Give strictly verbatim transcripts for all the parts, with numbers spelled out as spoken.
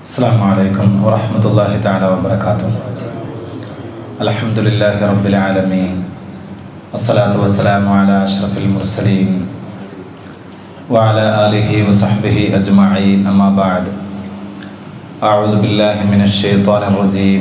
السلام عليكم ورحمة الله تعالى وبركاته. الحمد لله رب العالمين، الصلاة والسلام على أشرف المرسلين وعلى آله وصحبه أجمعين، أما بعد. أعوذ بالله من الشيطان الرجيم.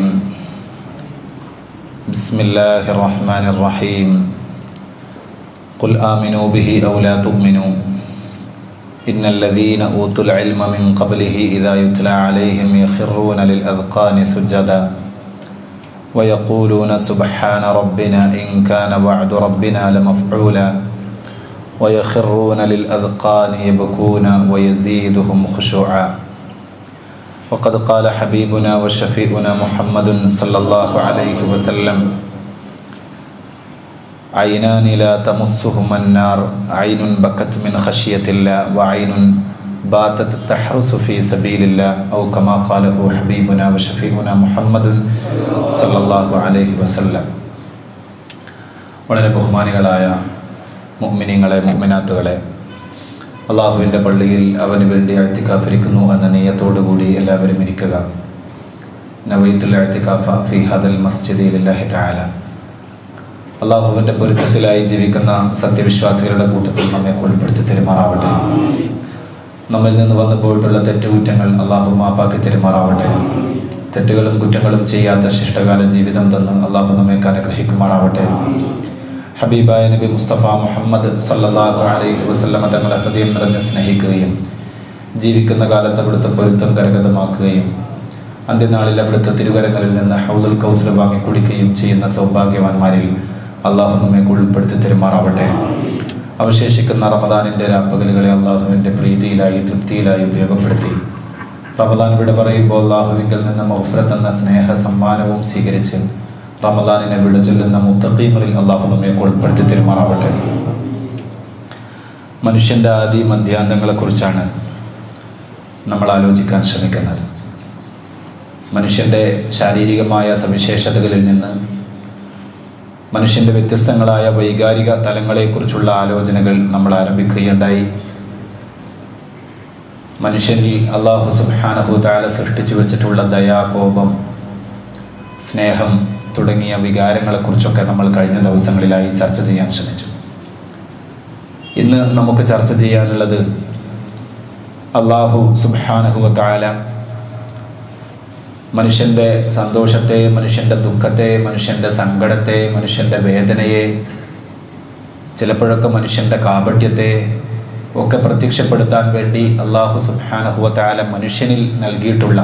بسم الله الرحمن الرحيم. قل آمنوا به أو لا تؤمنوا إن الذين أوتوا العلم من قبله إذا يتلى عليهم يخرون للأذقان سجدا ويقولون سبحان ربنا إن كان وعد ربنا لمفعولا ويخرون للأذقان يبكون ويزيدهم خشوعا. وقد قال حبيبنا وشفيعنا محمد صلى الله عليه وسلم: عينان لا تمسهما النار، عين بكت من خشية الله وعين باتت تحرس في سبيل الله، أو كما قاله حبيبنا وشفيعنا محمد صلى الله عليه وسلم. വളരെ ബഹുമാനികളായ മുഅ്മിനീങ്ങളെ മുഅ്മിനാത്തുകളെ, അള്ളാഹുവിൻ്റെ പള്ളിയിൽ അവന് വേണ്ടി ഇഅ്തികാഫിരിക്കുന്നു എന്ന നിയ്യത്തോടു കൂടി എല്ലാവരും ഇരിക്കുക. നവൈതുൽ ഇഅ്തികാഫ ഫീ ഹദൽ മസ്ജിദി ലില്ലാഹി തആല. അള്ളാഹുവിൻ്റെ പൊരുത്തത്തിലായി ജീവിക്കുന്ന സത്യവിശ്വാസികളുടെ കൂട്ടത്തിൽ നമ്മെ ഉൾപ്പെടുത്തി തെരുമാറാവട്ടെ. നമ്മിൽ നിന്ന് വന്നു പോയിട്ടുള്ള തെറ്റുകുറ്റങ്ങൾ അള്ളാഹു മാപ്പാക്കി തെരുമാറാവട്ടെ. തെറ്റുകളും കുറ്റങ്ങളും ചെയ്യാത്ത ശിഷ്ടകാല ജീവിതം തന്ന് അള്ളാഹു നമ്മെ അനുഗ്രഹിക്കുമാറാവട്ടെ. ഹബീബായ നബി മുസ്തഫ മുഹമ്മദ് സല്ലല്ലാഹു അലൈഹി വസല്ലമ തങ്ങളെ ഹൃദയം നിറഞ്ഞ് സ്നേഹിക്കുകയും ജീവിക്കുന്ന കാലത്ത് അവിടുത്തെ പൊരുത്തം കരഗതമാക്കുകയും അന്ത്യനാളിൽ അവിടുത്തെ തിരുവരങ്ങളിൽ നിന്ന് ഹൗദുൽ കൗസർ വാങ്ങി കുടിക്കുകയും ചെയ്യുന്ന സൗഭാഗ്യവാന്മാരിൽ അള്ളാഹു നമ്മെ ഉൾപ്പെടുത്തി തെരുമാറാവട്ടെ. അവശേഷിക്കുന്ന റമദാനിൻ്റെ രാപ്പകലുകളെ അള്ളാഹുവിൻ്റെ പ്രീതിയിലായി തൃപ്തിയിലായി ഉപയോഗപ്പെടുത്തി റമദാൻ വിട പറയുമ്പോൾ അള്ളാഹുവിങ്കിൽ നിന്ന് മഗ്ഫിറത്ത് എന്ന സ്നേഹ സമ്മാനവും സ്വീകരിച്ച് റമദാനിനെ വിട ചൊല്ലുന്ന മുത്തഖീങ്ങളിൽ അള്ളാഹു നമ്മെ ഉൾപ്പെടുത്തി തെരുമാറാവട്ടെ. മനുഷ്യൻ്റെ ആദി മധ്യാന്തങ്ങളെക്കുറിച്ചാണ് നമ്മൾ ആലോചിക്കാൻ ശ്രമിക്കുന്നത്. മനുഷ്യൻ്റെ ശാരീരികമായ സവിശേഷതകളിൽ നിന്ന് മനുഷ്യൻ്റെ വ്യത്യസ്തങ്ങളായ വൈകാരിക തലങ്ങളെക്കുറിച്ചുള്ള ആലോചനകൾ നമ്മൾ ആരംഭിക്കുകയുണ്ടായി. മനുഷ്യനിൽ അല്ലാഹു സുബ്ഹാനഹു തആല സൃഷ്ടിച്ചു വെച്ചിട്ടുള്ള ദയ, കോപം, സ്നേഹം തുടങ്ങിയ വികാരങ്ങളെക്കുറിച്ചൊക്കെ നമ്മൾ കഴിഞ്ഞ ദിവസങ്ങളിലായി ചർച്ച ചെയ്യാൻ ശ്രമിച്ചു. ഇന്ന് നമുക്ക് ചർച്ച ചെയ്യാനുള്ളത് അല്ലാഹു സുബ്ഹാനഹു തആല മനുഷ്യൻ്റെ സന്തോഷത്തെ, മനുഷ്യൻ്റെ ദുഃഖത്തെ, മനുഷ്യൻ്റെ സങ്കടത്തെ, മനുഷ്യൻ്റെ വേദനയെ, ചിലപ്പോഴൊക്കെ മനുഷ്യൻ്റെ കാപട്യത്തെ ഒക്കെ പ്രത്യക്ഷപ്പെടുത്താൻ വേണ്ടി അല്ലാഹു സുബ്ഹാനഹു വ തആല മനുഷ്യനിൽ നൽകിയിട്ടുള്ള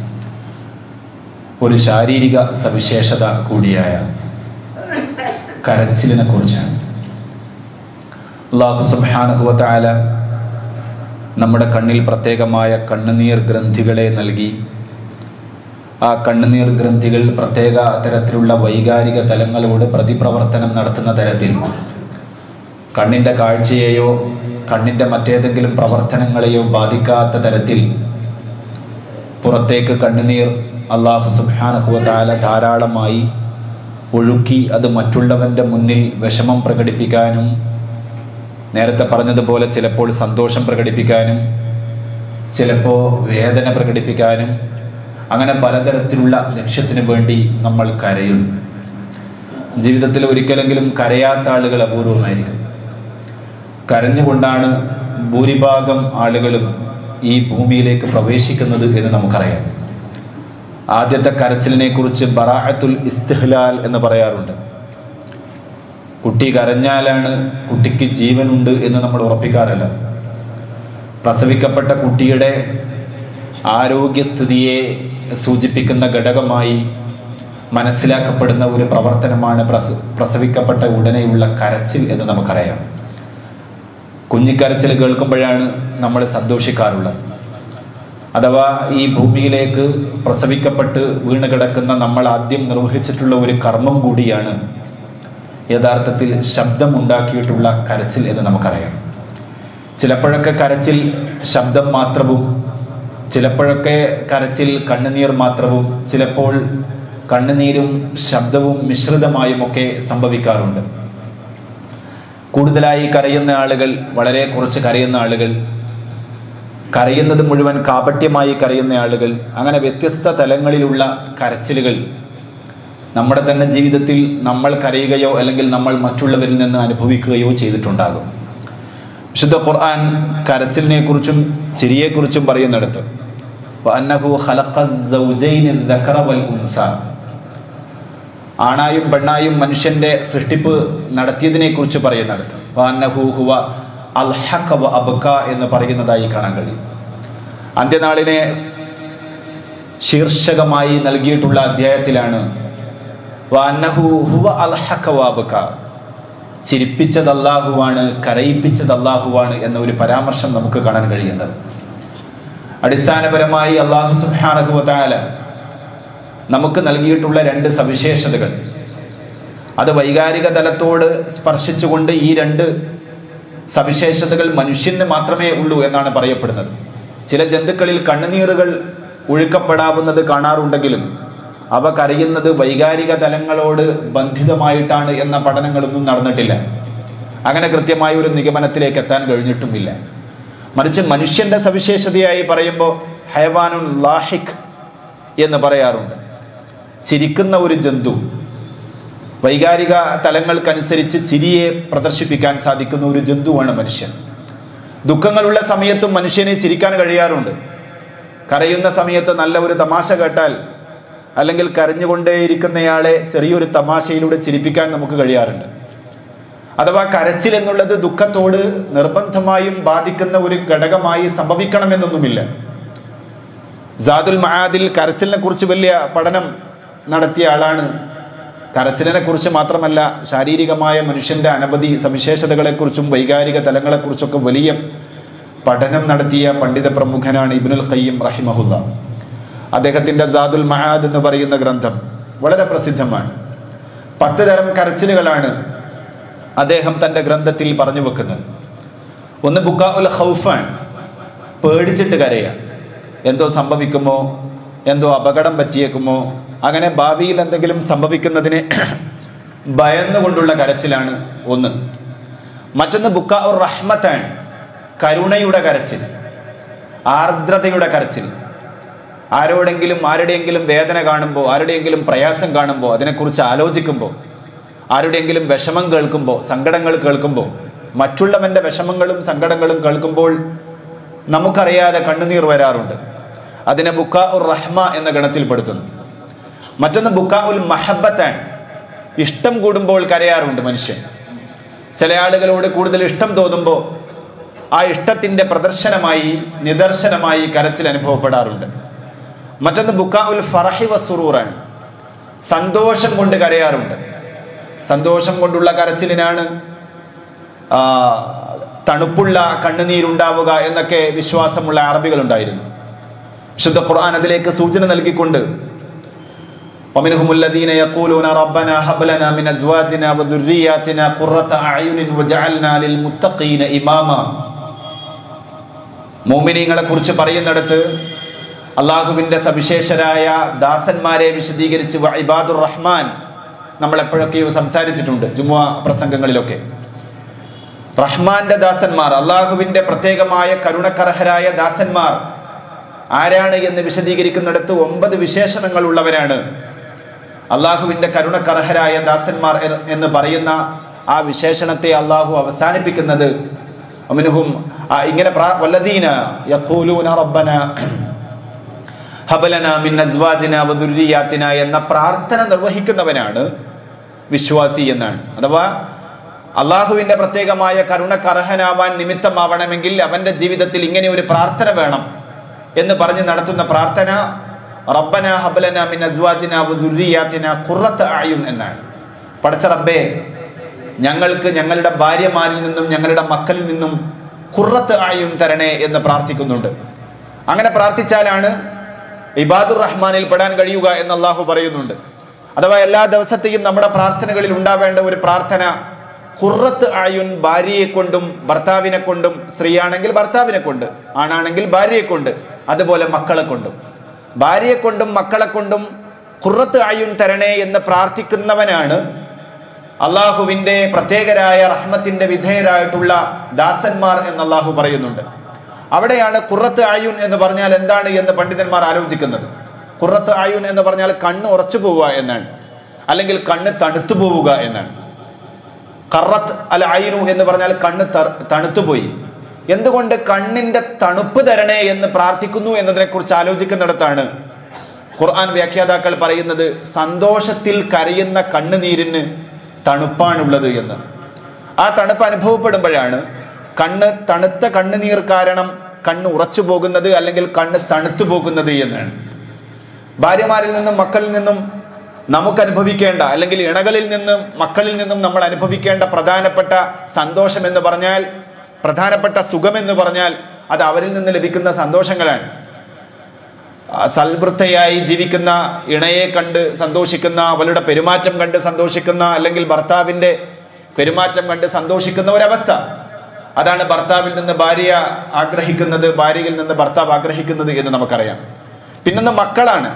ഒരു ശാരീരിക സവിശേഷത കൂടിയായ കരച്ചിലിനെ കുറിച്ചാണ്. അല്ലാഹു സുബ്ഹാനഹു വ തആല നമ്മുടെ കണ്ണിൽ പ്രത്യേകമായ കണ്ണുനീർ ഗ്രന്ഥികളെ നൽകി. ആ കണ്ണുനീർ ഗ്രന്ഥികൾ പ്രത്യേക തരത്തിലുള്ള വൈകാരിക തലങ്ങളോട് പ്രതിപ്രവർത്തനം നടത്തുന്ന തരത്തിൽ കണ്ണിൻ്റെ കാഴ്ചയെയോ കണ്ണിൻ്റെ മറ്റേതെങ്കിലും പ്രവർത്തനങ്ങളെയോ ബാധിക്കാത്ത തരത്തിൽ പുറത്തേക്ക് കണ്ണുനീർ അല്ലാഹു സുബ്ഹാനഹു വ തആല ധാരാളമായി ഒഴുക്കി അത് മറ്റുള്ളവൻ്റെ മുന്നിൽ വിഷമം പ്രകടിപ്പിക്കാനും, നേരത്തെ പറഞ്ഞതുപോലെ ചിലപ്പോൾ സന്തോഷം പ്രകടിപ്പിക്കാനും, ചിലപ്പോൾ വേദന പ്രകടിപ്പിക്കാനും, അങ്ങനെ പലതരത്തിലുള്ള ലക്ഷ്യത്തിന് വേണ്ടി നമ്മൾ കരയുന്നു. ജീവിതത്തിൽ ഒരിക്കലെങ്കിലും കരയാത്ത ആളുകൾ അപൂർവമായിരിക്കും. കരഞ്ഞുകൊണ്ടാണ് ഭൂരിഭാഗം ആളുകളും ഈ ഭൂമിയിലേക്ക് പ്രവേശിക്കുന്നത് എന്ന് നമുക്കറിയാം. ആദ്യത്തെ കരച്ചിലിനെ കുറിച്ച് ബറാഅത്തുൽ ഇസ്തിഹ്ലാൽ എന്ന് പറയാറുണ്ട്. കുട്ടി കരഞ്ഞാലാണ് കുട്ടിക്ക് ജീവനുണ്ട് എന്ന് നമ്മൾ ഉറപ്പിക്കാറില്ല. പ്രസവിക്കപ്പെട്ട കുട്ടിയുടെ ആരോഗ്യസ്ഥിതിയെ സൂചിപ്പിക്കുന്ന ഘടകമായി മനസ്സിലാക്കപ്പെടുന്ന ഒരു പ്രവർത്തനമാണ് പ്രസ പ്രസവിക്കപ്പെട്ട ഉടനെയുള്ള കരച്ചിൽ എന്ന് നമുക്കറിയാം. കുഞ്ഞിക്കരച്ചിൽ കേൾക്കുമ്പോഴാണ് നമ്മൾ സന്തോഷിക്കാറുള്ളത്. അഥവാ ഈ ഭൂമിയിലേക്ക് പ്രസവിക്കപ്പെട്ട് വീണ് കിടക്കുന്ന നമ്മൾ ആദ്യം നിർവഹിച്ചിട്ടുള്ള ഒരു കർമ്മം കൂടിയാണ് യഥാർത്ഥത്തിൽ ശബ്ദം ഉണ്ടാക്കിയിട്ടുള്ള കരച്ചിൽ എന്ന് നമുക്കറിയാം. ചിലപ്പോഴൊക്കെ കരച്ചിൽ ശബ്ദം മാത്രവും, ചിലപ്പോഴൊക്കെ കരച്ചിൽ കണ്ണുനീർ മാത്രവും, ചിലപ്പോൾ കണ്ണുനീരും ശബ്ദവും മിശ്രിതമായും ഒക്കെ സംഭവിക്കാറുണ്ട്. കൂടുതലായി കരയുന്ന ആളുകൾ, വളരെ കുറച്ച് കരയുന്ന ആളുകൾ കരയുന്നത് മുഴുവൻ കാപട്യമായി കരയുന്ന ആളുകൾ, അങ്ങനെ വ്യത്യസ്ത തലങ്ങളിലുള്ള കരച്ചിലുകൾ നമ്മുടെ തന്നെ ജീവിതത്തിൽ നമ്മൾ കരയുകയോ അല്ലെങ്കിൽ നമ്മൾ മറ്റുള്ളവരിൽ നിന്ന് അനുഭവിക്കുകയോ ചെയ്തിട്ടുണ്ടാകും. വിശുദ്ധ ഖുർആൻ കരച്ചിലിനെ കുറിച്ചും ചിരിയെക്കുറിച്ചും പറയുന്നിടത്ത് വഅന്നഹു ഖലഖസ് സൗജൈനി ദക്കറ വൽ ഉൻസ, ആണായും പെണ്ണായും മനുഷ്യന്റെ സൃഷ്ടിപ്പ് നടത്തിയതിനെ കുറിച്ച് പറയുന്നിടത്ത് വഅന്നഹു ഹുവ അൽഹഖ വ അബ്ക എന്ന് പറയുന്നതായി കാണാൻ കഴിയും. അന്ത്യനാളിനെ ശീർഷകമായി നൽകിയിട്ടുള്ള അധ്യായത്തിലാണ് വഅന്നഹു ഹുവ അൽഹഖ വ അബ്ക, ചിരിപ്പിച്ചത് അല്ലാഹുവാണ്, കരയിപ്പിച്ചത് അല്ലാഹുവാണ് എന്ന ഒരു പരാമർശം നമുക്ക് കാണാൻ കഴിയുന്നത്. അടിസ്ഥാനപരമായി അല്ലാഹു സുബ്ഹാനഹു വ തആല നമുക്ക് നൽകിയിട്ടുള്ള രണ്ട് സവിശേഷതകൾ, അത് വൈകാരിക തലത്തോട് സ്പർശിച്ചുകൊണ്ട് ഈ രണ്ട് സവിശേഷതകൾ മനുഷ്യന് മാത്രമേ ഉള്ളൂ എന്നാണ് പറയപ്പെടുന്നത്. ചില ജന്തുക്കളിൽ കണ്ണുനീറുകൾ ഒഴുക്കപ്പെടാവുന്നത് കാണാറുണ്ടെങ്കിലും അവ കരയുന്നത് വൈകാരിക തലങ്ങളോട് ബന്ധിതമായിട്ടാണ് എന്ന പഠനങ്ങളൊന്നും നടന്നിട്ടില്ല. അങ്ങനെ കൃത്യമായ ഒരു നിഗമനത്തിലേക്ക് എത്താൻ കഴിഞ്ഞിട്ടുമില്ല. മറിച്ച് മനുഷ്യന്റെ സവിശേഷതയായി പറയുമ്പോൾ ഹയവാനുൻ ലാഹിഖ് എന്ന് പറയാറുണ്ട്. ചിരിക്കുന്ന ഒരു ജന്തു, വൈകാരിക തലങ്ങൾക്കനുസരിച്ച് ചിരിയെ പ്രദർശിപ്പിക്കാൻ സാധിക്കുന്ന ഒരു ജന്തുവാണ് മനുഷ്യൻ. ദുഃഖങ്ങളുള്ള സമയത്തും മനുഷ്യനെ ചിരിക്കാൻ കഴിയാറുണ്ട്. കരയുന്ന സമയത്ത് നല്ല ഒരു തമാശ കേട്ടാൽ അല്ലെങ്കിൽ കരഞ്ഞുകൊണ്ടേയിരിക്കുന്നയാളെ ചെറിയൊരു തമാശയിലൂടെ ചിരിപ്പിക്കാൻ നമുക്ക് കഴിയാറുണ്ട്. അഥവാ കരച്ചിൽ എന്നുള്ളത് ദുഃഖത്തോട് നിർബന്ധമായും ബാധിക്കുന്ന ഒരു ഘടകമായി സംഭവിക്കണമെന്നൊന്നുമില്ല. സാദുൽ മആദിൽ കരച്ചിലിനെ കുറിച്ച് വലിയ പഠനം നടത്തിയ ആളാണ്. കരച്ചിലിനെ കുറിച്ച് മാത്രമല്ല, ശാരീരികമായ മനുഷ്യന്റെ അനവധി സവിശേഷതകളെക്കുറിച്ചും വൈകാരിക തലങ്ങളെക്കുറിച്ചൊക്കെ വലിയ പഠനം നടത്തിയ പണ്ഡിത പ്രമുഖനാണ് ഇബ്നുൽ ഖയ്യിം റഹിമഹുല്ലാ. അദ്ദേഹത്തിന്റെ സാദുൽ മആദ് എന്ന് പറയുന്ന ഗ്രന്ഥം വളരെ പ്രസിദ്ധമാണ്. പത്ത് തരം കരച്ചിലുകളാണ് അദ്ദേഹം തന്റെ ഗ്രന്ഥത്തിൽ പറഞ്ഞു വെക്കുന്നത്. ഒന്ന് ബുക്കാഉൽ ഖൗഫാൻ, പേടിച്ചിട്ട് കരയാം. എന്തോ സംഭവിക്കുമോ, എന്തോ അപകടം പറ്റിയേക്കുമോ, അങ്ങനെ ഭാവിയിൽ എന്തെങ്കിലും സംഭവിക്കുന്നതിനെ ഭയന്നുകൊണ്ടുള്ള കരച്ചിലാണ് ഒന്ന്. മറ്റൊന്ന് ബുക്കാഉർ റഹ്മത്താൻ, കരുണയുടെ കരച്ചിൽ, ആർദ്രതയുടെ കരച്ചിൽ. ആരോടെങ്കിലും ആരുടെയെങ്കിലും വേദന കാണുമ്പോൾ, ആരുടെയെങ്കിലും പ്രയാസം കാണുമ്പോൾ, അതിനെക്കുറിച്ച് ആലോചിക്കുമ്പോൾ, ആരുടെയെങ്കിലും വിഷമം കേൾക്കുമ്പോൾ, സങ്കടങ്ങൾ കേൾക്കുമ്പോൾ, മറ്റുള്ളവന്റെ വിഷമങ്ങളും സങ്കടങ്ങളും കേൾക്കുമ്പോൾ നമുക്കറിയാതെ കണ്ണുനീർ വരാറുണ്ട്. അതിനെ ബുക്കാഉർ റഹ്മ എന്ന ഗണത്തിൽപ്പെടുത്തുന്നു. മറ്റൊന്ന് ബുക്കാഉൽ മഹബ്ബത്താൻ, ഇഷ്ടം കൂടുമ്പോൾ കരയാറുണ്ട് മനുഷ്യൻ. ചില ആളുകളോട് കൂടുതൽ ഇഷ്ടം തോന്നുമ്പോൾ ആ ഇഷ്ടത്തിന്റെ പ്രദർശനമായി, നിദർശനമായി കരച്ചിൽ അനുഭവപ്പെടാറുണ്ട്. മറ്റൊന്ന് ബുക്കാഉൽ ഫറഹി വസ്സുറൂറാണ്, സന്തോഷം കൊണ്ട് കരയാറുണ്ട്. സന്തോഷം കൊണ്ടുള്ള കരച്ചിലിനാണ് ആ തണുപ്പുള്ള കണ്ണുനീരുണ്ടാവുക എന്നൊക്കെ വിശ്വാസമുള്ള അറബികൾ ഉണ്ടായിരുന്നു. വിശുദ്ധ ഖുർആൻ അതിലേക്ക് സൂചന നൽകിക്കൊണ്ട് ومنهم الذين يقولون ربنا هب لنا من ازواجنا وذرياتنا قرة اعين وجعلنا للمتقين اماما. മുഅ്മിനീങ്ങളെ കുറിച്ച് പറയുന്നിടത്ത് അള്ളാഹുവിന്റെ സവിശേഷരായ ദാസന്മാരെ വിശദീകരിച്ച് ഇബാദുർ റഹ്മാൻ നമ്മൾ എപ്പോഴൊക്കെയോ സംസാരിച്ചിട്ടുണ്ട് ജുമുഅ പ്രസംഗങ്ങളിലൊക്കെ. റഹ്മാന്റെ ദാസന്മാർ, അള്ളാഹുവിന്റെ പ്രത്യേകമായ കരുണക്കർഹരായ ദാസന്മാർ ആരാണ് എന്ന് വിശദീകരിക്കുന്നിടത്ത് ഒമ്പത് വിശേഷണങ്ങൾ ഉള്ളവരാണ്. അള്ളാഹുവിന്റെ കരുണക്കർഹരായ ദാസന്മാർ എന്ന് പറയുന്ന ആ വിശേഷണത്തെ അള്ളാഹു അവസാനിപ്പിക്കുന്നത് അമിനുഹും ഇങ്ങനെ വല്ലദീന യഖൂലൂന റബ്ബന ഹബലന മിൻ അസ്വാജിന വദുർരിയാതിന എന്ന പ്രാർത്ഥന നിർവഹിക്കുന്നവനാണ് വിശ്വാസി എന്നാണ്. അഥവാ അള്ളാഹുവിന്റെ പ്രത്യേകമായ കരുണക്കർഹനാവാൻ നിമിത്തമാവണമെങ്കിൽ അവന്റെ ജീവിതത്തിൽ ഇങ്ങനെ ഒരു പ്രാർത്ഥന വേണം എന്ന് പറഞ്ഞ് നടത്തുന്ന പ്രാർത്ഥന റബ്ബന ഹബലന മിൻ അസ്വാജിന വദുർരിയാതിന ഖുറത അയുൻ എന്നാണ്. പടച്ച റബ്ബേ, ഞങ്ങൾക്ക് ഞങ്ങളുടെ ഭാര്യമാരിൽ നിന്നും ഞങ്ങളുടെ മക്കളിൽ നിന്നും ഖുറത അയുൻ തരണേ എന്ന് പ്രാർത്ഥിക്കുന്നുണ്ട്. അങ്ങനെ പ്രാർത്ഥിച്ചാലാണ് ഇബാദുർ റഹ്മാനിൽ പെടാൻ കഴിയുക എന്ന് അള്ളാഹു പറയുന്നുണ്ട്. അഥവാ എല്ലാ ദിവസത്തെയും നമ്മുടെ പ്രാർത്ഥനകളിൽ ഉണ്ടാവേണ്ട ഒരു പ്രാർത്ഥന ഖുറത്ത് അയുൻ, ഭാര്യയെ കൊണ്ടും ഭർത്താവിനെ കൊണ്ടും, സ്ത്രീയാണെങ്കിൽ ഭർത്താവിനെ കൊണ്ട്, ആണാണെങ്കിൽ ഭാര്യയെ കൊണ്ട്, അതുപോലെ മക്കളെ കൊണ്ടും. ഭാര്യയെ കൊണ്ടും മക്കളെ കൊണ്ടും ഖുറത്ത് അയുൻ തരണേ എന്ന് പ്രാർത്ഥിക്കുന്നവനാണ് അള്ളാഹുവിന്റെ പ്രത്യേകരായ റഹ്മത്തിന്റെ വിധേയരായിട്ടുള്ള ദാസന്മാർ എന്ന് അള്ളാഹു പറയുന്നുണ്ട്. അവിടെയാണ് ഖുറത്ത് അയുൻ എന്ന് പറഞ്ഞാൽ എന്താണ് എന്ന് പണ്ഡിതന്മാർ ആലോചിക്കുന്നത്. ഖുറത്ത് അയുൻ എന്ന് പറഞ്ഞാൽ കണ്ണ് ഉറച്ചു പോവുക എന്നാണ്, അല്ലെങ്കിൽ കണ്ണ് തണുത്തു പോവുക എന്നാണ്. ഖറത്ത് അൽ അയ്നു എന്ന് പറഞ്ഞാൽ കണ്ണ് തണുത്തുപോയി. എന്തുകൊണ്ട് കണ്ണിന്റെ തണുപ്പ് തരണേ എന്ന് പ്രാർത്ഥിക്കുന്നു എന്നതിനെ കുറിച്ച് ആലോചിക്കുന്നിടത്താണ് ഖുർആൻ വ്യാഖ്യാതാക്കൾ പറയുന്നത് സന്തോഷത്തിൽ കരയുന്ന കണ്ണുനീരിന് തണുപ്പാണുള്ളത് എന്ന്. ആ തണുപ്പ് അനുഭവപ്പെടുമ്പോഴാണ് കണ്ണ് തണുത്ത കണ്ണുനീർ കാരണം കണ്ണ് ഉറച്ചു പോകുന്നത്, അല്ലെങ്കിൽ കണ്ണ് തണുത്തു പോകുന്നത് എന്നാണ്. ഭാര്യമാരിൽ നിന്നും മക്കളിൽ നിന്നും നമുക്ക് അനുഭവിക്കേണ്ട, അല്ലെങ്കിൽ ഇണകളിൽ നിന്നും മക്കളിൽ നിന്നും നമ്മൾ അനുഭവിക്കേണ്ട പ്രധാനപ്പെട്ട സന്തോഷം എന്ന് പറഞ്ഞാൽ, പ്രധാനപ്പെട്ട സുഖം എന്ന് പറഞ്ഞാൽ അത് അവരിൽ നിന്ന് ലഭിക്കുന്ന സന്തോഷങ്ങളാണ്. സൽവൃത്തയായി ജീവിക്കുന്ന ഇണയെ കണ്ട് സന്തോഷിക്കുന്ന, അവളുടെ പെരുമാറ്റം കണ്ട് സന്തോഷിക്കുന്ന, അല്ലെങ്കിൽ ഭർത്താവിന്റെ പെരുമാറ്റം കണ്ട് സന്തോഷിക്കുന്ന ഒരവസ്ഥ, അതാണ് ഭർത്താവിൽ നിന്ന് ഭാര്യ ആഗ്രഹിക്കുന്നത്, ഭാര്യയിൽ നിന്ന് ഭർത്താവ് ആഗ്രഹിക്കുന്നത് എന്ന് നമുക്കറിയാം. പിന്നൊന്ന് മക്കളാണ്.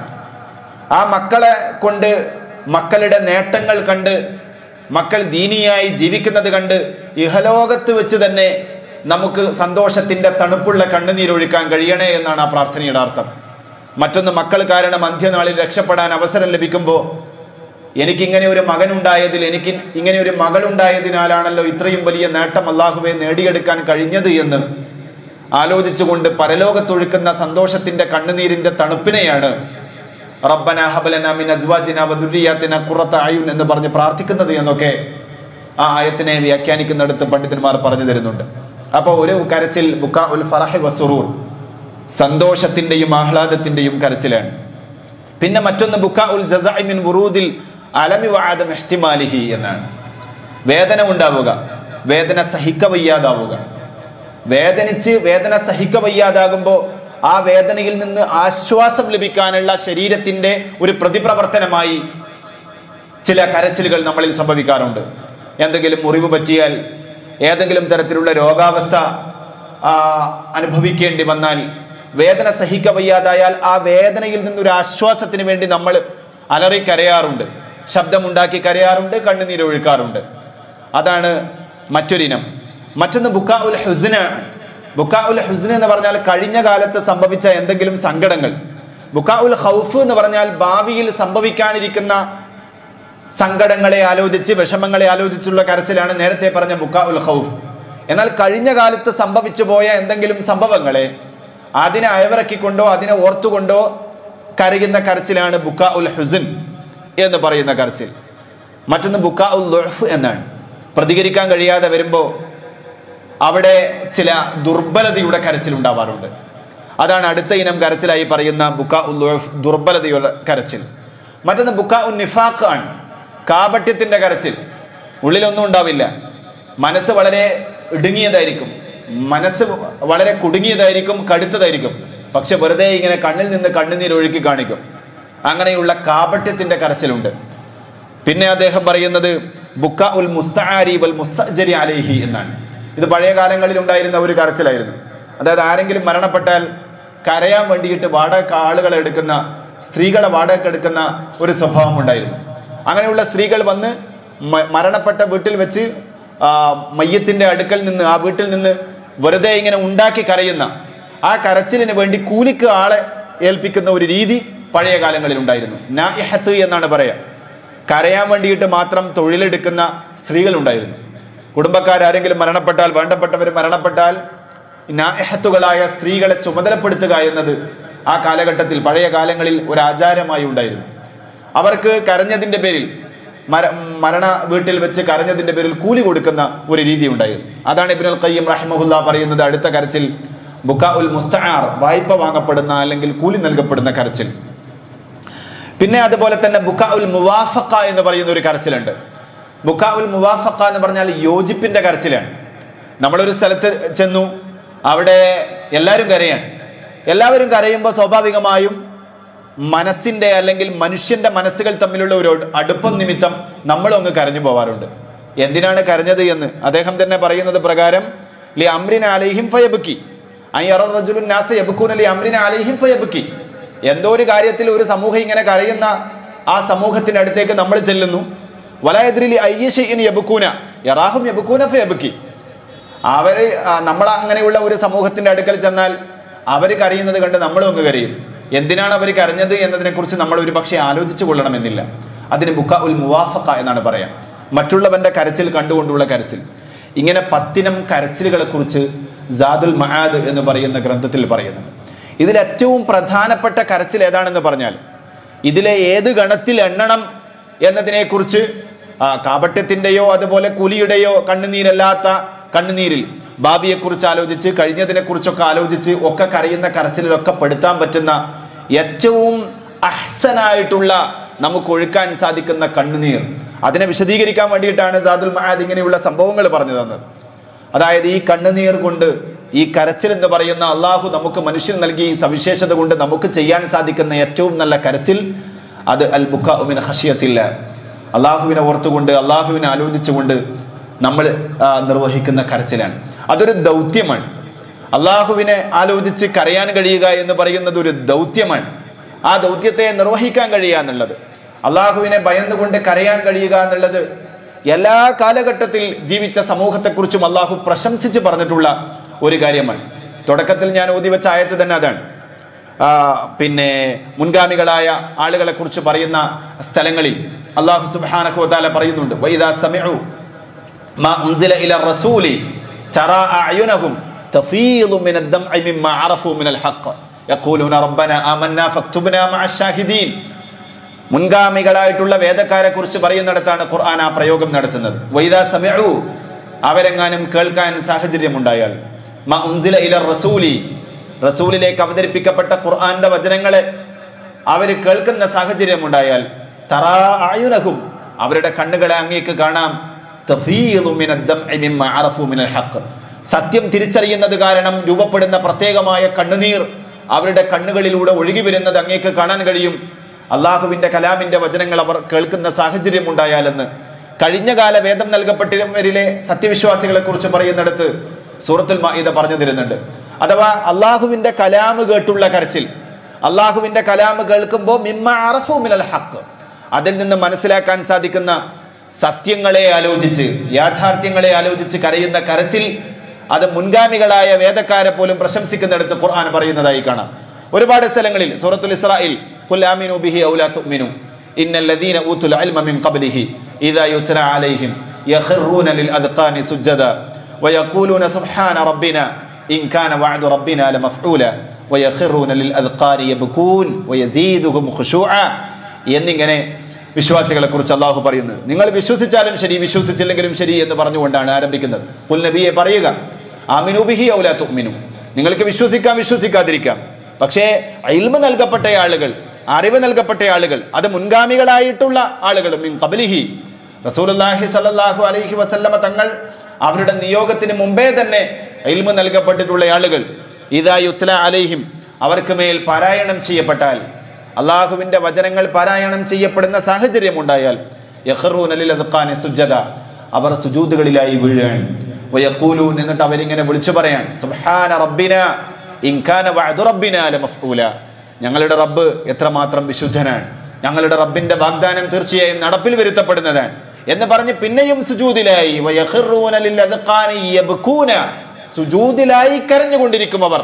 ആ മക്കളെ കൊണ്ട്, മക്കളുടെ നേട്ടങ്ങൾ കണ്ട്, മക്കൾ ദീനിയായി ജീവിക്കുന്നത് കണ്ട് ഇഹലോകത്ത് വെച്ച് തന്നെ നമുക്ക് സന്തോഷത്തിന്റെ തണുപ്പുള്ള കണ്ണുനീരൊഴുക്കാൻ കഴിയണേ എന്നാണ് ആ പ്രാർത്ഥനയുടെ അർത്ഥം. മറ്റൊന്ന്, മക്കൾ കാരണം അന്ത്യനാളിൽ രക്ഷപ്പെടാൻ അവസരം ലഭിക്കുമ്പോൾ എനിക്കിങ്ങനെ ഒരു മകനുണ്ടായതിൽ, എനിക്ക് ഇങ്ങനെ ഒരു മകളുണ്ടായതിനാലാണല്ലോ ഇത്രയും വലിയ നേട്ടം അല്ലാഹുവേ നേടിയെടുക്കാൻ കഴിഞ്ഞത് എന്ന് ആലോചിച്ചുകൊണ്ട് പരലോകത്തൊഴുക്കുന്ന സന്തോഷത്തിന്റെ കണ്ണുനീരിന്റെ തണുപ്പിനെയാണ് റബ്ബനാ ഹബ് ലനാ മിൻ അസ്വാജിനാ വദുരിയാതിനാ ഖുറത അയുൻ എന്ന് പറഞ്ഞ് പ്രാർത്ഥിക്കുന്നത് എന്നൊക്കെ ആ ആയത്തിനെ വ്യാഖ്യാനിക്കുന്നിടത്ത് പണ്ഡിതന്മാർ പറഞ്ഞു തരുന്നുണ്ട്. അപ്പോൾ ഒരു കരച്ചിൽ ബുകാഉൽ ഫറഹി വസ്സുറൂർ, സന്തോഷത്തിന്റെയും ആഹ്ലാദത്തിന്റെയും കരച്ചിലാണ്. പിന്നെ മറ്റൊന്ന് ബുകാഉൽ ജസാഇ മിൻ വുറൂദിൽ അലമി വഅദം ഇഹ്തിമാലിഹി എന്നാണ്. വേദന ഉണ്ടാവുക, വേദന സഹിക്കവയ്യാതാവുക. വേദനിച്ച് വേദന സഹിക്കവയ്യാതാകുമ്പോൾ ആ വേദനയിൽ നിന്ന് ആശ്വാസം ലഭിക്കാനുള്ള ശരീരത്തിന്റെ ഒരു പ്രതിപ്രവർത്തനമായി ചില കരച്ചിലുകൾ നമ്മളിൽ സംഭവിക്കാറുണ്ട്. എന്തെങ്കിലും മുറിവ് പറ്റിയാൽ, ഏതെങ്കിലും തരത്തിലുള്ള രോഗാവസ്ഥ അനുഭവിക്കേണ്ടി വന്നാൽ, വേദന സഹിക്കവയ്യാതായാൽ ആ വേദനയിൽ നിന്നൊരു ആശ്വാസത്തിന് വേണ്ടി നമ്മൾ അലറി കരയാറുണ്ട്, ശബ്ദമുണ്ടാക്കി കരയാറുണ്ട്, കണ്ണുനീരൊഴുക്കാറുണ്ട്. അതാണ് മറ്റൊരിനം. മറ്റൊന്ന് ബുകാഉൽ ഹുസ്ന. ബുകാഉൽ ഹുസ്ന എന്ന് പറഞ്ഞാൽ കഴിഞ്ഞ കാലത്ത് സംഭവിച്ച എന്തെങ്കിലും സങ്കടങ്ങൾ. ബുകാഉൽ ഖൗഫ് എന്ന് പറഞ്ഞാൽ ഭാവിയിൽ സംഭവിക്കാനിരിക്കുന്ന സങ്കടങ്ങളെ ആലോചിച്ച്, വിഷമങ്ങളെ ആലോചിച്ചുള്ള കരച്ചിലാണ് നേരത്തെ പറഞ്ഞ ബുകാഉൽ ഖൗഫ്. എന്നാൽ കഴിഞ്ഞ കാലത്ത് സംഭവിച്ചു പോയ എന്തെങ്കിലും സംഭവങ്ങളെ അതിനെ അയവിറക്കിക്കൊണ്ടോ അതിനെ ഓർത്തുകൊണ്ടോ കരയുന്ന കരച്ചിലാണ് ബുകാഉൽ ഹുസ്ൻ എന്ന് പറയുന്ന കരച്ചിൽ. മറ്റൊന്ന് ബുകാഉൽ ളുഅഫ് എന്നാണ്. പ്രതികരിക്കാൻ കഴിയാതെ വരുമ്പോൾ അവിടെ ചില ദുർബലതയുടെ കരച്ചിൽ ഉണ്ടാവാറുണ്ട്. അതാണ് അടുത്ത ഇനം കരച്ചിലായി പറയുന്ന ബുകാഉൽ ളുഅഫ്, ദുർബലതയുടെ കരച്ചിൽ. മറ്റൊന്ന് ബുകാഉൻ നിഫാഖ് ആണ്, കാപട്യത്തിന്റെ കരച്ചിൽ. ഉള്ളിലൊന്നും ഉണ്ടാവില്ല, മനസ്സ് വളരെ ഇടുങ്ങിയതായിരിക്കും, മനസ്സ് വളരെ കുടുങ്ങിയതായിരിക്കും, കടുത്തതായിരിക്കും, പക്ഷെ വെറുതെ ഇങ്ങനെ കണ്ണിൽ നിന്ന് കണ്ണുനീരൊഴുക്കി കാണിക്കും. അങ്ങനെയുള്ള കാപട്യത്തിന്റെ കരച്ചിലുണ്ട്. പിന്നെ അദ്ദേഹം പറയുന്നത് ബുകാഉൽ മുസ്തആരി വൽ മുസ്തഅജരി അലൈഹി എന്നാണ്. ഇത് പഴയ കാലങ്ങളിൽ ഉണ്ടായിരുന്ന ഒരു കരച്ചിലായിരുന്നു. അതായത് ആരെങ്കിലും മരണപ്പെട്ടാൽ കരയാൻ വേണ്ടിയിട്ട് വാടക ആളുകളെ എടുക്കുന്ന, സ്ത്രീകളെ വാടക എടുക്കുന്ന ഒരു സ്വഭാവം ഉണ്ടായിരുന്നു. അങ്ങനെയുള്ള സ്ത്രീകൾ വന്ന് മരണപ്പെട്ട വീട്ടിൽ വെച്ച് മയ്യത്തിന്റെ അടുക്കൽ നിന്ന്, ആ വീട്ടിൽ നിന്ന് വെറുതെ ഇങ്ങനെ ഉണ്ടാക്കി കരയുന്ന, ആ കരച്ചിലിന് വേണ്ടി കൂലിക്ക് ആളെ ഏൽപ്പിക്കുന്ന ഒരു രീതി പഴയ കാലങ്ങളിൽ ഉണ്ടായിരുന്നു. നായിഹത്ത് എന്നാണ് പറയാ. കരയാൻ വേണ്ടിയിട്ട് മാത്രം തൊഴിലെടുക്കുന്ന സ്ത്രീകൾ ഉണ്ടായിരുന്നു. കുടുംബക്കാരെങ്കിലും മരണപ്പെട്ടാൽ, വേണ്ടപ്പെട്ടവർ മരണപ്പെട്ടാൽ നായിഹത്തുകളായ സ്ത്രീകളെ ചുമതലപ്പെടുത്തുക എന്നത് ആ കാലഘട്ടത്തിൽ, പഴയ കാലങ്ങളിൽ ഒരു ആചാരമായി ഉണ്ടായിരുന്നു. അവർക്ക് കരഞ്ഞതിന്റെ പേരിൽ, മര മരണ വീട്ടിൽ വെച്ച് കരഞ്ഞതിന്റെ പേരിൽ കൂലി കൊടുക്കുന്ന ഒരു രീതി ഉണ്ടായിരുന്നു. അതാണ് ഇബ്നുൽ ഖയ്യിം റഹിമഹുല്ലാ പറയുന്നത് അടുത്ത കരച്ചിൽ ബുകാഉൽ മുസ്തആർ, വായ്പ വാങ്ങപ്പെടുന്ന അല്ലെങ്കിൽ കൂലി നൽകപ്പെടുന്ന കരച്ചിൽ. പിന്നെ അതുപോലെ തന്നെ ബുകാഉൽ മുവാഫഖ എന്ന് പറയുന്ന ഒരു കരച്ചിലുണ്ട്. ബുകാഉൽ മുവാഫഖ എന്ന് പറഞ്ഞാൽ യോജിപ്പിന്റെ കരച്ചിലാണ്. നമ്മളൊരു സ്ഥലത്ത് ചെന്നു, അവിടെ എല്ലാവരും കരയാണ്. എല്ലാവരും കരയുമ്പോൾ സ്വാഭാവികമായും മനസ്സിന്റെ അല്ലെങ്കിൽ മനുഷ്യന്റെ മനസ്സുകൾ തമ്മിലുള്ള ഒരു അടുപ്പം നിമിത്തം നമ്മളും അങ്ങ് കരഞ്ഞു പോവാറുണ്ട്. എന്തിനാണ് കരഞ്ഞത് എന്ന് അദ്ദേഹം തന്നെ പറയുന്നത് പ്രകാരം ലി അംറിന അലൈഹിം ഫയബ്കി അയ്യറ റജുലുൻ നാസ യബ്കൂന ലി അംറിന അലൈഹിം ഫയബ്കി. എന്തോ ഒരു കാര്യത്തിൽ ഒരു സമൂഹം ഇങ്ങനെ കരയുന്ന ആ സമൂഹത്തിന്റെ അടുത്തേക്ക് നമ്മൾ ചെല്ലുന്നു. വലാ യദ്രി ലി അയ്യി ഷൈഇൻ യബ്കൂന യറാഹും യബ്കൂന ഫയബ്കി. അവര് നമ്മൾ അങ്ങനെയുള്ള ഒരു സമൂഹത്തിന്റെ അടുക്കൽ ചെന്നാൽ അവർ കരയുന്നത് കണ്ട് നമ്മളും അങ്ങ് കരയും. എന്തിനാണ് അവർ കരഞ്ഞത് എന്നതിനെ കുറിച്ച് നമ്മൾ ഒരു പക്ഷേ ആലോചിച്ചു കൊള്ളണമെന്നില്ല. അതിന് ബുക്ക ഉൽ മുവാഫഖ എന്നാണ് പറയാം, മറ്റുള്ളവന്റെ കരച്ചിൽ കണ്ടുകൊണ്ടുള്ള കരച്ചിൽ. ഇങ്ങനെ പത്തിനം കരച്ചിലുകളെ കുറിച്ച് സാദുൽ മആദ് എന്ന് പറയുന്ന ഗ്രന്ഥത്തിൽ പറയുന്നുണ്ട്. ഇതിൽ ഏറ്റവും പ്രധാനപ്പെട്ട കരച്ചിൽ ഏതാണെന്ന് പറഞ്ഞാൽ ഇതിലെ ഏത് ഗണത്തിൽ എണ്ണണം എന്നതിനെ കുറിച്ച് കാപട്യത്തിന്റെയോ അതുപോലെ കുലിയുടെയോ കണ്ണുനീരല്ലാത്ത കണ്ണുനീരിൽ ഭാവിയെക്കുറിച്ച് ആലോചിച്ച് കഴിഞ്ഞതിനെ കുറിച്ചൊക്കെ ആലോചിച്ച് ഒക്കെ കരയുന്ന കരച്ചിലൊക്കെ പെടുത്താൻ പറ്റുന്ന ഏറ്റവും അഹ്സനായിട്ടുള്ള നമുക്ക് ഒഴുക്കാൻ സാധിക്കുന്ന കണ്ണുനീർ, അതിനെ വിശദീകരിക്കാൻ വേണ്ടിയിട്ടാണ് സാദുൽ മആദ് ഇങ്ങനെയുള്ള സംഭവങ്ങൾ പറഞ്ഞു തന്നത്. അതായത് ഈ കണ്ണുനീർ കൊണ്ട്, ഈ കരച്ചിൽ എന്ന് പറയുന്ന അള്ളാഹു നമുക്ക് മനുഷ്യൻ നൽകിയ ഈ സവിശേഷത കൊണ്ട് നമുക്ക് ചെയ്യാൻ സാധിക്കുന്ന ഏറ്റവും നല്ല കരച്ചിൽ അത് അൽ ബുക്കാഉ മിൻ ഖശിയത്തില്ലാഹ്, അള്ളാഹുവിനെ ഓർത്തുകൊണ്ട് അള്ളാഹുവിനെ ആലോചിച്ചുകൊണ്ട് നമ്മൾ നിർവഹിക്കുന്ന കരച്ചിലാണ്. അതൊരു ദൗത്യമാണ്. അള്ളാഹുവിനെ ആലോചിച്ച് കരയാൻ കഴിയുക എന്ന് പറയുന്നത് ഒരു ദൗത്യമാണ്. ആ ദൗത്യത്തെ നിർവഹിക്കാൻ കഴിയുക എന്നുള്ളത്, അള്ളാഹുവിനെ ഭയന്നുകൊണ്ട് കരയാൻ കഴിയുക എന്നുള്ളത് എല്ലാ കാലഘട്ടത്തിൽ ജീവിച്ച സമൂഹത്തെക്കുറിച്ചും അള്ളാഹു പ്രശംസിച്ച് പറഞ്ഞിട്ടുള്ള ഒരു കാര്യമാണ്. തുടക്കത്തിൽ ഞാൻ ഓതി വെച്ച ആയത്ത് തന്നെ അതാണ്. പിന്നെ മുൻഗാമികളായ ആളുകളെ കുറിച്ച് പറയുന്ന സ്ഥലങ്ങളിൽ അള്ളാഹു സുബ്ഹാനഹു വ തആല പറയുന്നുണ്ട്, വഇദാ സമിഉ മാ ഉൻസില ഇല റസൂലി തറാ അഅയുനഹും തഫീദു മിനദ് ദംഇ മിമ്മാ അറഫു മിനൽ ഹഖ് യഖൂലൂന റബ്ബനാ ആമന്നാ ഫക്തുബ്നാ മഅശ്ശാഹിദീൻ. മുൻഗാമികളായിട്ടുള്ള വേദക്കാരെ കുറിച്ച് പറയുന്നിടത്താണ് ഖുർആൻ ആ പ്രയോഗം നടത്തുന്നത്. വഇദാ സമിഉ, അവരെങ്ങാനും കേൾക്കാൻ സാഹചര്യം ഉണ്ടായാൽ, മാ ഉൻസില ഇല റസൂലി, റസൂലിലേക്ക് അവതരിപ്പിക്കപ്പെട്ട ഖുർആന്റെ വചനങ്ങളെ അവർ കേൾക്കുന്ന സാഹചര്യം ഉണ്ടായാൽ, തറാ അഅയുനഹും, അവരുടെ കണ്ണുകളെ അങ്ങേക്ക് കാണാം, തഫീദു മിനദ് ദംഇ മിമ്മാ അറഫു മിനൽ ഹഖ്, സത്യം തിരിച്ചറിയുന്നത് കാരണം രൂപപ്പെടുന്ന പ്രത്യേകമായ കണ്ണുനീർ അവരുടെ കണ്ണുകളിലൂടെ ഒഴുകി വരുന്നത് അങ്ങേക്ക് കാണാൻ കഴിയും. അള്ളാഹുവിന്റെ കലാമിന്റെ വചനങ്ങൾ അവർ കേൾക്കുന്ന സാഹചര്യം ഉണ്ടായാലെന്ന് കഴിഞ്ഞ കാല വേദം നൽകപ്പെട്ടവരിലെ സത്യവിശ്വാസികളെ കുറിച്ച് പറയുന്നിടത്ത് സൂറത്തുൽ മാഇദ പറഞ്ഞു തരുന്നുണ്ട്. അഥവാ അള്ളാഹുവിന്റെ കലാമ് കേട്ടുള്ള കരച്ചിൽ, അള്ളാഹുവിന്റെ കലാമ് കേൾക്കുമ്പോൾ മിമ്മാ അറഫു മിനൽ ഹഖ്, അതിൽ നിന്ന് മനസ്സിലാക്കാൻ സാധിക്കുന്ന സത്യങ്ങളെ ആലോചിച്ച് യാഥാർത്ഥ്യങ്ങളെ ആലോചിച്ച് കരയുന്ന കരച്ചിൽ, അത് മുൻഗാമികളായ വേദക്കാരെ പോലും പ്രശംസിക്കുന്നിടത്ത് ഖുർആൻ പറയുന്നതായി കാണാം. ഒരുപാട് സ്ഥലങ്ങളിൽ സൂറത്തുൽ ഇസ്രായിൽ ഖുൽ ആമിനു ബിഹി ഔ ലാ തുഅ്മിനു ഇന്നല്ലദീന ഊതുൽ ഇൽമ മിൻ ഖബ്ലിഹി ഇദാ യുത്ലാ അലൈഹിം യഖറൂന ലിൽ അദ്ഖാനി സുജ്ജദാ വയഖൂലൂന സുബ്ഹാന റബ്ബിനാ ഇൻ കാന വഅദു റബ്ബിനാ ലമഫ്ഊല വയഖറൂന ലിൽ അദ്ഖാനി യബ്കൂൻ വയസീദുഹും ഖുശൂഅ എന്നിങ്ങനെ വിശ്വാസികളെ കുറിച്ച് അള്ളാഹു പറയുന്നത്. നിങ്ങൾ വിശ്വസിച്ചാലും ശരി വിശ്വസിച്ചില്ലെങ്കിലും ശരി എന്ന് പറഞ്ഞുകൊണ്ടാണ് ആരംഭിക്കുന്നത്. ഖുൽ നബിയെ പറയുക, ആമിനു ബിഹി ഔ ലാ തുഅ്മിനു, നിങ്ങൾക്ക് വിശ്വസിക്കാം വിശ്വസിക്കാതിരിക്കാം, പക്ഷേ ഇൽമ് നൽകപ്പെട്ട ആളുകൾ, അറിവ് നൽകപ്പെട്ട ആളുകൾ, അത് മുൻഗാമികളായിട്ടുള്ള ആളുകൾ, മിൻ ഖബ്ലിഹി, റസൂലുള്ളാഹി സ്വല്ലല്ലാഹു അലൈഹി വസല്ലമ തങ്ങൾ അവരുടെ നിയോഗത്തിന് മുമ്പേ തന്നെ ഇൽമ് നൽകപ്പെട്ടിട്ടുള്ള ആളുകൾ, ഇദാ യുത്ലാ അലൈഹിം, അവർക്ക് മേൽ പാരായണം ചെയ്യപ്പെട്ടാൽ, അള്ളാഹുവിന്റെ വചനങ്ങൾ പാരായണം ചെയ്യപ്പെടുന്ന സാഹചര്യം ഉണ്ടായാൽ, യഖറൂന ലിൽ അദ്ഖാനി സുജ്ജദ, അവർ സുജൂദുകളിലായി വീഴാൻ, വയഖൂലൂൻ, എന്നിട്ട് അവരിങ്ങനെ വിളിച്ചു പറയാൻ, സുബ്ഹാന റബ്ബിനാ ഇൻ കാന വഅദു റബ്ബിനാ ലമഫ്ഊല, ഞങ്ങളുടെ റബ്ബ് എത്രമാത്രം വിശുദ്ധനാണ്, ഞങ്ങളുടെ റബ്ബിന്റെ വാഗ്ദാനം തീർച്ചയായും നടപ്പിൽ വരുത്തപ്പെടുന്നതാണ് എന്ന് പറഞ്ഞ് പിന്നെയും സുജൂദിലായി, വയഖറൂന ലിൽ അദ്ഖാനി യബ്കൂന, സുജൂദിലായി കരഞ്ഞുകൊണ്ടിരിക്കും അവർ.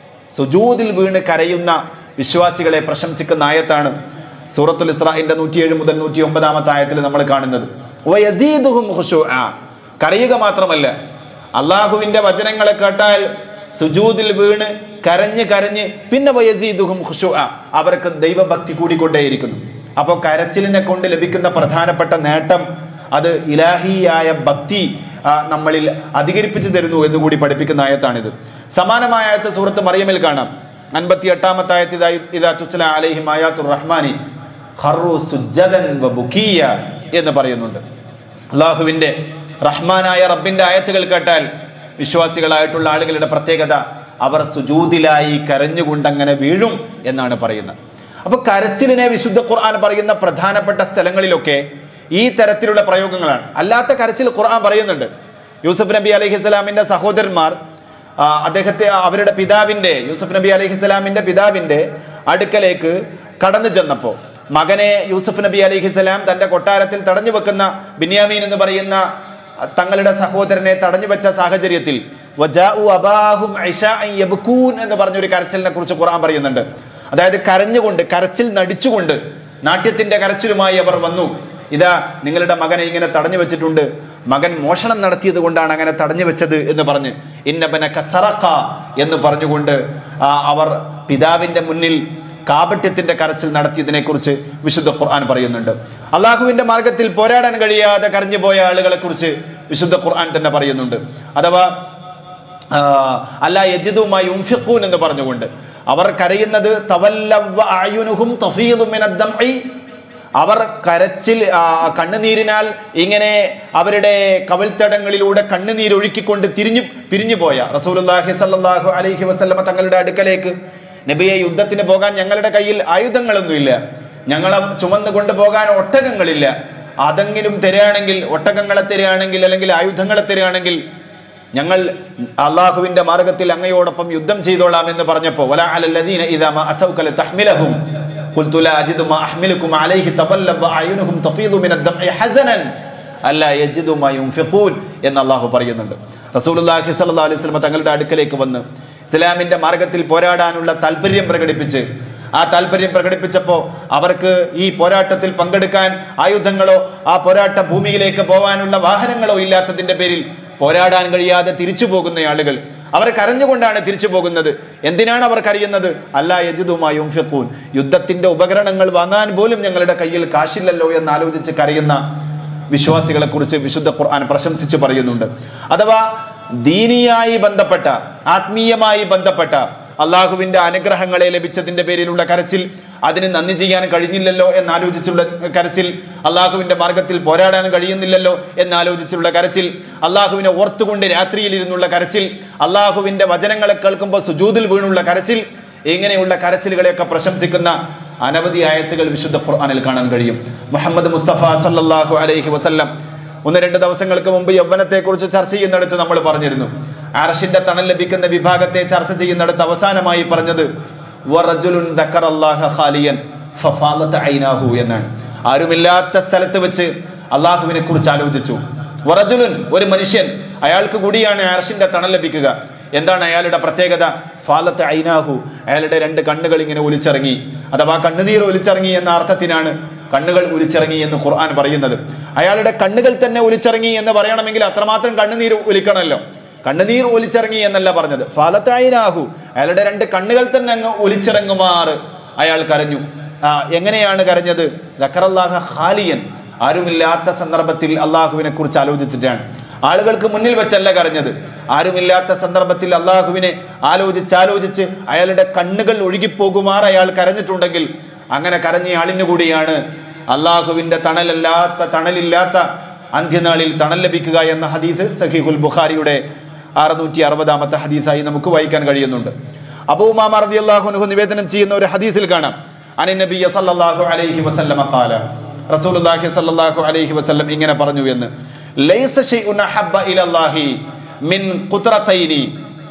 സുജൂദിൽ വീണ് കരയുന്ന വിശ്വാസികളെ പ്രശംസിക്കുന്ന ആയത്താണ് സൂറത്തുൽ ഇസ്രാഇന്റെ നൂറ്റിയേഴ് മുതൽ നൂറ്റി ഒമ്പതാമത്തെ ആയത്തിൽ നമ്മൾ കാണുന്നത്. വയസീദുഹും ഖുശൂഅ, കരയുക മാത്രമല്ല, അള്ളാഹുവിന്റെ വചനങ്ങളെ കേട്ടാൽ സുജൂദിൽ വീണ് കരഞ്ഞ് കരഞ്ഞ് പിന്നെ വയസീദുഹും ഖുശൂഅ, അവർക്ക് ദൈവഭക്തി കൂടിക്കൊണ്ടേയിരിക്കുന്നു. അപ്പോൾ കരച്ചിലിനെ കൊണ്ട് ലഭിക്കുന്ന പ്രധാനപ്പെട്ട നേട്ടം അത് ഇലാഹിയായ ഭക്തി നമ്മളിൽ അധികരിപ്പിച്ചു തരുന്നു എന്നുകൂടി പഠിപ്പിക്കുന്ന ആയത്താണിത്. സമാനമായ ആയത്ത് സൂറത്ത് മറിയമിൽ കാണാം. അൻപത്തി എട്ടാമത്തെ ആയത്ത് ഇദാ തുത്ല അലൈഹിം ആയാത്തുർ റഹ്മാനി ഖറു സുജ്ജദൻ വബുകിയ എന്ന് പറയുന്നുണ്ട്. അല്ലാഹുവിന്റെ റഹ്മാനായ റബ്ബിന്റെ ആയത്തുകൾ കേട്ടാൽ വിശ്വാസികളായിട്ടുള്ള ആളുകളുടെ പ്രത്യേകത, അവർ സുജൂദിലായി കരഞ്ഞുകൊണ്ട് അങ്ങനെ വീഴും എന്നാണ് പറയുന്നത്. അപ്പൊ കരച്ചിലിനെ വിശുദ്ധ ഖുർആൻ പറയുന്ന പ്രധാനപ്പെട്ട സ്ഥലങ്ങളിലൊക്കെ ഈ തരത്തിലുള്ള പ്രയോഗങ്ങളാണ്. അല്ലാത്ത കരച്ചിൽ ഖുർആൻ പറയുന്നുണ്ട്. യൂസുഫ് നബി അലൈഹിസ്സലാമിന്റെ സഹോദരന്മാർ അദ്ദേഹത്തെ അവരുടെ പിതാവിന്റെ യൂസുഫ് നബി അലൈഹിസ്സലാമിന്റെ പിതാവിന്റെ അടുക്കലേക്ക് കടന്നു ചെന്നപ്പോ മകനെ യൂസുഫ് നബി അലൈഹിസ്സലാം തന്റെ കൊട്ടാരത്തിൽ തടഞ്ഞു വെക്കുന്ന ബിന്യാമീൻ എന്ന് പറയുന്ന തങ്ങളുടെ സഹോദരനെ തടഞ്ഞു വെച്ച സാഹചര്യത്തിൽ എന്ന് പറഞ്ഞൊരു കരച്ചിലിനെ കുറിച്ച് ഖുർആൻ പറയുന്നുണ്ട്. അതായത് കരഞ്ഞുകൊണ്ട്, കരച്ചിൽ നടിച്ചുകൊണ്ട്, നാട്യത്തിന്റെ കരച്ചിലുമായി അവർ വന്നു. ഇതാ നിങ്ങളുടെ മകനെ ഇങ്ങനെ തടഞ്ഞു വെച്ചിട്ടുണ്ട്, മകൻ മോഷണം നടത്തിയത് കൊണ്ടാണ് അങ്ങനെ തടഞ്ഞു വെച്ചത് എന്ന് പറഞ്ഞ് ഇന്നബനക സറഖ എന്ന് പറഞ്ഞുകൊണ്ട് അവർ പിതാവിന്റെ മുന്നിൽ കാപട്യത്തിന്റെ കരച്ചിൽ നടത്തിയതിനെ കുറിച്ച് വിശുദ്ധ ഖുർആൻ പറയുന്നുണ്ട്. അള്ളാഹുവിന്റെ മാർഗത്തിൽ പോരാടാൻ കഴിയാതെ കരഞ്ഞു പോയ ആളുകളെ കുറിച്ച് വിശുദ്ധ ഖുർആൻ തന്നെ പറയുന്നുണ്ട്. അഥവാ അല്ലാ യജിദുമാ യുൻഫിഖൂൻ എന്ന് പറഞ്ഞുകൊണ്ട് അവർ കരയുന്നത് തവല്ലവ അയുനുഹും തഫീദു മിനദ്ദംഇ, അവർ കരച്ചിൽ കണ്ണുനീരിനാൽ ഇങ്ങനെ അവരുടെ കവിൾത്തടങ്ങളിലൂടെ കണ്ണുനീരൊഴുക്കിക്കൊണ്ട് തിരിഞ്ഞു പിരിഞ്ഞു പോയ റസൂലുള്ളാഹി സ്വല്ലല്ലാഹു അലൈഹി വസല്ലമ തങ്ങളുടെ അടുക്കലേക്ക്, നബിയെ യുദ്ധത്തിന് പോകാൻ ഞങ്ങളുടെ കയ്യിൽ ആയുധങ്ങളൊന്നുമില്ല, ഞങ്ങളെ ചുമന്നു കൊണ്ടുപോകാൻ ഒട്ടകങ്ങളില്ല, അതെങ്കിലും തരികയാണെങ്കിൽ, ഒട്ടകങ്ങളെ തരികയാണെങ്കിൽ അല്ലെങ്കിൽ ആയുധങ്ങളെ തരികയാണെങ്കിൽ ഞങ്ങൾ അള്ളാഹുവിന്റെ മാർഗത്തിൽ അങ്ങയോടൊപ്പം യുദ്ധം ചെയ്തോളാം എന്ന് പറഞ്ഞപ്പോ വലാ അലല്ലദീന ഇദാ മാ അതൗക ലതഹ്മിലഹും ഖുൽതു ലാ അജിദു മാ അഹ്മിലുകും അലൈഹി തബല്ലബ അയുനുഹും തഫീദു മിനദ്ദംഇ ഹസനൻ അല്ലാ യജിദു മാ യുൻഫിഖൂൻ എന്ന് അള്ളാഹു പറയുന്നുണ്ട്. റസൂലുള്ളാഹി സ്വല്ലല്ലാഹു അലൈഹി വസല്ലം തങ്ങളുടെ അടുക്കലേക്ക് വന്ന് ഇസ്ലാമിന്റെ മാർഗത്തിൽ പോരാടാനുള്ള താല്പര്യം പ്രകടിപ്പിച്ച് ആ താല്പര്യം പ്രകടിപ്പിച്ചപ്പോ അവർക്ക് ഈ പോരാട്ടത്തിൽ പങ്കെടുക്കാൻ ആയുധങ്ങളോ ആ പോരാട്ട ഭൂമിയിലേക്ക് പോകാനുള്ള വാഹനങ്ങളോ ഇല്ലാത്തതിന്റെ പേരിൽ പോരാടാൻ കഴിയാതെ തിരിച്ചു പോകുന്ന ആളുകൾ, അവർ കരഞ്ഞുകൊണ്ടാണ് തിരിച്ചു പോകുന്നത്. എന്തിനാണ് അവർ കരയുന്നത്? അല്ലാ യജിദുമാ യുൻഫിഖൂൻ, യുദ്ധത്തിന്റെ ഉപകരണങ്ങൾ വാങ്ങാൻ പോലും ഞങ്ങളുടെ കയ്യിൽ കാശില്ലല്ലോ എന്ന് ആലോചിച്ച് കരയുന്ന വിശ്വാസികളെ കുറിച്ച് വിശുദ്ധ ഖുർആൻ പ്രശംസിച്ച് പറയുന്നുണ്ട്. അഥവാ ദീനിയായി ബന്ധപ്പെട്ട, ആത്മീയമായി ബന്ധപ്പെട്ട അള്ളാഹുവിന്റെ അനുഗ്രഹങ്ങളെ ലഭിച്ചതിന്റെ പേരിലുള്ള കരച്ചിൽ, അതിന് നന്ദി ചെയ്യാൻ കഴിഞ്ഞില്ലല്ലോ എന്നാലോചിച്ചുള്ള കരച്ചിൽ, അള്ളാഹുവിന്റെ മാർഗത്തിൽ പോരാടാൻ കഴിയുന്നില്ലല്ലോ എന്നാലോചിച്ചുള്ള കരച്ചിൽ, അള്ളാഹുവിനെ ഓർത്തുകൊണ്ട് രാത്രിയിൽ ഇരുന്നുള്ള കരച്ചിൽ, അള്ളാഹുവിന്റെ വചനങ്ങളെ കേൾക്കുമ്പോൾ സുജൂദിൽ വീണുള്ള കരച്ചിൽ, ഇങ്ങനെയുള്ള കരച്ചിലുകളെയൊക്കെ പ്രശംസിക്കുന്ന അനവധി ആയത്തുകൾ വിശുദ്ധ ഖുർആനിൽ കാണാൻ കഴിയും. മുഹമ്മദ് മുസ്തഫ സല്ലല്ലാഹു അലൈഹി വസല്ലം ഒന്ന് രണ്ട് ദിവസങ്ങൾക്ക് മുമ്പ് യൗവനത്തെ കുറിച്ച് ചർച്ച ചെയ്യുന്നിടത്ത് നമ്മൾ പറഞ്ഞിരുന്നു. അർശിന്റെ തണൽ ലഭിക്കുന്ന വിഭാഗത്തെ ചർച്ച ചെയ്യുന്നിടത്ത് അവസാനമായി പറഞ്ഞത് വറജുലുൻ ദക്കറല്ലാഹ ഖാലിയൻ ഫഫാലത ഐനാഹു എന്നാണ്. ആരുമില്ലാത്ത സ്ഥലത്ത് വെച്ച് അള്ളാഹുവിനെ കുറിച്ച് ആലോചിച്ചു. വറജുലുൻ, ഒരു മനുഷ്യൻ, അയാൾക്ക് കൂടിയാണ് അർശിന്റെ തണൽ ലഭിക്കുക. എന്താണ് അയാളുടെ പ്രത്യേകത? ഫാലത്ത് ഐനാഹു, അയാളുടെ രണ്ട് കണ്ണുകൾ ഇങ്ങനെ ഒലിച്ചിറങ്ങി, അഥവാ കണ്ണുനീർ ഒലിച്ചിറങ്ങി എന്ന അർത്ഥത്തിനാണ് കണ്ണുകൾ ഒലിച്ചിറങ്ങി എന്ന് ഖുർആൻ പറയുന്നത്. അയാളുടെ കണ്ണുകൾ തന്നെ ഒലിച്ചിറങ്ങി എന്ന് പറയണമെങ്കിൽ അത്രമാത്രം കണ്ണുനീർ ഒലിക്കണമല്ലോ. കണ്ണുനീർ ഒലിച്ചിറങ്ങി എന്നല്ല പറഞ്ഞത്, ഫാലത്ത് ഐനാഹു, അയാളുടെ രണ്ട് കണ്ണുകൾ തന്നെ അങ്ങ് ഒലിച്ചിറങ്ങുമാറ് അയാൾ കരഞ്ഞു. ആ എങ്ങനെയാണ് കരഞ്ഞത്? ദക്കറല്ലാഹ ഖാലിയൻ, ആരുമില്ലാത്ത സന്ദർഭത്തിൽ അള്ളാഹുവിനെ കുറിച്ച് ആലോചിച്ചിട്ടാണ്. ആളുകൾക്ക് മുന്നിൽ വെച്ചല്ല കരഞ്ഞത്, ആരുമില്ലാത്ത സന്ദർഭത്തിൽ അള്ളാഹുവിനെ ആലോചിച്ചാലോചിച്ച് അയാളുടെ കണ്ണുകൾ ഒഴുകിപ്പോകുമാർ അയാൾ കരഞ്ഞിട്ടുണ്ടെങ്കിൽ അങ്ങനെ കരഞ്ഞ ആളിനു കൂടിയാണ് അള്ളാഹുവിന്റെ തണലല്ലാത്ത തണലില്ലാത്ത അന്ത്യനാളിൽ തണൽ ലഭിക്കുക എന്ന ഹദീസ് സഹീഹുൽ ബുഖാരിയുടെ അറുന്നൂറ്റി അറുപതാമത്തെ ഹദീസായി നമുക്ക് വായിക്കാൻ കഴിയുന്നുണ്ട്. അബൂ ഉമാമ റളിയല്ലാഹു അൻഹു നിവേദനം ചെയ്യുന്ന ഒരു ഹദീസിൽ കാണാം, അനി നബി സല്ലല്ലാഹു അലൈഹി വസല്ലമ ഖാല, റസൂലുള്ളാഹി സല്ലല്ലാഹു അലൈഹി വസല്ലം ഇങ്ങനെ പറഞ്ഞു എന്ന്, ലൈസ ശൈഉൻ അഹബ്ബ ഇലല്ലാഹി മിൻ ഖുത്രതൈനി,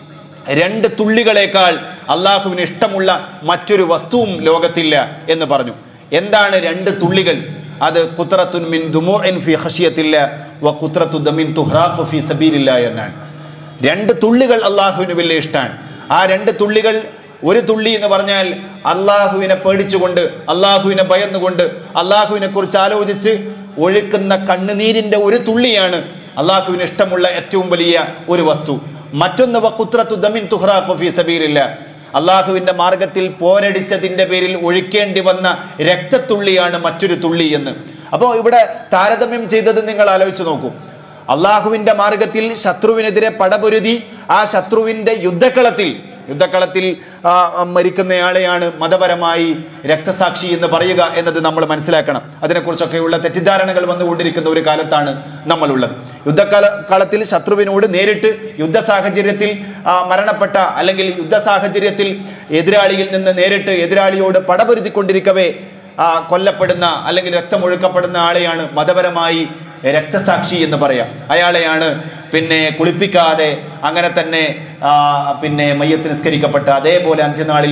രണ്ട് തുള്ളികളേക്കാൾ അള്ളാഹുവിന് ഇഷ്ടമുള്ള മറ്റൊരു വസ്തുവും ലോകത്തില്ല എന്ന് പറഞ്ഞു. എന്താണ് രണ്ട് തുള്ളികൾ? അത് ഖുത്രത്തുൻ മിൻ ദുമൂഇൻ ഫീ ഖശിയത്തില്ലാ വ ഖുത്രത്തു ദമിൻ തുഹ്റാഖു ഫീ സബീലില്ലാ എന്നാണ്. രണ്ട് തുള്ളികൾ അള്ളാഹുവിന് വലിയ ഇഷ്ടമാണ്. ആ രണ്ട് തുള്ളികൾ, ഒരു തുള്ളി എന്ന് പറഞ്ഞാൽ അള്ളാഹുവിനെ പേടിച്ചുകൊണ്ട്, അള്ളാഹുവിനെ ഭയന്നുകൊണ്ട്, അള്ളാഹുവിനെ കുറിച്ച് ആലോചിച്ച് ഒഴുക്കുന്ന കണ്ണുനീരിന്റെ ഒരു തുള്ളിയാണ് അള്ളാഹുവിന് ഇഷ്ടമുള്ള ഏറ്റവും വലിയ ഒരു വസ്തു. മറ്റൊന്ന് വഖുത്രത്തു ദമിൻ തുഹ്റാഖു ഫീ സബീലില്ലാ, അള്ളാഹുവിന്റെ മാർഗത്തിൽ പോരടിച്ചതിന്റെ പേരിൽ ഒഴിക്കേണ്ടി വന്ന രക്തത്തുള്ളിയാണ് മറ്റൊരു തുള്ളി എന്ന്. അപ്പോൾ ഇവിടെ താരതമ്യം ചെയ്തത് നിങ്ങൾ ആലോചിച്ച് നോക്കൂ. അള്ളാഹുവിന്റെ മാർഗത്തിൽ ശത്രുവിനെതിരെ പടപൊരുതി ആ ശത്രുവിന്റെ യുദ്ധക്കളത്തിൽ യുദ്ധക്കളത്തിൽ മരിക്കുന്നയാളെയാണ് മതപരമായി രക്തസാക്ഷി എന്ന് പറയുക എന്നത് നമ്മൾ മനസ്സിലാക്കണം. അതിനെക്കുറിച്ചൊക്കെയുള്ള തെറ്റിദ്ധാരണകൾ വന്നുകൊണ്ടിരിക്കുന്ന ഒരു കാലത്താണ് നമ്മളുള്ളത്. യുദ്ധകാല കാലത്തിൽ ശത്രുവിനോട് നേരിട്ട് യുദ്ധ സാഹചര്യത്തിൽ മരണപ്പെട്ട അല്ലെങ്കിൽ യുദ്ധ സാഹചര്യത്തിൽ എതിരാളിയിൽ നിന്ന് നേരിട്ട് എതിരാളിയോട് പടപൊരുതിക്കൊണ്ടിരിക്കവേ കൊല്ലപ്പെടുന്ന അല്ലെങ്കിൽ രക്തമൊഴുക്കപ്പെടുന്ന ആളെയാണ് മതപരമായി രക്തസാക്ഷി എന്ന് പറയാം. അയാളെയാണ് പിന്നെ കുളിപ്പിക്കാതെ അങ്ങനെ തന്നെ പിന്നെ മയ്യത്ത് നിസ്കരിക്കപ്പെട്ട, അതേപോലെ അന്ത്യനാളിൽ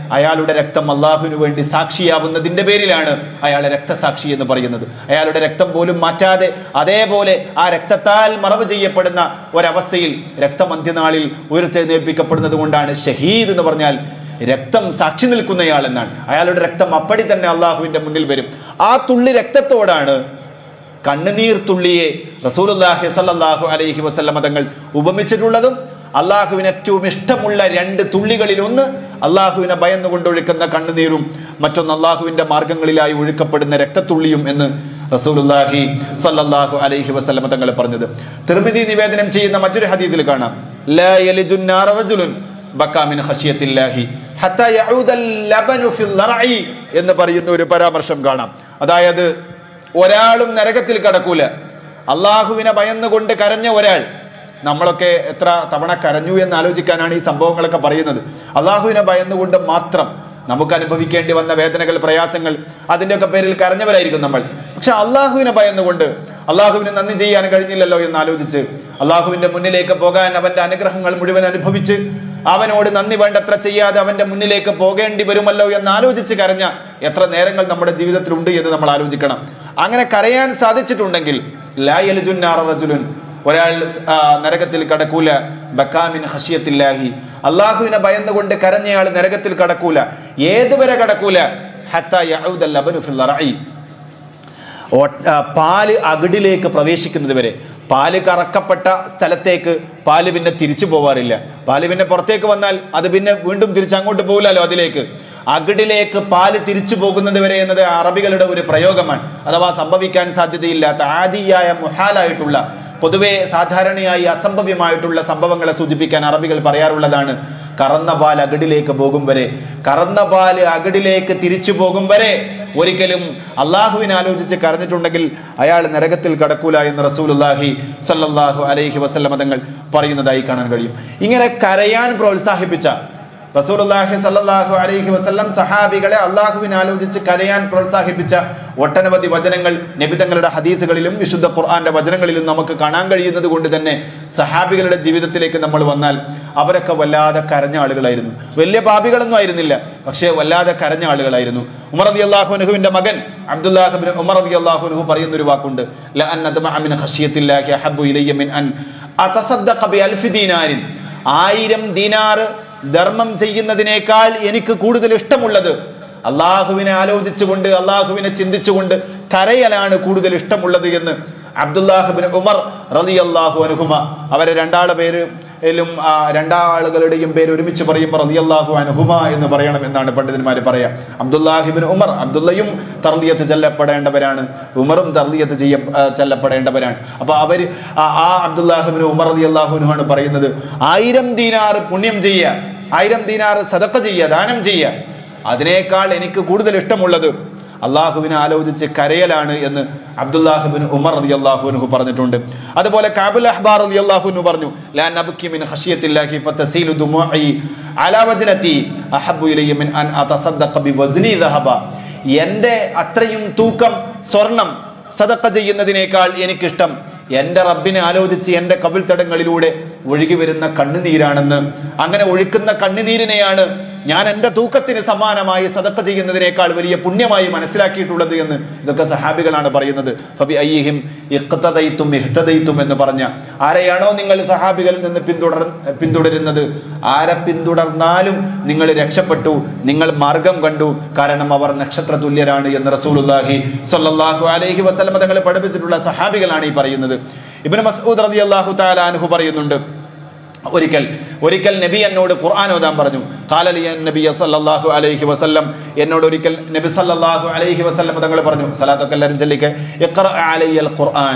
അയാളുടെ രക്തം അള്ളാഹുവിന് വേണ്ടി സാക്ഷിയാവുന്നതിന്റെ പേരിലാണ് അയാളെ രക്തസാക്ഷി എന്ന് പറയുന്നത്. അയാളുടെ രക്തം പോലും മാറ്റാതെ അതേപോലെ ആ രക്തത്താൽ മറവ് ചെയ്യപ്പെടുന്ന ഒരവസ്ഥയിൽ രക്തം അന്ത്യനാളിൽ ഉയർത്തെഴുന്നേൽപ്പിക്കപ്പെടുന്നത് കൊണ്ടാണ് ഷഹീദ് എന്ന് പറഞ്ഞാൽ രക്തം സാക്ഷി നിൽക്കുന്നയാൾ എന്നാണ്. അയാളുടെ രക്തം അപ്പടി തന്നെ അള്ളാഹുവിന്റെ മുന്നിൽ വരും. ആ തുള്ളി രക്തത്തോടാണ് കണ്ണുനീർ തുള്ളിയെ റസൂലുള്ളാഹി സ്വല്ലല്ലാഹു അലൈഹി വസല്ലമ തങ്ങൾ ഉപമിച്ചിട്ടുള്ളതും. അള്ളാഹുവിന് ഏറ്റവും ഇഷ്ടമുള്ള രണ്ട് തുള്ളികളിൽ ഒന്ന് അള്ളാഹുവിനെ ഭയന്നുകൊണ്ട് ഒഴുക്കുന്ന കണ്ണുനീരും മറ്റൊന്ന് അള്ളാഹുവിന്റെ മാർഗങ്ങളിലായി ഒഴുക്കപ്പെടുന്ന രക്തത്തുള്ളിയും എന്ന് റസൂലുള്ളാഹി സ്വല്ലല്ലാഹു അലൈഹി വസല്ലമ തങ്ങൾ പറഞ്ഞത്. തിർമിദി നിവേദനം ചെയ്യുന്ന മറ്റൊരു ഹദീസിൽ കാണാം, ലാ യലിജുൻ നാറ റജുലുൻ ബക്കാ മിൻ ഖശിയത്തില്ലാഹി ഹത്താ യഊദൽ ലബനു ഫിൽ ദറഇ എന്ന് പറയുന്ന ഒരു പരാമർശം കാണാം. അതായത് ഒരാളും നരകത്തിൽ കടക്കൂല, അള്ളാഹുവിനെ ഭയന്നുകൊണ്ട് കരഞ്ഞ ഒരാൾ. നമ്മളൊക്കെ എത്ര തവണ കരഞ്ഞു എന്ന് ആലോചിക്കാനാണ് ഈ സംഭവങ്ങളൊക്കെ പറയുന്നത്. അള്ളാഹുവിനെ ഭയന്നുകൊണ്ട് മാത്രം നമുക്ക് അനുഭവിക്കേണ്ടി വന്ന വേദനകൾ, പ്രയാസങ്ങൾ, അതിൻ്റെയൊക്കെ പേരിൽ കരഞ്ഞവരായിരിക്കും നമ്മൾ. പക്ഷെ അള്ളാഹുവിനെ ഭയന്നുകൊണ്ട് അള്ളാഹുവിന് നന്ദി ചെയ്യാൻ കഴിഞ്ഞില്ലല്ലോ എന്ന് ആലോചിച്ച് അള്ളാഹുവിന്റെ മുന്നിലേക്ക് പോകാൻ, അവന്റെ അനുഗ്രഹങ്ങൾ മുഴുവൻ അനുഭവിച്ച് അവനോട് നന്ദി വേണ്ടത്ര ചെയ്യാതെ അവന്റെ മുന്നിലേക്ക് പോകേണ്ടി വരുമല്ലോ എന്ന് ആലോചിച്ച് കരഞ്ഞ എത്ര നേരങ്ങൾ നമ്മുടെ ജീവിതത്തിൽ ഉണ്ട് എന്ന് നമ്മൾ ആലോചിക്കണം. അങ്ങനെ കരയാൻ സാധിച്ചിട്ടുണ്ടെങ്കിൽ ലാ യലിജുൻ നാറ റജുലുൻ, ഒരാൾ നരകത്തിൽ കടക്കൂല. ബക്കാ മിൻ ഖശിയത്തില്ലാഹി, അള്ളാഹുവിനെ ഭയന്നുകൊണ്ട് കരഞ്ഞയാൾ നരകത്തിൽ കടക്കൂല. ഏതുവരെ കടക്കൂല? ഹത്താ യഊദൽ ലബനു ഫിൽ ദറഇ, പാല് അകിടിലേക്ക് പ്രവേശിക്കുന്നത് വരെ. പാല് കറക്കപ്പെട്ട സ്ഥലത്തേക്ക് പാല് പിന്നെ തിരിച്ചു പോവാറില്ല. പാല് പിന്നെ പുറത്തേക്ക് വന്നാൽ അത് പിന്നെ വീണ്ടും തിരിച്ച് അങ്ങോട്ട് പോകില്ലല്ലോ അതിലേക്ക്. അകിടിലേക്ക് പാല് തിരിച്ചു പോകുന്നത് വരെ എന്നത് അറബികളുടെ ഒരു പ്രയോഗമാണ്. അഥവാ സംഭവിക്കാൻ സാധ്യതയില്ലാത്ത ആദിയായ മുഹാലായിട്ടുള്ള, പൊതുവെ സാധാരണയായി അസംഭവ്യമായിട്ടുള്ള സംഭവങ്ങളെ സൂചിപ്പിക്കാൻ അറബികൾ പറയാറുള്ളതാണ് കറന്ന പാൽ അകിടിലേക്ക് പോകും വരെ. കറന്ന പാല് അകിടിലേക്ക് തിരിച്ചു പോകും വരെ ഒരിക്കലും അള്ളാഹുവിനെ ആലോചിച്ച് കരഞ്ഞിട്ടുണ്ടെങ്കിൽ അയാൾ നരകത്തിൽ കടക്കൂല എന്ന് റസൂലുള്ളാഹി സ്വല്ലല്ലാഹു അലൈഹി വസല്ലമ തങ്ങൾ പറയുന്നതായി കാണാൻ കഴിയും. ഇങ്ങനെ കരയാൻ പ്രോത്സാഹിപ്പിച്ച റസൂലുള്ളാഹി സ്വല്ലല്ലാഹു അലൈഹി വസല്ലം സഹാബികളെ അള്ളാഹുവിനെ ആലോചിച്ച് കരയാൻ പ്രോത്സാഹിപ്പിച്ച ഒട്ടനവധി വചനങ്ങൾ നബി തങ്ങളുടെ ഹദീസുകളിലും വിശുദ്ധ ഖുർആന്റെ വചനങ്ങളിലും നമുക്ക് കാണാൻ കഴിയുന്നത് കൊണ്ട് തന്നെ സഹാബികളുടെ ജീവിതത്തിലേക്ക് നമ്മൾ വന്നാൽ അവരൊക്കെ വല്ലാതെ കരഞ്ഞ ആളുകളായിരുന്നു. വലിയ പാപികളൊന്നും ആയിരുന്നില്ല, പക്ഷേ വല്ലാതെ കരഞ്ഞ ആളുകളായിരുന്നു. ഉമർ റളിയല്ലാഹു അൻഹുവിന്റെ മകൻ അബ്ദുല്ലാഹ് ഇബ്നു ഉമർ റളിയല്ലാഹു അൻഹു പറയുന്ന ഒരു വാക്കുണ്ട്, ല അൻ അദ്മഅ മിൻ ഖശിയത്തില്ലാഹി അഹബ്ബു ഇലയ്യ മിൻ അൻ അതസദ്ദഖ ബി അൽഫി ദീനാരിൻ, ആയിരം ദീനാർ ധർമ്മം ചെയ്യുന്നതിനേക്കാൾ എനിക്ക് കൂടുതൽ ഇഷ്ടമുള്ളത് അള്ളാഹുവിനെ ആലോചിച്ചുകൊണ്ട് അള്ളാഹുവിനെ ചിന്തിച്ചുകൊണ്ട് കരയലാണ് കൂടുതൽ ഇഷ്ടമുള്ളത് എന്ന് അബ്ദുല്ലാഹ് ഇബ്നു ഉമർ റളിയല്ലാഹു അൻഹുമ. അവരെ രണ്ടാളെ പേരിലും രണ്ടാളുകളുടെയും പേര് ഒരുമിച്ച് പറയുമ്പോൾ റളിയല്ലാഹു അൻഹുമ എന്ന് പറയണം എന്നാണ് പണ്ഡിതന്മാർ പറയാം. അബ്ദുല്ലാഹ് ഇബ്നു ഉമർ, അബ്ദുള്ളയും തർലിയത്ത് ചെല്ലപ്പെടേണ്ടവരാണ്, ഉമറും തർലിയത്ത് ചെയ്യ ചെല്ലപ്പെടേണ്ടവരാണ്. അപ്പൊ അവര് ആ അബ്ദുല്ലാഹ് ഇബ്നു ഉമർ റളിയല്ലാഹു അൻഹു ആണ് പറയുന്നത്, ആയിരം ദീനാർ പുണ്യം ചെയ്യുക, ആയിരം ദീനാർ സദഖ ചെയ്യുക, ദാനം ചെയ്യുക, അതിനേക്കാൾ എനിക്ക് കൂടുതൽ ഇഷ്ടമുള്ളത് അള്ളാഹുവിനെ ആലോചിച്ച് കരയലാണ് എന്ന് അബ്ദുല്ലാഹ് ഇബ്നു ഉമർ റളിയല്ലാഹു അൻഹു പറഞ്ഞിട്ടുണ്ട്. അതുപോലെ കഅബുൽ അഹ്ബാർ റളിയല്ലാഹു അൻഹു പറഞ്ഞു, ലാ നബ്കി മിൻ ഖശിയത്തില്ലാഹി ഫതസീലു ദുമുഇ അലാ വജ്നതി അഹബ്ബു ഇലയ്യ മിൻ അൻ അതസദ്ദഖ ബി വസ്നി ദഹബ, എൻ്റെ അത്രയും തൂക്കം സ്വർണം സദഖ ചെയ്യുന്നതിനേക്കാൾ എനിക്കിഷ്ടം എൻ്റെ റബ്ബിനെ ആലോചിച്ച് എൻ്റെ കവിൾത്തടങ്ങളിലൂടെ ഒഴുകി വരുന്ന കണ്ണുനീരാണെന്ന്. അങ്ങനെ ഒഴുക്കുന്ന കണ്ണുനീരിനെയാണ് ഞാൻ എൻ്റെ തൂക്കത്തിന് സമാനമായി സദഖ ചെയ്യുന്നതിനേക്കാൾ വലിയ പുണ്യമായി മനസ്സിലാക്കിയിട്ടുള്ളത് എന്ന് ഇതൊക്കെ സഹാബികളാണ് പറയുന്നത്. ഫബി അയ്യിഹിം ഇഖ്തദൈതും ഇഹ്തദൈതും എന്ന് പറഞ്ഞ ആരെയാണോ നിങ്ങൾ സഹാബികളിൽ നിന്ന് പിന്തുടർ പിന്തുടരുന്നത്, ആരെ പിന്തുടർന്നാലും നിങ്ങൾ രക്ഷപ്പെട്ടു, നിങ്ങൾ മാർഗം കണ്ടു, കാരണം അവർ നക്ഷത്ര തുല്യരാണ് എന്ന് റസൂലുള്ളാഹി സ്വല്ലല്ലാഹു അലൈഹി വസല്ലം തങ്ങളെ പഠിപ്പിച്ചിട്ടുള്ള സഹാബികളാണ് ഈ പറയുന്നത്. ഇബ്നു മസ്ഊദ് റളിയല്ലാഹു തആല അൻഹു പറയുന്നുണ്ട്, ഒരിക്കൽ ഒരിക്കൽ നബി എന്നോട് ഖുർആൻ ഓതാൻ പറഞ്ഞു. ഖാലലി നബി സല്ലല്ലാഹു അലൈഹി വസല്ലം, എന്നോട് ഒരിക്കൽ നബി സല്ലല്ലാഹു അലൈഹി വസല്ലം തങ്ങൾ പറഞ്ഞു, സലാത്തൊക്കെ എല്ലാവരും ചൊല്ലിക്കെ, ഇഖ്റ അലയ്യൽ ഖുർആൻ,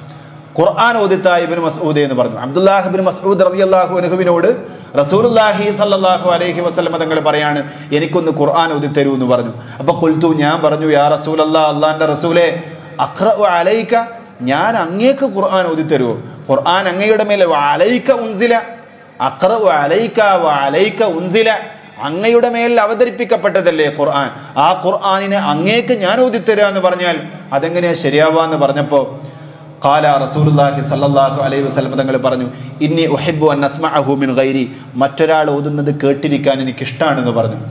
ഖുർആൻ ഓദിത്ത ഇബ്നു മസ്ഊദ് എന്ന് പറഞ്ഞു. അബ്ദുല്ലാഹ് ഇബ്നു മസ്ഊദ് റളിയല്ലാഹു അൻഹുവിനോട് റസൂലുള്ളാഹി സല്ലല്ലാഹു അലൈഹി വസല്ലം തങ്ങൾ പറയാണ്, എനിക്കൊന്ന് ഖുർആൻ ഓദിത്തരൂ എന്ന് പറഞ്ഞു. അപ്പൊ ഖുൽതു, ഞാൻ പറഞ്ഞു, യാ റസൂലല്ലാഹ്, അല്ലാഹുവിന്റെ റസൂലേ, അഖ്റഉ അലൈക, ഞാൻ അങ്ങേക്ക് ഖുർആൻ ഓദിത്തരുവോ? ഖുർആൻ അങ്ങയുടെ മേലെ അലൈക ഉൻസില, അഖ്റഉ അലൈക വ അലൈക ഉൻസില, അങ്ങയുടെ മേൽ അവതരിപ്പിക്കപ്പെട്ടതല്ലേ ഖുർആൻ, ആ ഖുർആനിനെ അങ്ങേക്ക് ഞാൻ ഓതിത്തരാ എന്ന് പറഞ്ഞാൽ അതെങ്ങനെയാ ശരിയാവാന്ന് പറഞ്ഞപ്പോ ഖാല റസൂലുള്ളാഹി സ്വല്ലല്ലാഹു അലൈഹി വസല്ലം തങ്ങൾ പറഞ്ഞു, ഇന്നി ഉഹിബ്ബു അൻ അസ്മഅഹു മിൻ ഗൈരി, മറ്റൊരാൾ ഓതുന്നത് കേട്ടിരിക്കാൻ എനിക്ക് ഇഷ്ടമാണെന്ന് പറഞ്ഞു.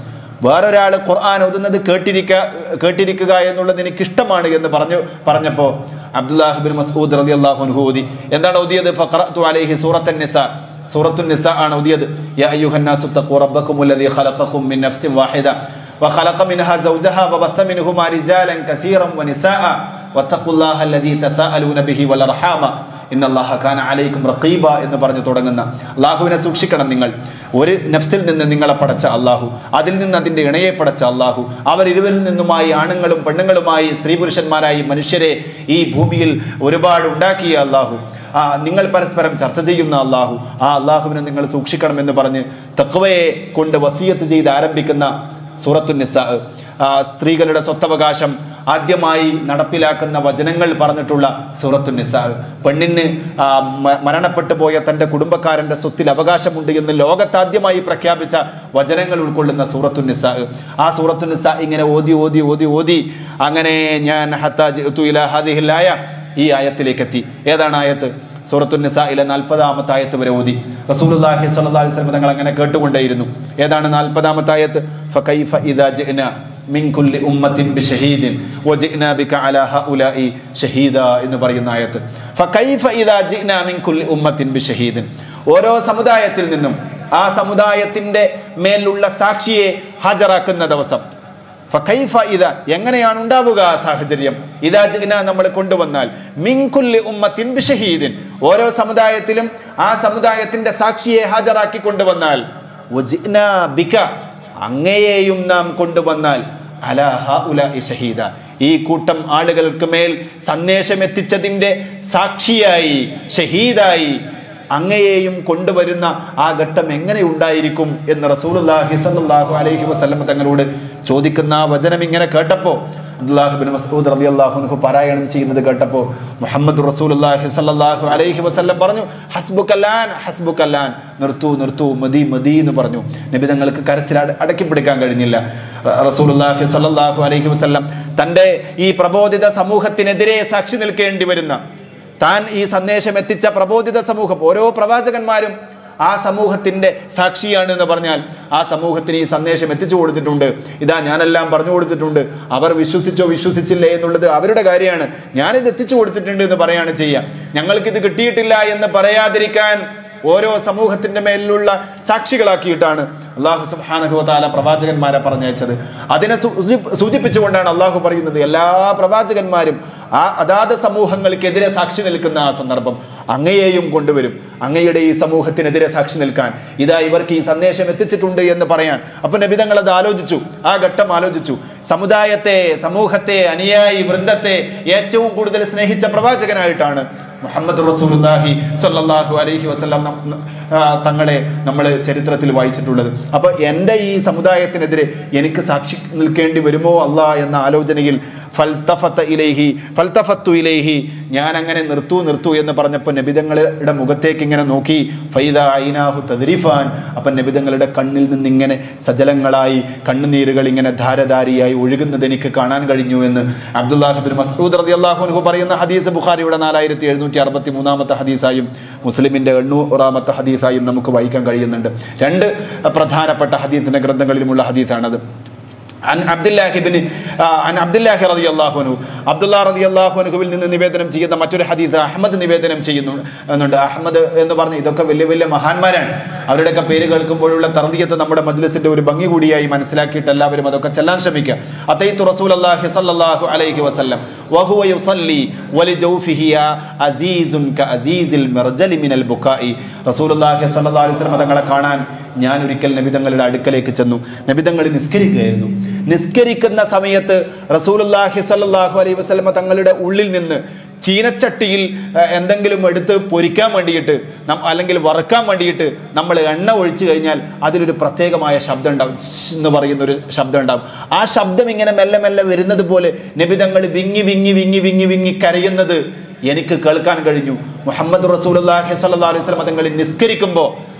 വേറൊരാൾ ഖുർആൻ ഓതുന്നത് കേട്ടിരിക്ക കേട്ടിരിക്കുക എന്നുള്ളത് എനിക്ക് ഇഷ്ടമാണ് എന്ന് പറഞ്ഞു പറഞ്ഞപ്പോൾ അബ്ദുല്ലാഹ് ബിൻ മസ്ഊദ് റളിയല്ലാഹു അൻഹു ഓതി. എന്താണ് ഓതിയത്? ഫഖറഅതു അലൈഹി സൂറത്തുൻ നിസാ, സൂറത്തുൻ നിസാ ആണ് ഓതിയത്. യാ അയ്യുഹന്നാസു തഖൂ റബ്ബക്കുമുല്ലദീ ഖലഖക്കും മിൻ നഫ്സിൻ വാഹിദ വഖലഖ മിൻഹാ സൗജഹാ വബസ്സ മിൻഹുമാ റിജാലൻ കസീറൻ വനിസാഅ വത്തഖുല്ലാഹ അല്ലദീ തസാഅലൂന ബിഹി വൽ അർഹാമ ഇന്നല്ലാഹ കാന അലൈക്കും റഖീബ എന്ന് പറഞ്ഞു തുടങ്ങുന്ന, അള്ളാഹുവിനെ സൂക്ഷിക്കണം നിങ്ങൾ. ഒരു നഫ്സിൽ നിന്ന് നിങ്ങളെ പടച്ച അള്ളാഹു, അതിൽ നിന്ന് അതിന്റെ ഇണയെ പടച്ച അള്ളാഹു, അവർ ഇരുവരിൽ നിന്നുമായി ആണുങ്ങളും പെണ്ണുങ്ങളുമായി സ്ത്രീ പുരുഷന്മാരായി മനുഷ്യരെ ഈ ഭൂമിയിൽ ഒരുപാട് ഉണ്ടാക്കിയ അള്ളാഹു, ആ നിങ്ങൾ പരസ്പരം ചർച്ച ചെയ്യുന്ന അള്ളാഹു, ആ അള്ളാഹുവിനെ നിങ്ങൾ സൂക്ഷിക്കണം എന്ന് പറഞ്ഞ് തഖ്വയെ കൊണ്ട് വസിയത്ത് ചെയ്ത് ആരംഭിക്കുന്ന സൂറത്തുൻ നിസാ. സ്ത്രീകളുടെ സ്വത്തവകാശം ആദ്യമായി നടപ്പിലാക്കുന്ന വചനങ്ങൾ പറഞ്ഞിട്ടുള്ള സൂറത്തുൻ നിസാ. പെണ്ണിന് മരണപ്പെട്ടു പോയ തന്റെ കുടുംബക്കാരന്റെ സ്വത്തിൽ അവകാശമുണ്ട് എന്ന് ലോകത്താദ്യമായി പ്രഖ്യാപിച്ച വചനങ്ങൾ ഉൾക്കൊള്ളുന്ന സൂറത്തുൻ നിസാ. ആ സൂറത്തുൻ നിസാ ഇങ്ങനെ ഓതി ഓതി ഓതി ഓതി അങ്ങനെ ഞാൻ ഹത്താ ജിഅ്തു ഇലാ ഹാദിഹിൽ ആയ, ഈ ആയത്തിലേക്ക് എത്തി. ഏതാണ് ആയത്ത്? സൂറത്തുൻ നിസായിലെ നാൽപ്പതാമത്തെ ആയത്ത് വരെ ഓതി. റസൂലുള്ളാഹി സ്വല്ലല്ലാഹു അലൈഹി വസല്ലം തങ്ങൾ അങ്ങനെ കേട്ടുകൊണ്ടേയിരുന്നു. ഏതാണ് നാൽപ്പതാമത്തെ ആയത്ത്? ഫകൈഫ ഇദാ ജിഅ്നാ മിൻ കുല്ലി ഉമ്മത്തിൻ ബിശഹീദിൻ വജിഅ്നാ ബിക അലാ ഹഉലാഇ ഷഹീദാ എന്ന് പറയുന്ന ആയത്ത്. ഫകൈഫ ഇദാ ജിഅ്നാ മിൻ കുല്ലി ഉമ്മത്തിൻ ബിശഹീദിൻ, ഓരോ സമുദായത്തിൽ നിന്നും ആ സമുദായത്തിന്റെ മേലുള്ള സാക്ഷിയെ ഹാജരാക്കുന്ന ദിവസം. ഫകൈഫ ഇദാ, എങ്ങനെയാണ് ഉണ്ടാവുക ആ സാഹചര്യം? ഇദാ ജിഅ്നാ, നമ്മൾ കൊണ്ടുവന്നാൽ, മിൻ കുല്ലി ഉമ്മത്തിൻ ബിശഹീദിൻ, ഓരോ സമുദായത്തിലും ആ സമുദായത്തിന്റെ സാക്ഷിയെ ഹാജരാക്കി കൊണ്ടുവന്നാൽ, വജിഅ്നാ ബിക, അങ്ങയെയും നാം കൊണ്ടുവന്നാൽ, അലാ ഹഉലാഇ ഷഹീദ, ഈ കൂട്ടം ആളുകൾക്ക് മേൽ സന്ദേശം എത്തിച്ചതിന്റെ സാക്ഷിയായി, ഷഹീദായി അങ്ങയെയും കൊണ്ടുവരുന്ന ആ ഘട്ടം എങ്ങനെ ഉണ്ടായിരിക്കും എന്ന് റസൂലുള്ളാഹി സ്വല്ലല്ലാഹു അലൈഹി വസല്ലം തങ്ങളോട് ചോദിക്കുന്ന ആ വചനം ഇങ്ങനെ കേട്ടപ്പോൾ, അബ്ദുല്ലാഹ് ബിൻ മസ്ഊദ് റളിയല്ലാഹു അൻഹു പാരായണം ചെയ്യുന്നത് കേട്ടപ്പോൾ മുഹമ്മദ് റസൂലുള്ളാഹി സ്വല്ലല്ലാഹു അലൈഹി വസല്ലം പറഞ്ഞു, ഹസ്ബുകല്ലാൻ ഹസ്ബുകല്ലാൻ, നിർത്തൂ നിർത്തൂ, മതി മതി എന്ന് പറഞ്ഞു. നബി തങ്ങൾക്ക് കരച്ചിൽ അടക്കി പിടിക്കാൻ കഴിഞ്ഞില്ല. റസൂലുള്ളാഹി സ്വല്ലല്ലാഹു അലൈഹി വസല്ലം തന്റെ ഈ പ്രബോധിത സമൂഹത്തിനെതിരെ സാക്ഷി നിൽക്കേണ്ടി വരുന്ന, താൻ ഈ സന്ദേശം എത്തിച്ച പ്രബോധിത സമൂഹം, ഓരോ പ്രവാചകന്മാരും ആ സമൂഹത്തിന്റെ സാക്ഷിയാണ് എന്ന് പറഞ്ഞാൽ ആ സമൂഹത്തിന് ഈ സന്ദേശം എത്തിച്ചു കൊടുത്തിട്ടുണ്ട്. ഇതാ ഞാനെല്ലാം പറഞ്ഞു കൊടുത്തിട്ടുണ്ട്, അവർ വിശ്വസിച്ചോ വിശ്വസിച്ചില്ലേ എന്നുള്ളത് അവരുടെ കാര്യമാണ്, ഞാനിത് എത്തിച്ചു കൊടുത്തിട്ടുണ്ട് എന്ന് പറയാണ് ചെയ്യുക. ഞങ്ങൾക്കിത് കിട്ടിയിട്ടില്ല എന്ന് പറയാതിരിക്കാൻ ഓരോ സമൂഹത്തിന്റെ മേലുള്ള സാക്ഷികളാക്കിയിട്ടാണ് അള്ളാഹു സുബ്ഹാനഹു വ തആല പ്രവാചകന്മാരെ പറഞ്ഞയച്ചത്. അതിനെ സൂചിപ്പിച്ചുകൊണ്ടാണ് അള്ളാഹു പറയുന്നത്, എല്ലാ പ്രവാചകന്മാരും ആ അതാത് സമൂഹങ്ങൾക്കെതിരെ സാക്ഷി നിൽക്കുന്ന ആ സന്ദർഭം അങ്ങയെയും കൊണ്ടുവരും, അങ്ങയുടെ ഈ സമൂഹത്തിനെതിരെ സാക്ഷി നിൽക്കാൻ, ഇതാ ഇവർക്ക് ഈ സന്ദേശം എത്തിച്ചിട്ടുണ്ട് എന്ന് പറയാൻ. അപ്പൊ നബി തങ്ങൾ അത് ആലോചിച്ചു, ആ ഘട്ടം ആലോചിച്ചു. സമുദായത്തെ, സമൂഹത്തെ, അനുയായി വൃന്ദത്തെ ഏറ്റവും കൂടുതൽ സ്നേഹിച്ച പ്രവാചകനായിട്ടാണ് മുഹമ്മദ് റസൂലുള്ളാഹി സ്വല്ലല്ലാഹു അലൈഹി വസല്ലം തങ്ങളെ നമ്മൾ ചരിത്രത്തിൽ വായിച്ചിട്ടുള്ളത്. അപ്പൊ എൻ്റെ ഈ സമുദായത്തിനെതിരെ എനിക്ക് സാക്ഷി നിൽക്കേണ്ടി വരുമോ അല്ലാ എന്ന ആലോചനയിൽ ഫൽതഫത ഇലൈഹി ഫൽതഫത്തു ഇലൈഹി, ഞാൻ അങ്ങനെ നിർത്തു നിർത്തു എന്ന് പറഞ്ഞപ്പോൾ നബിതങ്ങളുടെ മുഖത്തേക്ക് ഇങ്ങനെ നോക്കി. ഫൈദ ഐനാഹു തദ്രിഫാൻ, അപ്പം നബിതങ്ങളുടെ കണ്ണിൽ നിന്ന് ഇങ്ങനെ സജലങ്ങളായി കണ്ണുനീരുകൾ ഇങ്ങനെ ധാരധാരിയായി ഒഴുകുന്നത് എനിക്ക് കാണാൻ കഴിഞ്ഞു എന്ന് അബ്ദുല്ലാഹ് ബിൻ മസ്ഊദ് റളിയല്ലാഹു അൻഹു പറയുന്ന ഹദീസ് ബുഖാരിയുടെ നാലായിരത്തി എഴുന്നൂറ്റി അറുപത്തി മൂന്നാമത്തെ ഹദീസായും മുസ്ലിമിന്റെ എണ്ണൂറാമത്തെ ഹദീസായും നമുക്ക് വായിക്കാൻ കഴിയുന്നുണ്ട്. രണ്ട് പ്രധാനപ്പെട്ട ഹദീസിന്റെ ഗ്രന്ഥങ്ങളിലുമുള്ള ഹദീസാണത്. അൻ അബ്ദുല്ലാഹി ഇബ്നു അൻ അബ്ദുല്ലാഹി റളിയല്ലാഹു അൻഹു, അബ്ദുല്ലാഹ് റളിയല്ലാഹു അൻഹുവിൽ നിന്ന് നിവേദനം ചെയ്യുന്ന മറ്റൊരു ഹദീസ് അഹ്മദ് നിവേദനം ചെയ്യുന്നുണ്ട്. അഹ്മദ് എന്ന് പറഞ്ഞ ഇതൊക്കെ വലിയ വലിയ മഹാന്മാരാണ്. അവരുടെയൊക്കെ പേര് കേൾക്കുമ്പോഴുള്ള തർദിയത്ത് നമ്മുടെ മജ്ലിസിന്റെ ഒരു ഭംഗി കൂടിയായി മനസ്സിലാക്കിയിട്ട് എല്ലാവരും അതൊക്കെ ചെല്ലാൻ ശ്രമിക്കുക. അതൈതു റസൂലുള്ളാഹി സ്വല്ലല്ലാഹു അലൈഹി വസല്ലം വഹുവ യുസല്ലി വലിജൗഫിഹി അസീസുൻ കഅസീസിൽ മിർജലി മിനൽ ബുകാഇ. റസൂലുള്ളാഹി സ്വല്ലല്ലാഹു അലൈഹി വസല്ലം തങ്ങളെ കാണാൻ ഞാൻ ഒരിക്കൽ നബിതങ്ങളുടെ അടുക്കലേക്ക് ചെന്നു. നബിതങ്ങൾ നിസ്കരിക്കുകയായിരുന്നു. നിസ്കരിക്കുന്ന സമയത്ത് റസൂലുള്ളാഹി സ്വല്ലല്ലാഹു അലൈഹി വസല്ലം തങ്ങളുടെ ഉള്ളിൽ നിന്ന് ചീനച്ചട്ടിയിൽ എന്തെങ്കിലും എടുത്ത് പൊരിക്കാൻ വേണ്ടിയിട്ട് അല്ലെങ്കിൽ വറുക്കാൻ വേണ്ടിയിട്ട് നമ്മൾ എണ്ണ ഒഴിച്ചു കഴിഞ്ഞാൽ അതിലൊരു പ്രത്യേകമായ ശബ്ദം ഉണ്ടാവും, എന്ന് പറയുന്നൊരു ശബ്ദം ഉണ്ടാവും. ആ ശബ്ദം ഇങ്ങനെ മെല്ലെ മെല്ലെ വരുന്നത് പോലെ നബിതങ്ങൾ വിങ്ങി വിങ്ങി വിങ്ങി വിങ്ങി വിങ്ങി കരയുന്നത് എനിക്ക് കേൾക്കാൻ കഴിഞ്ഞു. മുഹമ്മദ് റസൂലുള്ളാഹി സ്വല്ലല്ലാഹു അലൈഹി വസല്ലം തങ്ങൾ നിസ്കരിക്കുമ്പോൾ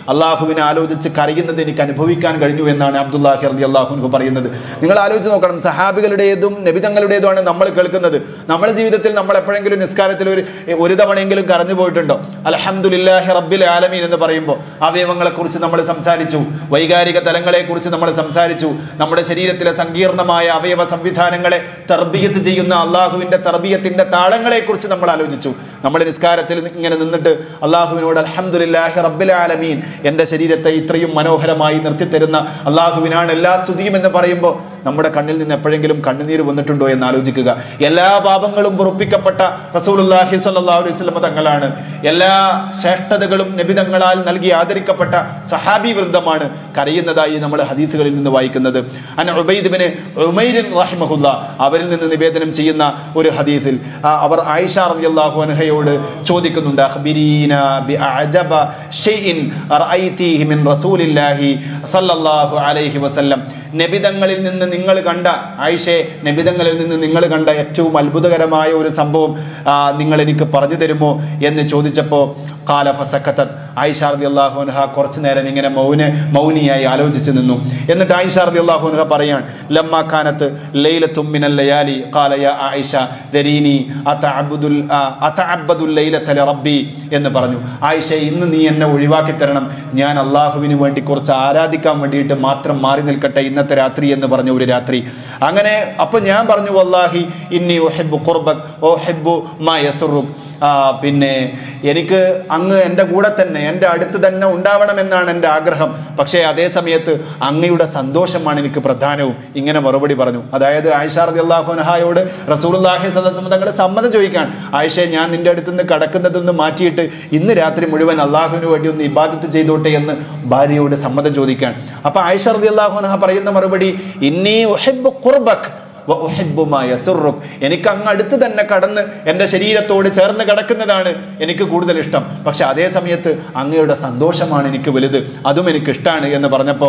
അള്ളാഹുവിനെ ആലോചിച്ച് കരയുന്നത് എനിക്ക് അനുഭവിക്കാൻ കഴിഞ്ഞു എന്നാണ് അബ്ദുല്ലാഹി റളിയല്ലാഹു അൻഹു പറയുന്നത്. നിങ്ങൾ ആലോചിച്ച് നോക്കണം, സഹാബികളുടേതും നബിതങ്ങളുടേതുമാണ് നമ്മൾ കേൾക്കുന്നത്. നമ്മുടെ ജീവിതത്തിൽ നമ്മൾ എപ്പോഴെങ്കിലും നിസ്കാരത്തിൽ ഒരു ഒരു തവണയെങ്കിലും കരഞ്ഞു പോയിട്ടുണ്ടോ? അൽഹംദുലില്ലാഹി റബ്ബിൽ ആലമീൻ എന്ന് പറയുമ്പോൾ അവയവങ്ങളെ കുറിച്ച് നമ്മൾ സംസാരിച്ചു, വൈകാരിക തലങ്ങളെ കുറിച്ച് നമ്മൾ സംസാരിച്ചു, നമ്മുടെ ശരീരത്തിലെ സങ്കീർണമായ അവയവ സംവിധാനങ്ങളെ തർബിയത്ത് ചെയ്യുന്ന അള്ളാഹുവിന്റെ തർബിയത്തിന്റെ താളങ്ങളെ കുറിച്ച് നമ്മൾ ആലോചിച്ചു. നമ്മൾ നിസ്കാരത്തിൽ ഇങ്ങനെ നിന്നിട്ട് അള്ളാഹുവിനോട് അൽഹംദുലില്ലാഹി റബ്ബിൽ ആലമീൻ, എൻ്റെ ശരീരത്തെ ഇത്രയും മനോഹരമായി നിർത്തിത്തരുന്ന അള്ളാഹുവിനാണ് എല്ലാ സ്തുതിയും എന്ന് പറയുമ്പോൾ നമ്മുടെ കണ്ണിൽ നിന്ന് എപ്പോഴെങ്കിലും കണ്ണുനീര് വന്നിട്ടുണ്ടോ എന്ന് ആലോചിക്കുക. എല്ലാ പാപങ്ങളും പൊറുപ്പിക്കപ്പെട്ട റസൂലുള്ളാഹി സ്വല്ലല്ലാഹു അലൈഹി വസല്ലം തങ്ങളാണ്. എല്ലാ ശ്രേഷ്ഠതകളും നബിതങ്ങളാൽ നൽകി ആദരിക്കപ്പെട്ട സഹാബി വൃന്ദമാണ് കരയുന്നതായി നമ്മൾ ഹദീസുകളിൽ നിന്ന് വായിക്കുന്നത്. അൻ ഉബൈദ് ഇബ്നു ഉമൈർ റഹിമഹുല്ല അവരിൽ നിന്ന് നിവേദനം ചെയ്യുന്ന ഒരു ഹദീസിൽ അവർ ആയിഷ റളിയല്ലാഹു അൻഹയോട് ചോദിക്കുന്നുണ്ട്, അഖ്ബിരീന ബിഅഅജബ ഷൈഇൻ റഅയ്തീഹി മിൻ റസൂലില്ലാഹി സ്വല്ലല്ലാഹു അലൈഹി വസല്ലം, നബിതങ്ങളിൽ നിന്ന് നിങ്ങൾ കണ്ട ആയിഷേ, നബിതങ്ങളിൽ നിന്ന് നിങ്ങൾ കണ്ട ഏറ്റവും അത്ഭുതകരമായ ഒരു സംഭവം നിങ്ങൾ എനിക്ക് പറഞ്ഞു തരുമോ എന്ന് ചോദിച്ചപ്പോൾ ഖാല ഫസക്കതത്, ആയിഷ റളിയല്ലാഹു അൻഹ കുറച്ചു നേരം ഇങ്ങനെ മൗന മൗനിയായി ആലോചിച്ചു നിന്നു. എന്നിട്ട് ആയിഷ റളിയല്ലാഹു അൻഹ പറയാൻ, ലമ്മാ കാനത്ത് ലൈലത്തും മിനൽ ലയാലി ഖാല യാ ആയിഷ ദരീനി അതഅബ്ദുൽ അതഅബ്ദുൽ ലൈലത ലറബ്ബി എന്ന് പറഞ്ഞു. ആയിഷ, ഇന്ന് നീ എന്നെ ഒഴിവാക്കി തരണം, ഞാൻ അള്ളാഹുവിന് വേണ്ടി കുറച്ച് ആരാധിക്കാൻ വേണ്ടിയിട്ട് മാത്രം മാറി നിൽക്കട്ടെ ഇന്നത്തെ രാത്രി എന്ന് പറഞ്ഞ ഒരു രാത്രി. അങ്ങനെ അപ്പൊ ഞാൻ പറഞ്ഞു, വല്ലാഹി ഇന്നി ഉഹിബ്ബു ഖുർബക് ഉഹിബ്ബു മാ യസുറുക്, പിന്നെ എനിക്ക് അങ്ങ് എൻ്റെ കൂടെ തന്നെ എൻ്റെ അടുത്ത് തന്നെ ഉണ്ടാവണമെന്നാണ് എൻ്റെ ആഗ്രഹം, പക്ഷേ അതേ സമയത്ത് അങ്ങയുടെ സന്തോഷമാണ് എനിക്ക് പ്രധാനവും. ഇങ്ങനെ മറുപടി പറഞ്ഞു. അതായത് ആയിഷ റളിയല്ലാഹു അൻഹയോട് റസൂലുള്ളാഹി സ്വല്ലല്ലാഹു അലൈഹി വസല്ലം തങ്ങളുടെ സമ്മതം ചോദിക്കാൻ, ആയിഷ ഞാൻ നിന്റെ അടുത്ത് നിന്ന് കടക്കുന്നതൊന്ന് മാറ്റിയിട്ട് ഇന്ന് രാത്രി മുഴുവൻ അള്ളാഹുവിന് വേണ്ടി ഒന്ന് ഇബാദത്ത് ചെയ്തോട്ടെ എന്ന് ഭാര്യയോട് സമ്മതം ചോദിക്കാൻ. അപ്പൊ ആയിഷ റളിയല്ലാഹു അൻഹ പറയുന്ന മറുപടി, ഇന്നി ഉഹിബ്ബു ഖുർബക് വ ഉഹിബ്ബു മാ യസുറുക്, എനിക്ക് അങ്ങ് അടുത്ത് തന്നെ കടന്ന് എൻ്റെ ശരീരത്തോട് ചേർന്ന് കിടക്കുന്നതാണ് എനിക്ക് കൂടുതൽ ഇഷ്ടം, പക്ഷെ അതേ സമയത്ത് അങ്ങയുടെ സന്തോഷമാണ് എനിക്ക് വലുത്, അതും എനിക്ക് ഇഷ്ടമാണ് എന്ന് പറഞ്ഞപ്പോൾ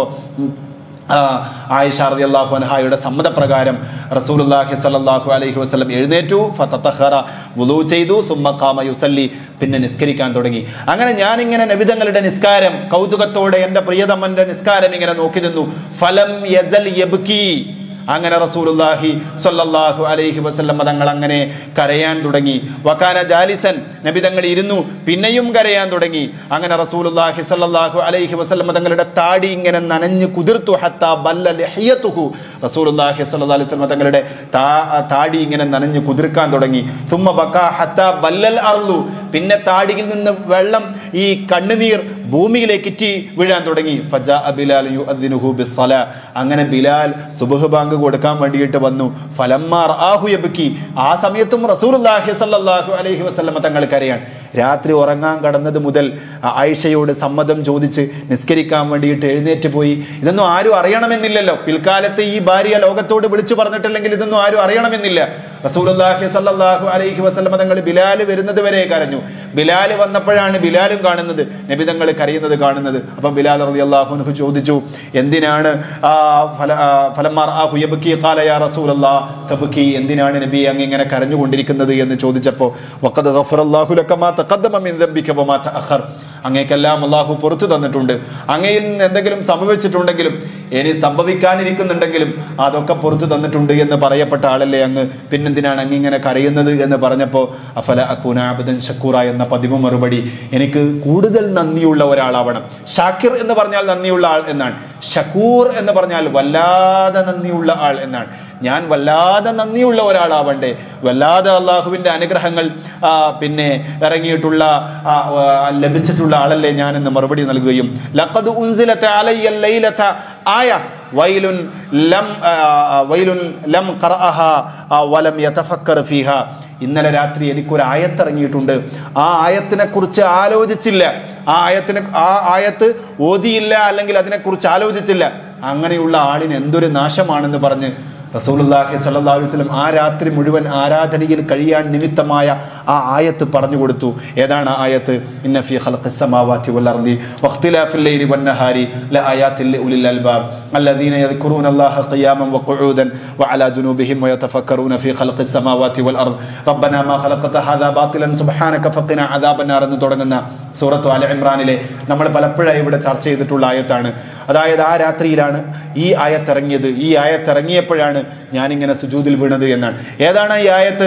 ആയിഷ റളിയല്ലാഹു അൻഹയുടെ സമ്മതപ്രകാരം റസൂലുള്ളാഹി സ്വല്ലല്ലാഹു അലൈഹി വസല്ലം എഴുന്നേറ്റു, ഫതതഹറ വുളൂ ചെയ്തു, സുമ്മ ഖാമ യുസല്ലി, പിന്നെ നിസ്കരിക്കാൻ തുടങ്ങി. അങ്ങനെ ഞാനിങ്ങനെ നബിതങ്ങളുടെ നിസ്കാരം കൗതുകത്തോടെ എൻ്റെ പ്രിയതമന്റെ നിസ്കാരം ഇങ്ങനെ നോക്കി നിന്നു. ഫലം യസൽ യബ്കി, അങ്ങനെ റസൂലുള്ളാഹി സ്വല്ലല്ലാഹു അലൈഹി വസല്ലം തങ്ങൾ അങ്ങനെ കരയാൻ തുടങ്ങി. വകാന ജാലിസൻ, നബി തങ്ങൾ ഇരുന്നു, പിന്നെയും കരയാൻ തുടങ്ങി. അങ്ങനെ റസൂലുള്ളാഹി സ്വല്ലല്ലാഹു അലൈഹി വസല്ലം തങ്ങളുടെ താടി ഇങ്ങനെ നനഞ്ഞു കുതിർത്തു, ഹത്താ ബല്ല ലഹിയതുഹു, റസൂലുള്ളാഹി സ്വല്ലല്ലാഹു അലൈഹി വസല്ലം തങ്ങളുടെ താടി ഇങ്ങനെ നനഞ്ഞു കുതിർക്കാൻ തുടങ്ങി. സുമ്മ ബകാ ഹത്താ ബല്ലൽ അർളു, പിന്നെ താടിയിൽ നിന്ന് വെള്ളം ഈ കണ്ണുനീർ ഭൂമിയിലേക്ക് ഇറ്റി വീഴാൻ തുടങ്ങി. ഫജാ ബിലാൽ യുഅദ്ദിനുഹു ബിസ്സലാ, അങ്ങനെ ബിലാൽ സുബ്ഹ് ബാങ്ക് കൊടുക്കാൻ വേണ്ടിയിട്ട് വന്നു. ഫലമ്മാ റആഹു യബ്കി, ആ സമയത്തും റസൂലുള്ളാഹി സ്വല്ലല്ലാഹു അലൈഹി വസല്ലം തങ്ങൾ കരയാൻ. രാത്രി ഉറങ്ങാൻ കടന്നത് മുതൽ ആയിഷയോട് സമ്മതം ചോദിച്ച് നിസ്കരിക്കാൻ വേണ്ടിയിട്ട് എഴുന്നേറ്റ് പോയി. ഇതൊന്നും ആരും അറിയണമെന്നില്ലല്ലോ, പിൽക്കാലത്ത് ഈ ഭാര്യ ലോകത്തോട് വിളിച്ചു പറഞ്ഞിട്ടില്ലെങ്കിൽ ഇതൊന്നും ആരും അറിയണമെന്നില്ല. റസൂലുള്ളാഹി സ്വല്ലല്ലാഹു അലൈഹി വസല്ലം തങ്ങൾ ബിലാൽ വരുന്നത് വരെ കരഞ്ഞു. ബിലാൽ വന്നപ്പോഴാണ് ബിലാലും കാണുന്നത് നബി തങ്ങൾ കരയുന്നത് കാണുന്നത്. അപ്പം ബിലാൽ റളിയല്ലാഹു അൻഹു ചോദിച്ചു, എന്തിനാണ് എന്തിനാണ് നബി അങ്ങ് ഇങ്ങനെ കരഞ്ഞുകൊണ്ടിരിക്കുന്നത് എന്ന് ചോദിച്ചപ്പോൾ വഖദ് ഗഫറല്ലാഹു ലക മാ തഖദ്ദമ മിൻ ദംബിക വമാ തഅഖർ, അങ്ങേക്കെല്ലാം അള്ളാഹു പുറത്തു തന്നിട്ടുണ്ട്, അങ്ങയിൽ നിന്ന് എന്തെങ്കിലും സംഭവിച്ചിട്ടുണ്ടെങ്കിലും ഇനി സംഭവിക്കാനിരിക്കുന്നുണ്ടെങ്കിലും അതൊക്കെ പുറത്തു തന്നിട്ടുണ്ട് എന്ന് പറയപ്പെട്ട ആളല്ലേ അങ്ങ്, പിന്നെന്തിനാണ് അങ്ങ് ഇങ്ങനെ കരയുന്നത് എന്ന് പറഞ്ഞപ്പോൾ അഫല അകൂന അബ്ദൻ ശക്കൂറ എന്ന പതിവ് മറുപടി, എനിക്ക് കൂടുതൽ നന്ദിയുള്ള ഒരാളാവണം. ഷാക്കിർ എന്ന് പറഞ്ഞാൽ നന്ദിയുള്ള ആൾ എന്നാണ്, ഷക്കൂർ എന്ന് പറഞ്ഞാൽ വല്ലാതെ നന്ദിയുള്ള ആൾ എന്നാണ്. ഞാൻ വല്ലാതെ നന്ദിയുള്ള ഒരാളാവണ്ടേ, വല്ലാതെ അള്ളാഹുവിൻ്റെ അനുഗ്രഹങ്ങൾ പിന്നെ ഇറങ്ങിയിട്ടുള്ള ലഭിച്ചിട്ടുള്ള ആളല്ലേ ഞാൻ എന്ന് മറുപടി നൽകുകയും ലഖദ് ഉൻസിലത അലയ്യ ലൈലത ആയ വൈലുൻ ലം വൈലുൻ ലം ഖറഅഹാ വലം യതഫക്കർ ഫീഹാ, ഇന്നലെ രാത്രി എനിക്കൊരു ആയത്ത് ഇറങ്ങിയിട്ടുണ്ട്, ആ ആയത്തിനെ കുറിച്ച് ആലോചിച്ചില്ല, ആ ആയത്തിനെ ആ ആയത്ത് ഓതിയില്ല, അല്ലെങ്കിൽ അതിനെക്കുറിച്ച് ആലോചിച്ചില്ല, അങ്ങനെയുള്ള ആളിന് എന്തൊരു നാശമാണെന്ന് പറഞ്ഞ് റസൂലുള്ളാഹി സ്വല്ലല്ലാഹു അലൈഹി വസല്ലം ആ രാത്രി മുഴുവൻ ആരാധനയിൽ കഴിയാൻ നിമിത്തമായ ആ ആയത്ത് പറഞ്ഞു കൊടുത്തു. ഏതാണ് ആ ആയത്ത്? ഇന്ന ഫീ ഖൽഖിസ് സമാവാതി വൽ അർദി വഖ്തിലാഫിൽ ലൈലി വൻ നഹാരി ലആയാതിൻ ലിഉലിൽ അൽബാബ് അല്ലദീന യദ്കുറൂനല്ലാഹ ഖിയാമൻ വഖുഊദൻ വഅലാ ജുനൂബിഹിം വയതഫക്കറൂന ഫീ ഖൽഖിസ് സമാവാതി വൽ അർദ് റബ്ബനാ മാ ഖലഖത ഹാദാ ബാതിലൻ സുബ്ഹാനക ഫഖിനാ അദാബൻ നാർ എന്ന് തുടങ്ങുന്ന സൂറത്തു ആല ഇംറാനിലെ നമ്മൾ പലപ്പോഴായി ഇവിടെ ചർച്ച ചെയ്തിട്ടുള്ള ആയത്താണ്. അതായത് ആ രാത്രിയിലാണ് ഈ ആയത്തിറങ്ങിയത്. ഈ ആയത്തിറങ്ങിയപ്പോഴാണ് ഞാനിങ്ങനെ സുജൂദിൽ വീണത് എന്നാണ്. ഏതാണ് ഈ ആയത്ത്?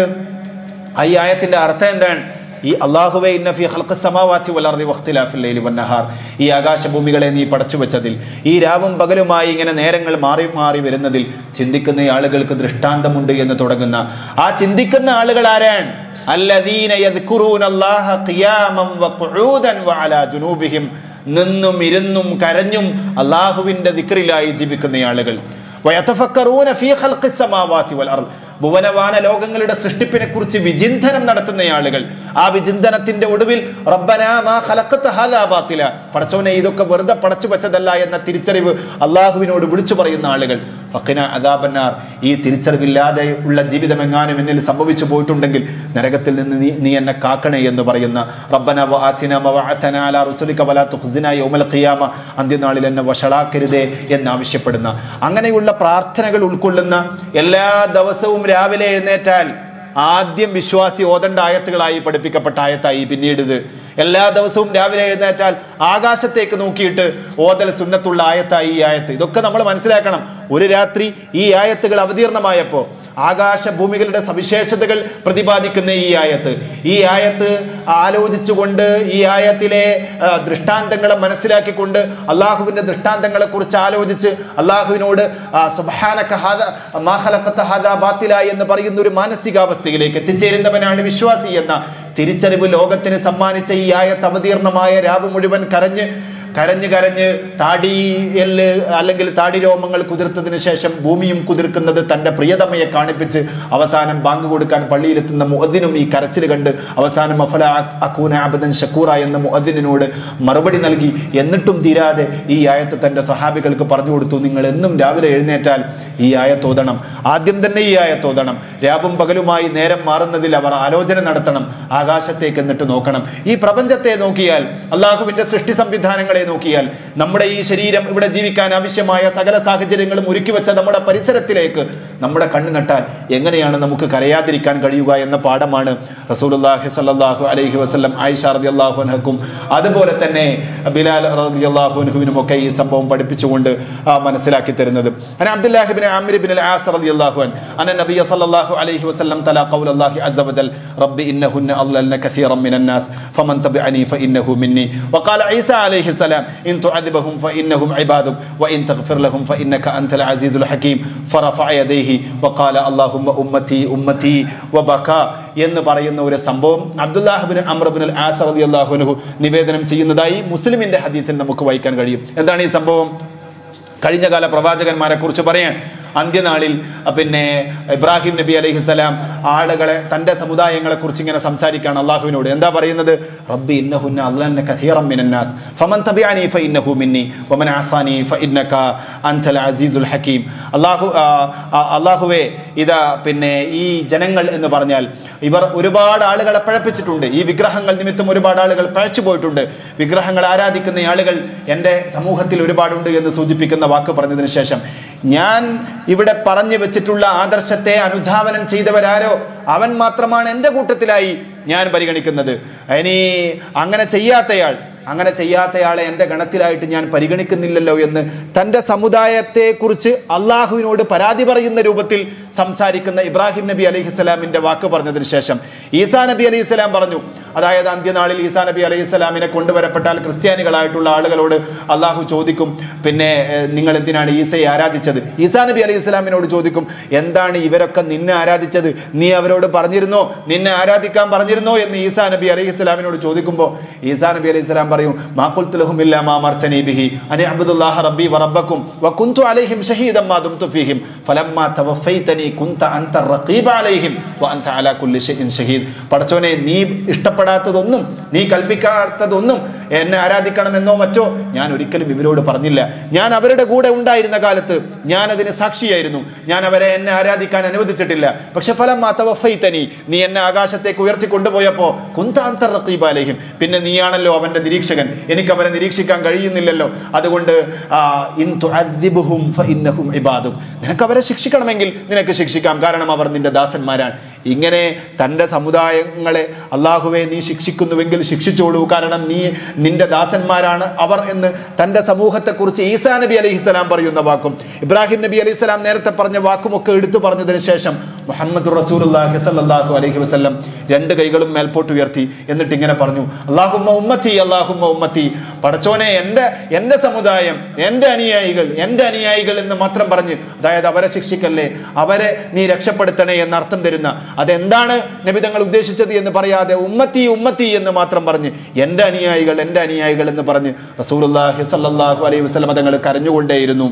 ഈ ആയത്തിന്റെ അർത്ഥം എന്താണ്? ഈ അല്ലാഹുവേ ഇന്ന ഫീ ഖൽഖിസ് സമാവാതി വൽ അർദി വഖ്തിലാഫിൽ ലൈലി വൻ നഹാർ, ഈ ആകാശഭൂമികളെ നീ പടച്ചു വെച്ചതിൽ, ഈ രാവും പകലുമായി ഇങ്ങനെ നേരങ്ങൾ മാറി മാറി വരുന്നതിൽ ചിന്തിക്കുന്ന ആളുകൾക്ക് ദൃഷ്ടാന്തമുണ്ട് എന്ന് തുടങ്ങുന്ന ആ ചിന്തിക്കുന്ന ആളുകൾ ആരാണ്? അല്ലദീന യദ്കുറൂനല്ലാഹ ഖിയാമൻ വഖുഊദൻ വഅലാ ജുനൂബിഹിം, നിന്നും ഇരുന്നും കരഞ്ഞും അല്ലാഹുവിന്റെ ദിക്റിലായി ജീവിക്കുന്ന ആളുകൾ. വയതഫക്കറൂന ഫീ ഖൽഖിസ് സമാവാതി വൽ അർദ്, ഭുവനവാന ലോകങ്ങളുടെ സൃഷ്ടിപ്പിനെ കുറിച്ച് വിചിന്തനം നടത്തുന്ന ആളുകൾ. ആ വിചിന്തനത്തിന്റെ ഒടുവിൽ റബ്ബനാ മാ ഖലഖത ഹാദാ ബാതില, പടച്ചോനെ ഇതൊക്കെ വെറുതെ പടച്ചു വെച്ചതല്ല എന്ന തിരിച്ചറിവ് അള്ളാഹുവിനോട് വിളിച്ചു പറയുന്ന ആളുകൾ. ഫഖിനാ അദാബന്നാർ, ഈ തിരിച്ചറിവില്ലാതെ ഉള്ള ജീവിതം എങ്ങാനും എന്നിൽ സംഭവിച്ചു പോയിട്ടുണ്ടെങ്കിൽ നരകത്തിൽ നിന്ന് നീ നീ എന്നെ കാക്കണേ എന്ന് പറയുന്ന റബ്ബനാ വആതിനാ മാ വഅതനാ അലാ റസൂലിക വലാ തുഖ്സിനാ യൗമൽ ഖിയാമ, അന്ത്യനാളിൽ എന്നെ വഷളാക്കരുതേ എന്നാവശ്യപ്പെടുന്ന അങ്ങനെയുള്ള പ്രാർത്ഥനകൾ ഉൾക്കൊള്ളുന്ന, എല്ലാ ദിവസവും രാവിലെ എഴുന്നേറ്റാൽ ആദ്യം വിശ്വാസി ഓതേണ്ട ആയത്തുകളായി പഠിപ്പിക്കപ്പെട്ട ആയത്തായി പിന്നീട് ഇത്. എല്ലാ ദിവസവും രാവിലെ എഴുന്നേറ്റാൽ ആകാശത്തേക്ക് നോക്കിയിട്ട് ഓതൽ സുന്നത്തുള്ള ആയത്തായി ഈ ആയത്ത്. ഇതൊക്കെ നമ്മൾ മനസ്സിലാക്കണം. ഒരു രാത്രി ഈ ആയത്തുകൾ അവതീർണമായപ്പോൾ ആകാശ ഭൂമികളുടെ സവിശേഷതകൾ പ്രതിപാദിക്കുന്ന ഈ ആയത്ത്, ഈ ആയത്ത് ആലോചിച്ചുകൊണ്ട്, ഈ ആയത്തിലെ ദൃഷ്ടാന്തങ്ങളെ മനസ്സിലാക്കിക്കൊണ്ട്, അള്ളാഹുവിന്റെ ദൃഷ്ടാന്തങ്ങളെ കുറിച്ച് ആലോചിച്ച് അള്ളാഹുവിനോട് സുബ്ഹാനക ഹാദാ മാ ഖലഖത ഹാദാ ബാതില എന്ന് പറയുന്ന ഒരു മാനസികാവസ്ഥയിലേക്ക് എത്തിച്ചേരുന്നവനാണ് വിശ്വാസി എന്ന തിരിച്ചറിവ് ലോകത്തിന് സമ്മാനിച്ച ഈ ആയത്ത് അവതീർണമായ രാവ് മുഴുവൻ കരഞ്ഞ് കരഞ്ഞ് കരഞ്ഞ് താടി എല്ല് അല്ലെങ്കിൽ താടി രോമങ്ങൾ കുതിർത്തതിന് ശേഷം ഭൂമിയും കുതിർക്കുന്നത് തന്റെ പ്രിയതമയെ കാണിപ്പിച്ച് അവസാനം ബാങ്ക് കൊടുക്കാൻ പള്ളിയിലെത്തുന്ന മുഅദ്ദിനും ഈ കരച്ചിൽ കണ്ട് അവസാനം അഫല അകൂന അബ്ദൻ ശക്കൂറ എന്ന മുഅദ്ദിനോട് മറുപടി നൽകി. എന്നിട്ടും തീരാതെ ഈ ആയത്ത് തന്റെ സഹാബികൾക്ക് പറഞ്ഞു കൊടുത്തു, നിങ്ങൾ എന്നും രാവിലെ എഴുന്നേറ്റാൽ ഈ ആയത്ത് ഓതണം. ആദ്യം തന്നെ ഈ ആയത്ത് ഓതണം. രാവും പകലുമായി നേരം മാറുന്നതിൽ അവർ ആലോചന നടത്തണം. ആകാശത്തേക്ക് എന്നിട്ട് നോക്കണം. ഈ പ്രപഞ്ചത്തെ നോക്കിയാൽ, അള്ളാഹുവിന്റെ സൃഷ്ടി സംവിധാനങ്ങളെ നോക്കിയാൽ, നമ്മുടെ ഈ ശരീരം ഇവിടെ ജീവിക്കാൻ ആവശ്യമായ സകല സാഹചര്യങ്ങളും ഒരുക്കി വെച്ച നമ്മുടെ പരിസരത്തിലേക്ക് നമ്മുടെ കണ്ണു നട്ടാൽ എങ്ങനെയാണ് നമുക്ക് കരയാതിരിക്കാൻ കഴിയുക എന്ന പാഠമാണ് റസൂലുള്ളാഹി സ്വല്ലല്ലാഹു അലൈഹി വസല്ലം ആയിഷ റളിയല്ലാഹു അൻഹക്കും അതുപോലെ തന്നെ ബിലാൽ റളിയല്ലാഹു അൻഹുവിനും ഒക്കെ ഈ സംഭവം പഠിപ്പിച്ചുകൊണ്ട് മനസ്സിലാക്കി തരുന്നത്. അന അബ്ദുല്ലാഹി ഇബ്നു ആമിർ ഇബ്നുൽ ആസ് റളിയല്ലാഹു അൻഹു അന്ന നബിയ സ്വല്ലല്ലാഹു അലൈഹി വസല്ലം തല ഖൗലല്ലാഹി അസ്സ വജൽ റബ്ബി ഇന്നഹുന്ന അളലന കസീറൻ മിനൻ നാസ് ഫമൻ തബിഅനി ഫഇന്നഹു മിന്നി വഖാല ഈസ അലൈഹി സലാം ഇൻ തുഅദിബഹും ഫഇന്നഹും ഇബാദുക വഇൻ തഗ്ഫിർ ലഹും ഫഇന്നക അൻതൽ അസീസുൽ ഹകീം ഫറഫഅ യദൈഹി വഖാല അല്ലാഹുമ്മ ഉമ്മത്തി ഉമ്മത്തി വബക എന്ന് പറയുന്ന ഒരു സംഭവം അബ്ദുല്ലാഹ് ഇബ്നു അംർ ഇബ്നുൽ ആസ് റളിയല്ലാഹു അൻഹു നിവേദനം ചെയ്യുന്നതായി മുസ്ലിമിന്റെ ഹദീസിൽ നമുക്ക് വായിക്കാൻ കഴിയും. എന്താണ് ഈ സംഭവം? കഴിഞ്ഞ കാല പ്രവാചകന്മാരെ കുറിച്ച് പറയാൻ, അന്ത്യനാളിൽ പിന്നെ ഇബ്രാഹിം നബി അലൈഹിസ്സലാം ആളുകളെ, തന്റെ സമുദായങ്ങളെ കുറിച്ച് ഇങ്ങനെ സംസാരിക്കുകയാണ് അള്ളാഹുവിനോട്. എന്താ പറയുന്നത്? റബ്ബി ഇന്നഹുന്ന അളലന കസീറൻ മിനൻ നാസ് ഫമൻ തബിഅനി ഫഇന്നഹു മിന്നി വമൻ അസാനി ഫഇന്നക അൻതൽ അസീസുൽ ഹകീം. അല്ലാഹു അല്ലാഹുവേ, ഇതാ പിന്നെ ഈ ജനങ്ങൾ എന്ന് പറഞ്ഞാൽ ഇവർ ഒരുപാട് ആളുകളെ പഴപ്പിച്ചിട്ടുണ്ട്. ഈ വിഗ്രഹങ്ങൾ നിമിത്തം ഒരുപാട് ആളുകൾ പഴച്ചു പോയിട്ടുണ്ട്. വിഗ്രഹങ്ങൾ ആരാധിക്കുന്ന ആളുകൾ എൻ്റെ സമൂഹത്തിൽ ഒരുപാടുണ്ട് എന്ന് സൂചിപ്പിക്കുന്ന വാക്ക് പറഞ്ഞതിന് ശേഷം, ഞാൻ ഇവിടെ പറഞ്ഞു വെച്ചിട്ടുള്ള ആദർശത്തെ അനുധാവനം ചെയ്തവരാരോ അവൻ മാത്രമാണ് എൻ്റെ കൂട്ടത്തിലായി ഞാൻ പരിഗണിക്കുന്നത്. ഇനി അങ്ങനെ ചെയ്യാത്തയാൾ അങ്ങനെ ചെയ്യാത്തയാളെ എൻ്റെ ഗണത്തിലായിട്ട് ഞാൻ പരിഗണിക്കുന്നില്ലല്ലോ എന്ന് തൻ്റെ സമുദായത്തെ കുറിച്ച് അള്ളാഹുവിനോട് പരാതി പറയുന്ന രൂപത്തിൽ സംസാരിക്കുന്ന ഇബ്രാഹിം നബി അലൈഹിസ്സലാമിന്റെ വാക്ക് പറഞ്ഞതിന് ശേഷം ഈസാ നബി അലൈഹിസ്സലാം പറഞ്ഞു, അതായത് അന്ത്യനാളിൽ ഈസാ നബി അലൈഹിസ്സലാമിനെ കൊണ്ടുവരപ്പെട്ടാൽ ക്രിസ്ത്യാനികളായിട്ടുള്ള ആളുകളോട് അള്ളാഹു ചോദിക്കും, പിന്നെ നിങ്ങൾ എന്തിനാണ് ഈസയെ ആരാധിച്ചത്? ഈസാ നബി അലൈഹിസ്സലാമിനോട് ചോദിക്കും, എന്താണ് ഇവരൊക്കെ നിന്നെ ആരാധിച്ചത്? നീ അവരോട് പറഞ്ഞിരുന്നോ, നിന്നെ ആരാധിക്കാൻ പറഞ്ഞിരുന്നോ എന്ന് ഈസാ നബി അലൈഹിസ്സലാമിനോട് ചോദിക്കുമ്പോൾ ഈസാ നബി അലൈഹിസ്സലാം പറയും, മാ ഖുൽതു ലഹും ഇല്ലാ മാ അമർതനി ബിഹി അൻ അഅ്ബുദുല്ലാഹ റബ്ബി വറബ്ബക്കും വകുന്തു അലൈഹിം ഷഹീദൻ മാ ദുംതു ഫീഹിം ഫലമ്മാ തവഫൈതനി കുന്ത അൻത റഖീബ അലൈഹിം വഅൻത അലാ കുല്ലി ഷൈഇൻ ഷഹീദ്. പടച്ചോനെ, നീ ഇഷ്ടപ്പെടാത്ത ഇഷ്ടപ്പെടാത്തതൊന്നും, നീ കൽപ്പിക്കാത്തതൊന്നും എന്നെ ആരാധിക്കണമെന്നോ മറ്റോ ഞാൻ ഒരിക്കലും ഇവരോട് പറഞ്ഞില്ല. ഞാൻ അവരുടെ കൂടെ ഉണ്ടായിരുന്ന കാലത്ത് ഞാൻ അതിന് സാക്ഷിയായിരുന്നു. ഞാൻ അവരെ എന്നെ ആരാധിക്കാൻ അനുവദിച്ചിട്ടില്ല. പക്ഷെ ഫലം തവഫൈതനി, നീ എന്നെ ആകാശത്തേക്ക് ഉയർത്തി കൊണ്ടുപോയപ്പോ കുന്ത അൻത റഖീബ അലൈഹിം, പിന്നെ നീയാണല്ലോ അവന്റെ നിരീക്ഷകൻ, എനിക്ക് അവരെ നിരീക്ഷിക്കാൻ കഴിയുന്നില്ലല്ലോ. അതുകൊണ്ട് ഇൻ തുഅദ്ദിബുഹും ഫഇന്നഹും ഇബാദുക്, നിനക്ക് അവരെ ശിക്ഷിക്കണമെങ്കിൽ നിനക്ക് ശിക്ഷിക്കാം, കാരണം അവർ നിന്റെ ദാസന്മാരാണ്. ഇങ്ങനെ തൻ്റെ സമുദായങ്ങളെ അള്ളാഹുവെ നീ ശിക്ഷിക്കുന്നുവെങ്കിൽ ശിക്ഷിച്ചോളൂ, കാരണം നീ നിന്റെ ദാസന്മാരാണ് അവർ എന്ന് തൻ്റെ സമൂഹത്തെക്കുറിച്ച് ഈസാ നബി അലൈഹിസ്സലാം പറയുന്ന വാക്കും ഇബ്രാഹിം നബി അലൈഹിസ്സലാം നേരത്തെ പറഞ്ഞ വാക്കുമൊക്കെ എടുത്തു പറഞ്ഞതിന് ശേഷം മുഹമ്മദ് റസൂലുള്ളാഹി സ്വല്ലല്ലാഹു അലൈഹി വസല്ലം രണ്ട് കൈകളും മേൽപോട്ട് ഉയർത്തി എന്നിട്ട് ഇങ്ങനെ പറഞ്ഞു, അല്ലാഹുമ്മ ഉമ്മത്തി അല്ലാഹുമ്മ ഉമ്മത്തി, പടച്ചോനെ എൻ്റെ എൻ്റെ സമുദായം, എൻ്റെ അനുയായികൾ, എൻ്റെ അനുയായികൾ എന്ന് മാത്രം പറഞ്ഞ്, അതായത് അവരെ ശിക്ഷിക്കല്ലേ, അവരെ നീ രക്ഷപ്പെടുത്തണേ എന്നർത്ഥം തരുന്ന, അതെന്താണ് നബി തങ്ങൾ ഉദ്ദേശിച്ചത് എന്ന് പറയാതെ ഉമ്മത്തി ഉമ്മത്തി എന്ന് മാത്രം പറഞ്ഞ് എൻ്റെ അനുയായികൾ, എൻ്റെ അനുയായികൾ എന്ന് പറഞ്ഞ് റസൂലുള്ളാഹി സ്വല്ലല്ലാഹു അലൈഹി വസല്ലം തങ്ങൾ കരഞ്ഞുകൊണ്ടേയിരുന്നു.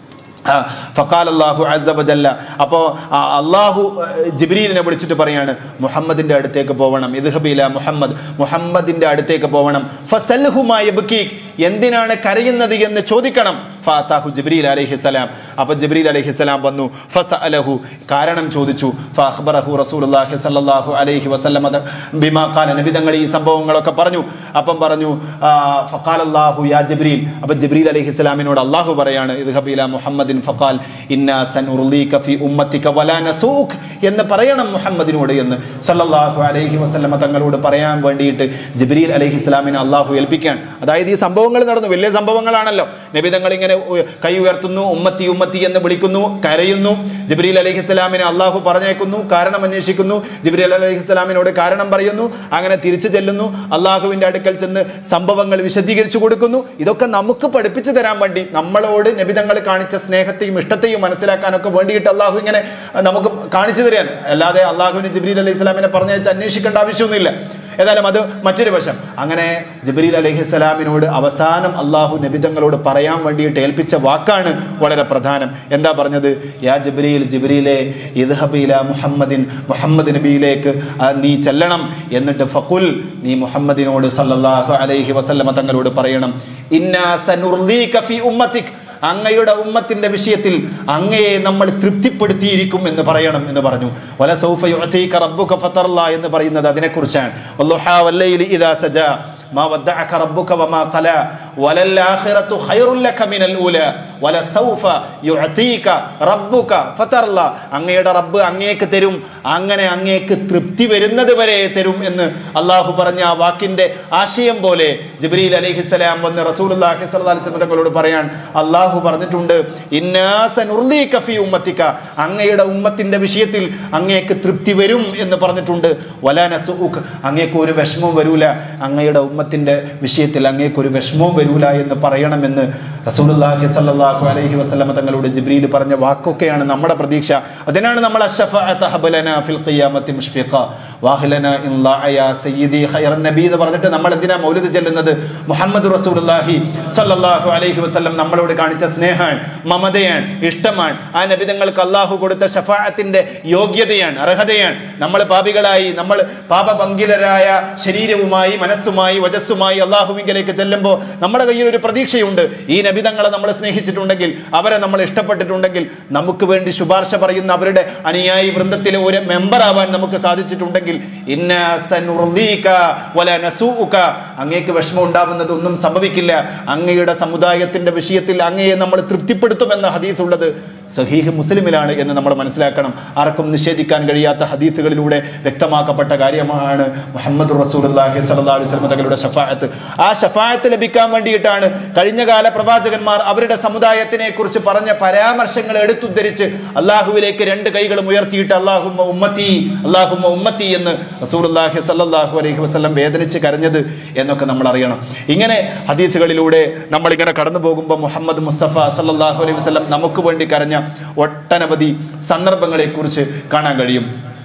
ഫഖാല അല്ലാഹു അസ്സ വജല്ല, അപ്പോൾ അള്ളാഹു ജിബ്രീലിനെ വിളിച്ചിട്ട് പറയാണ്, മുഹമ്മദിന്റെ അടുത്തേക്ക് പോകണം. ഇദ്ഹബ് ഇലാ മുഹമ്മദ്, മുഹമ്മദിന്റെ അടുത്തേക്ക് പോകണം. ഫസൽഹു മാ യബ്കീക്, എന്തിനാണ് കരയുന്നത് എന്ന് ചോദിക്കണം. ഫഅതാഹു ജിബ്രീൽ അലൈഹിസ്സലാം, അപ്പോൾ ജിബ്രീൽ അലൈഹിസ്സലാം വന്നു. ഫസഅലഹു, കാരണം ചോദിച്ചു. ഫഅഖ്ബറഹു റസൂലുള്ളാഹി സ്വല്ലല്ലാഹു അലൈഹി വസല്ലം ബിമാ ഖാല, നബി തങ്ങൾ ഈ സംഭവങ്ങളൊക്കെ പറഞ്ഞു. അപ്പം പറഞ്ഞു ഫഖാല അല്ലാഹു യാ ജിബ്രീൽ, അപ്പോൾ ജിബ്രീൽ അലൈഹിസ്സലാമിനോട് അല്ലാഹു പറയാണ്, ഇദ്ഹബ് ഇലാ മുഹമ്മദിൻ ഫഖാൽ ഇന്നാ സനുർലീക ഫീ ഉമ്മത്തിക വലാ നസൂക് എന്ന് പറയണം മുഹമ്മദിനോട് എന്ന് സല്ലല്ലാഹു അലൈഹി വസല്ലം തങ്ങളോട് പറയാൻ വേണ്ടിയിട്ട് ജിബ്രീൽ അലൈഹിസ്സലാമിനെ അല്ലാഹു ഏൽപ്പിക്കാൻ. അതായത് ഈ സംഭവങ്ങൾ നടന്നു, വലിയ സംഭവങ്ങളാണല്ലോ. നബി തങ്ങൾ ഇങ്ങനെ കൈ ഉയർത്തുന്നു, ഉമ്മത്തി ഉമ്മത്തി എന്ന് വിളിക്കുന്നു, കരയുന്നു. ജിബ്രീൽ അലൈഹിസ്സലാമിനെ അല്ലാഹു പറഞ്ഞേക്കുന്നു, കാരണം അന്വേഷിക്കുന്നു. ജിബ്രീൽ അലൈഹിസ്സലാമിനോട് കാരണം പറയുന്നു, അങ്ങനെ തിരിച്ചു ചെല്ലുന്നു, അള്ളാഹുവിന്റെ അടുക്കൽ ചെന്ന് സംഭവങ്ങൾ വിശദീകരിച്ചു കൊടുക്കുന്നു. ഇതൊക്കെ നമുക്ക് പഠിപ്പിച്ചു തരാൻ വേണ്ടി, നമ്മളോട് നബി തങ്ങൾ കാണിച്ച സ്നേഹത്തെയും ഇഷ്ടത്തെയും മനസ്സിലാക്കാനൊക്കെ വേണ്ടിയിട്ട് അള്ളാഹു ഇങ്ങനെ നമുക്ക് കാണിച്ചു തരാൻ, അല്ലാതെ അള്ളാഹുവിന് ജിബ്രീൽ അലൈഹി സ്വലാമിനെ പറഞ്ഞയച്ച് അന്വേഷിക്കേണ്ട ആവശ്യമൊന്നുമില്ല. ഏതായാലും അത് മറ്റൊരു വശം. അങ്ങനെ ജിബ്രീൽ അലൈഹിസ്സലാമിനോട് അവസാനം അള്ളാഹു നബി തങ്ങളോട് പറയാൻ വേണ്ടിയിട്ട് ഏൽപ്പിച്ച വാക്കാണ് വളരെ പ്രധാനം. എന്താ പറഞ്ഞത്? യാ ജിബ്രീൽ, ജിബ്രീലെ ഇദ്ഹബ് ഇലാ മുഹമ്മദിൻ, മുഹമ്മദ് നബിയിലേക്ക് നീ ചെല്ലണം. എന്നിട്ട് ഫഖുൽ, നീ മുഹമ്മദിനോട് സല്ലല്ലാഹു അലൈഹി വസല്ലമ തങ്ങളോട് പറയണം, ഇന്നാ സനുർലീക ഫീ ഉമ്മതിക്, അങ്ങയുടെ ഉമ്മത്തിന്റെ വിഷയത്തിൽ അങ്ങയെ നമ്മൾ തൃപ്തിപ്പെടുത്തിയിരിക്കും എന്ന് പറയണം എന്ന് പറഞ്ഞു. വല സൗഫ യുഅതീക റബ്ബുക ഫതർലാ എന്ന് പറയുന്നത് അതിനെക്കുറിച്ചാണ്. വല്ലുഹാ വല്ലൈലി ഇദാ സജാ മാ വദ്ദഅക റബ്ബുക വമാ ഖലാ വലൽ ആഖിറതു ഖൈറുൽ ലക മിനൽ ഊലാ വല സൗഫ യുഅതീക റബ്ബുക ഫതർലാ, അങ്ങയുടെ റബ്ബ് അങ്ങേക്ക് തരും, അങ്ങനെ അങ്ങേക്ക് തൃപ്തി വരുന്നത് വരെ തരും എന്ന് അള്ളാഹു പറഞ്ഞ ആ വാക്കിന്റെ ആശയം പോലെ ജിബ്രീൽ അലൈഹിസ്സലാം വന്ന് റസൂലുള്ളാഹി സ്വല്ലല്ലാഹു അലൈഹി വസല്ലം തങ്ങളോട് പറയാൻ, അള്ളാഹു പറഞ്ഞിട്ടുണ്ട്, ഇന്നാ സനുർലീക ഫീ ഉമ്മത്തിക, അങ്ങയുടെ ഉമ്മത്തിന്റെ വിഷയത്തിൽ അങ്ങേക്ക് തൃപ്തി വരും എന്ന് പറഞ്ഞിട്ടുണ്ട്. വലാ നസൂക്, അങ്ങേക്ക് ഒരു വിഷമവും വരൂല, അങ്ങയുടെ ഉമ്മത്തിന്റെ വിഷയത്തിൽ അങ്ങേക്ക് ഒരു വിഷമവും വരൂല എന്ന് പറയണമെന്ന് റസൂലുള്ളാഹി സ്വല്ലല്ലാഹു അലൈഹി വസല്ലം തങ്ങളോട് ജിബ്രീൽ പറഞ്ഞ വാക്കൊക്കെയാണ് നമ്മുടെ പ്രതീക്ഷ. അതിനാണ് നമ്മൾ അശ്ശഫഅത ഹബലനാ ഫിൽ ഖിയാമത്തി മുഷ്ഫിഖ വാഹ്ലനാ ഇൻ ലാഅ സയ്യിദി ഖൈറൻ നബി എന്ന് പറഞ്ഞിട്ട് നമ്മൾ എന്തിനാ മൗലിദ് ചൊല്ലുന്നത്? മുഹമ്മദ് റസൂലുള്ളാഹി സ്വല്ലല്ലാഹു അലൈഹി വസല്ലം നമ്മളോട് കാണിച്ച സ്നേഹമാണ്, മമതയാണ്, ഇഷ്ടമാണ്. ആ നബി തങ്ങൾക്ക് അള്ളാഹു കൊടുത്ത ശഫാഅത്തിന്റെ യോഗ്യതയാണ്, അർഹതയാണ്. നമ്മൾ പാപികളായി, നമ്മൾ പാപപങ്കിലരായ ശരീരവുമായി, മനസ്സുമായി, വജസ്സുമായി അള്ളാഹുവിലേക്ക് ചെല്ലുമ്പോൾ നമ്മുടെ കയ്യിൽ ഒരു പ്രതീക്ഷയുണ്ട്. ഈ നബി തങ്ങളെ നമ്മൾ സ്നേഹിച്ചിട്ടുണ്ടെങ്കിൽ, അവരെ നമ്മൾ ഇഷ്ടപ്പെട്ടിട്ടുണ്ടെങ്കിൽ, നമുക്ക് വേണ്ടി ശുപാർശ പറയുന്ന അവരുടെ അനുയായി വൃന്ദത്തിലെ ഒരു മെമ്പർ ആവാൻ നമുക്ക് സാധിച്ചിട്ടുണ്ടെങ്കിൽ, ഇന്നാ സനുർലീക വലാ നസൂക, അങ്ങേക്ക് വിഷമം ഉണ്ടാവുന്നത് ഒന്നും സംഭവിക്കില്ല, അങ്ങയുടെ സമുദായത്തിന്റെ വിഷയത്തിൽ അങ്ങയെ നമ്മൾ തൃപ്തിപ്പെടുത്തുമെന്ന ഹദീസ് ഉള്ളത് സഹീഹ് മുസ്ലിമിലാണ് എന്ന് നമ്മൾ മനസ്സിലാക്കണം. ആർക്കും നിഷേധിക്കാൻ കഴിയാത്ത ഹദീസുകളിലൂടെ വ്യക്തമാക്കപ്പെട്ട കാര്യമാണ് മുഹമ്മദ് റസൂലുള്ളാഹി സ്വല്ലല്ലാഹു അലൈഹി വസല്ലം തങ്ങളുടെ ശഫാഅത്ത്. ആ ശഫാഅത്ത് ലഭിക്കാൻ വേണ്ടിയിട്ടാണ് കഴിഞ്ഞ കാല പ്രവാചകന്മാർ അവരുടെ സമുദായത്തിനെ കുറിച്ച് പറഞ്ഞ പരാമർശങ്ങൾ എടുത്തുദ്ധരിച്ച് അള്ളാഹുവിലേക്ക് രണ്ട് കൈകളും ഉയർത്തിയിട്ട് അല്ലാഹുമ്മ ഉമ്മത്തി, അല്ലാഹുമ്മ ഉമ്മത്തി എന്ന് റസൂലുള്ളാഹി സ്വല്ലല്ലാഹു അലൈഹി വസല്ലം വേദനിച്ച് കരഞ്ഞത് എന്നൊക്കെ നമ്മൾ അറിയണം. ഇങ്ങനെ ഹദീസുകളിലൂടെ നമ്മൾ ഇങ്ങനെ കടന്നു പോകുമ്പോൾ മുഹമ്മദ് മുസ്തഫ സല്ലല്ലാഹു അലൈഹി വസല്ലം നമുക്ക് വേണ്ടി കരഞ്ഞ ഒട്ടനവധി സന്ദർഭങ്ങളെ കുറിച്ച് കാണാൻ കഴിയും.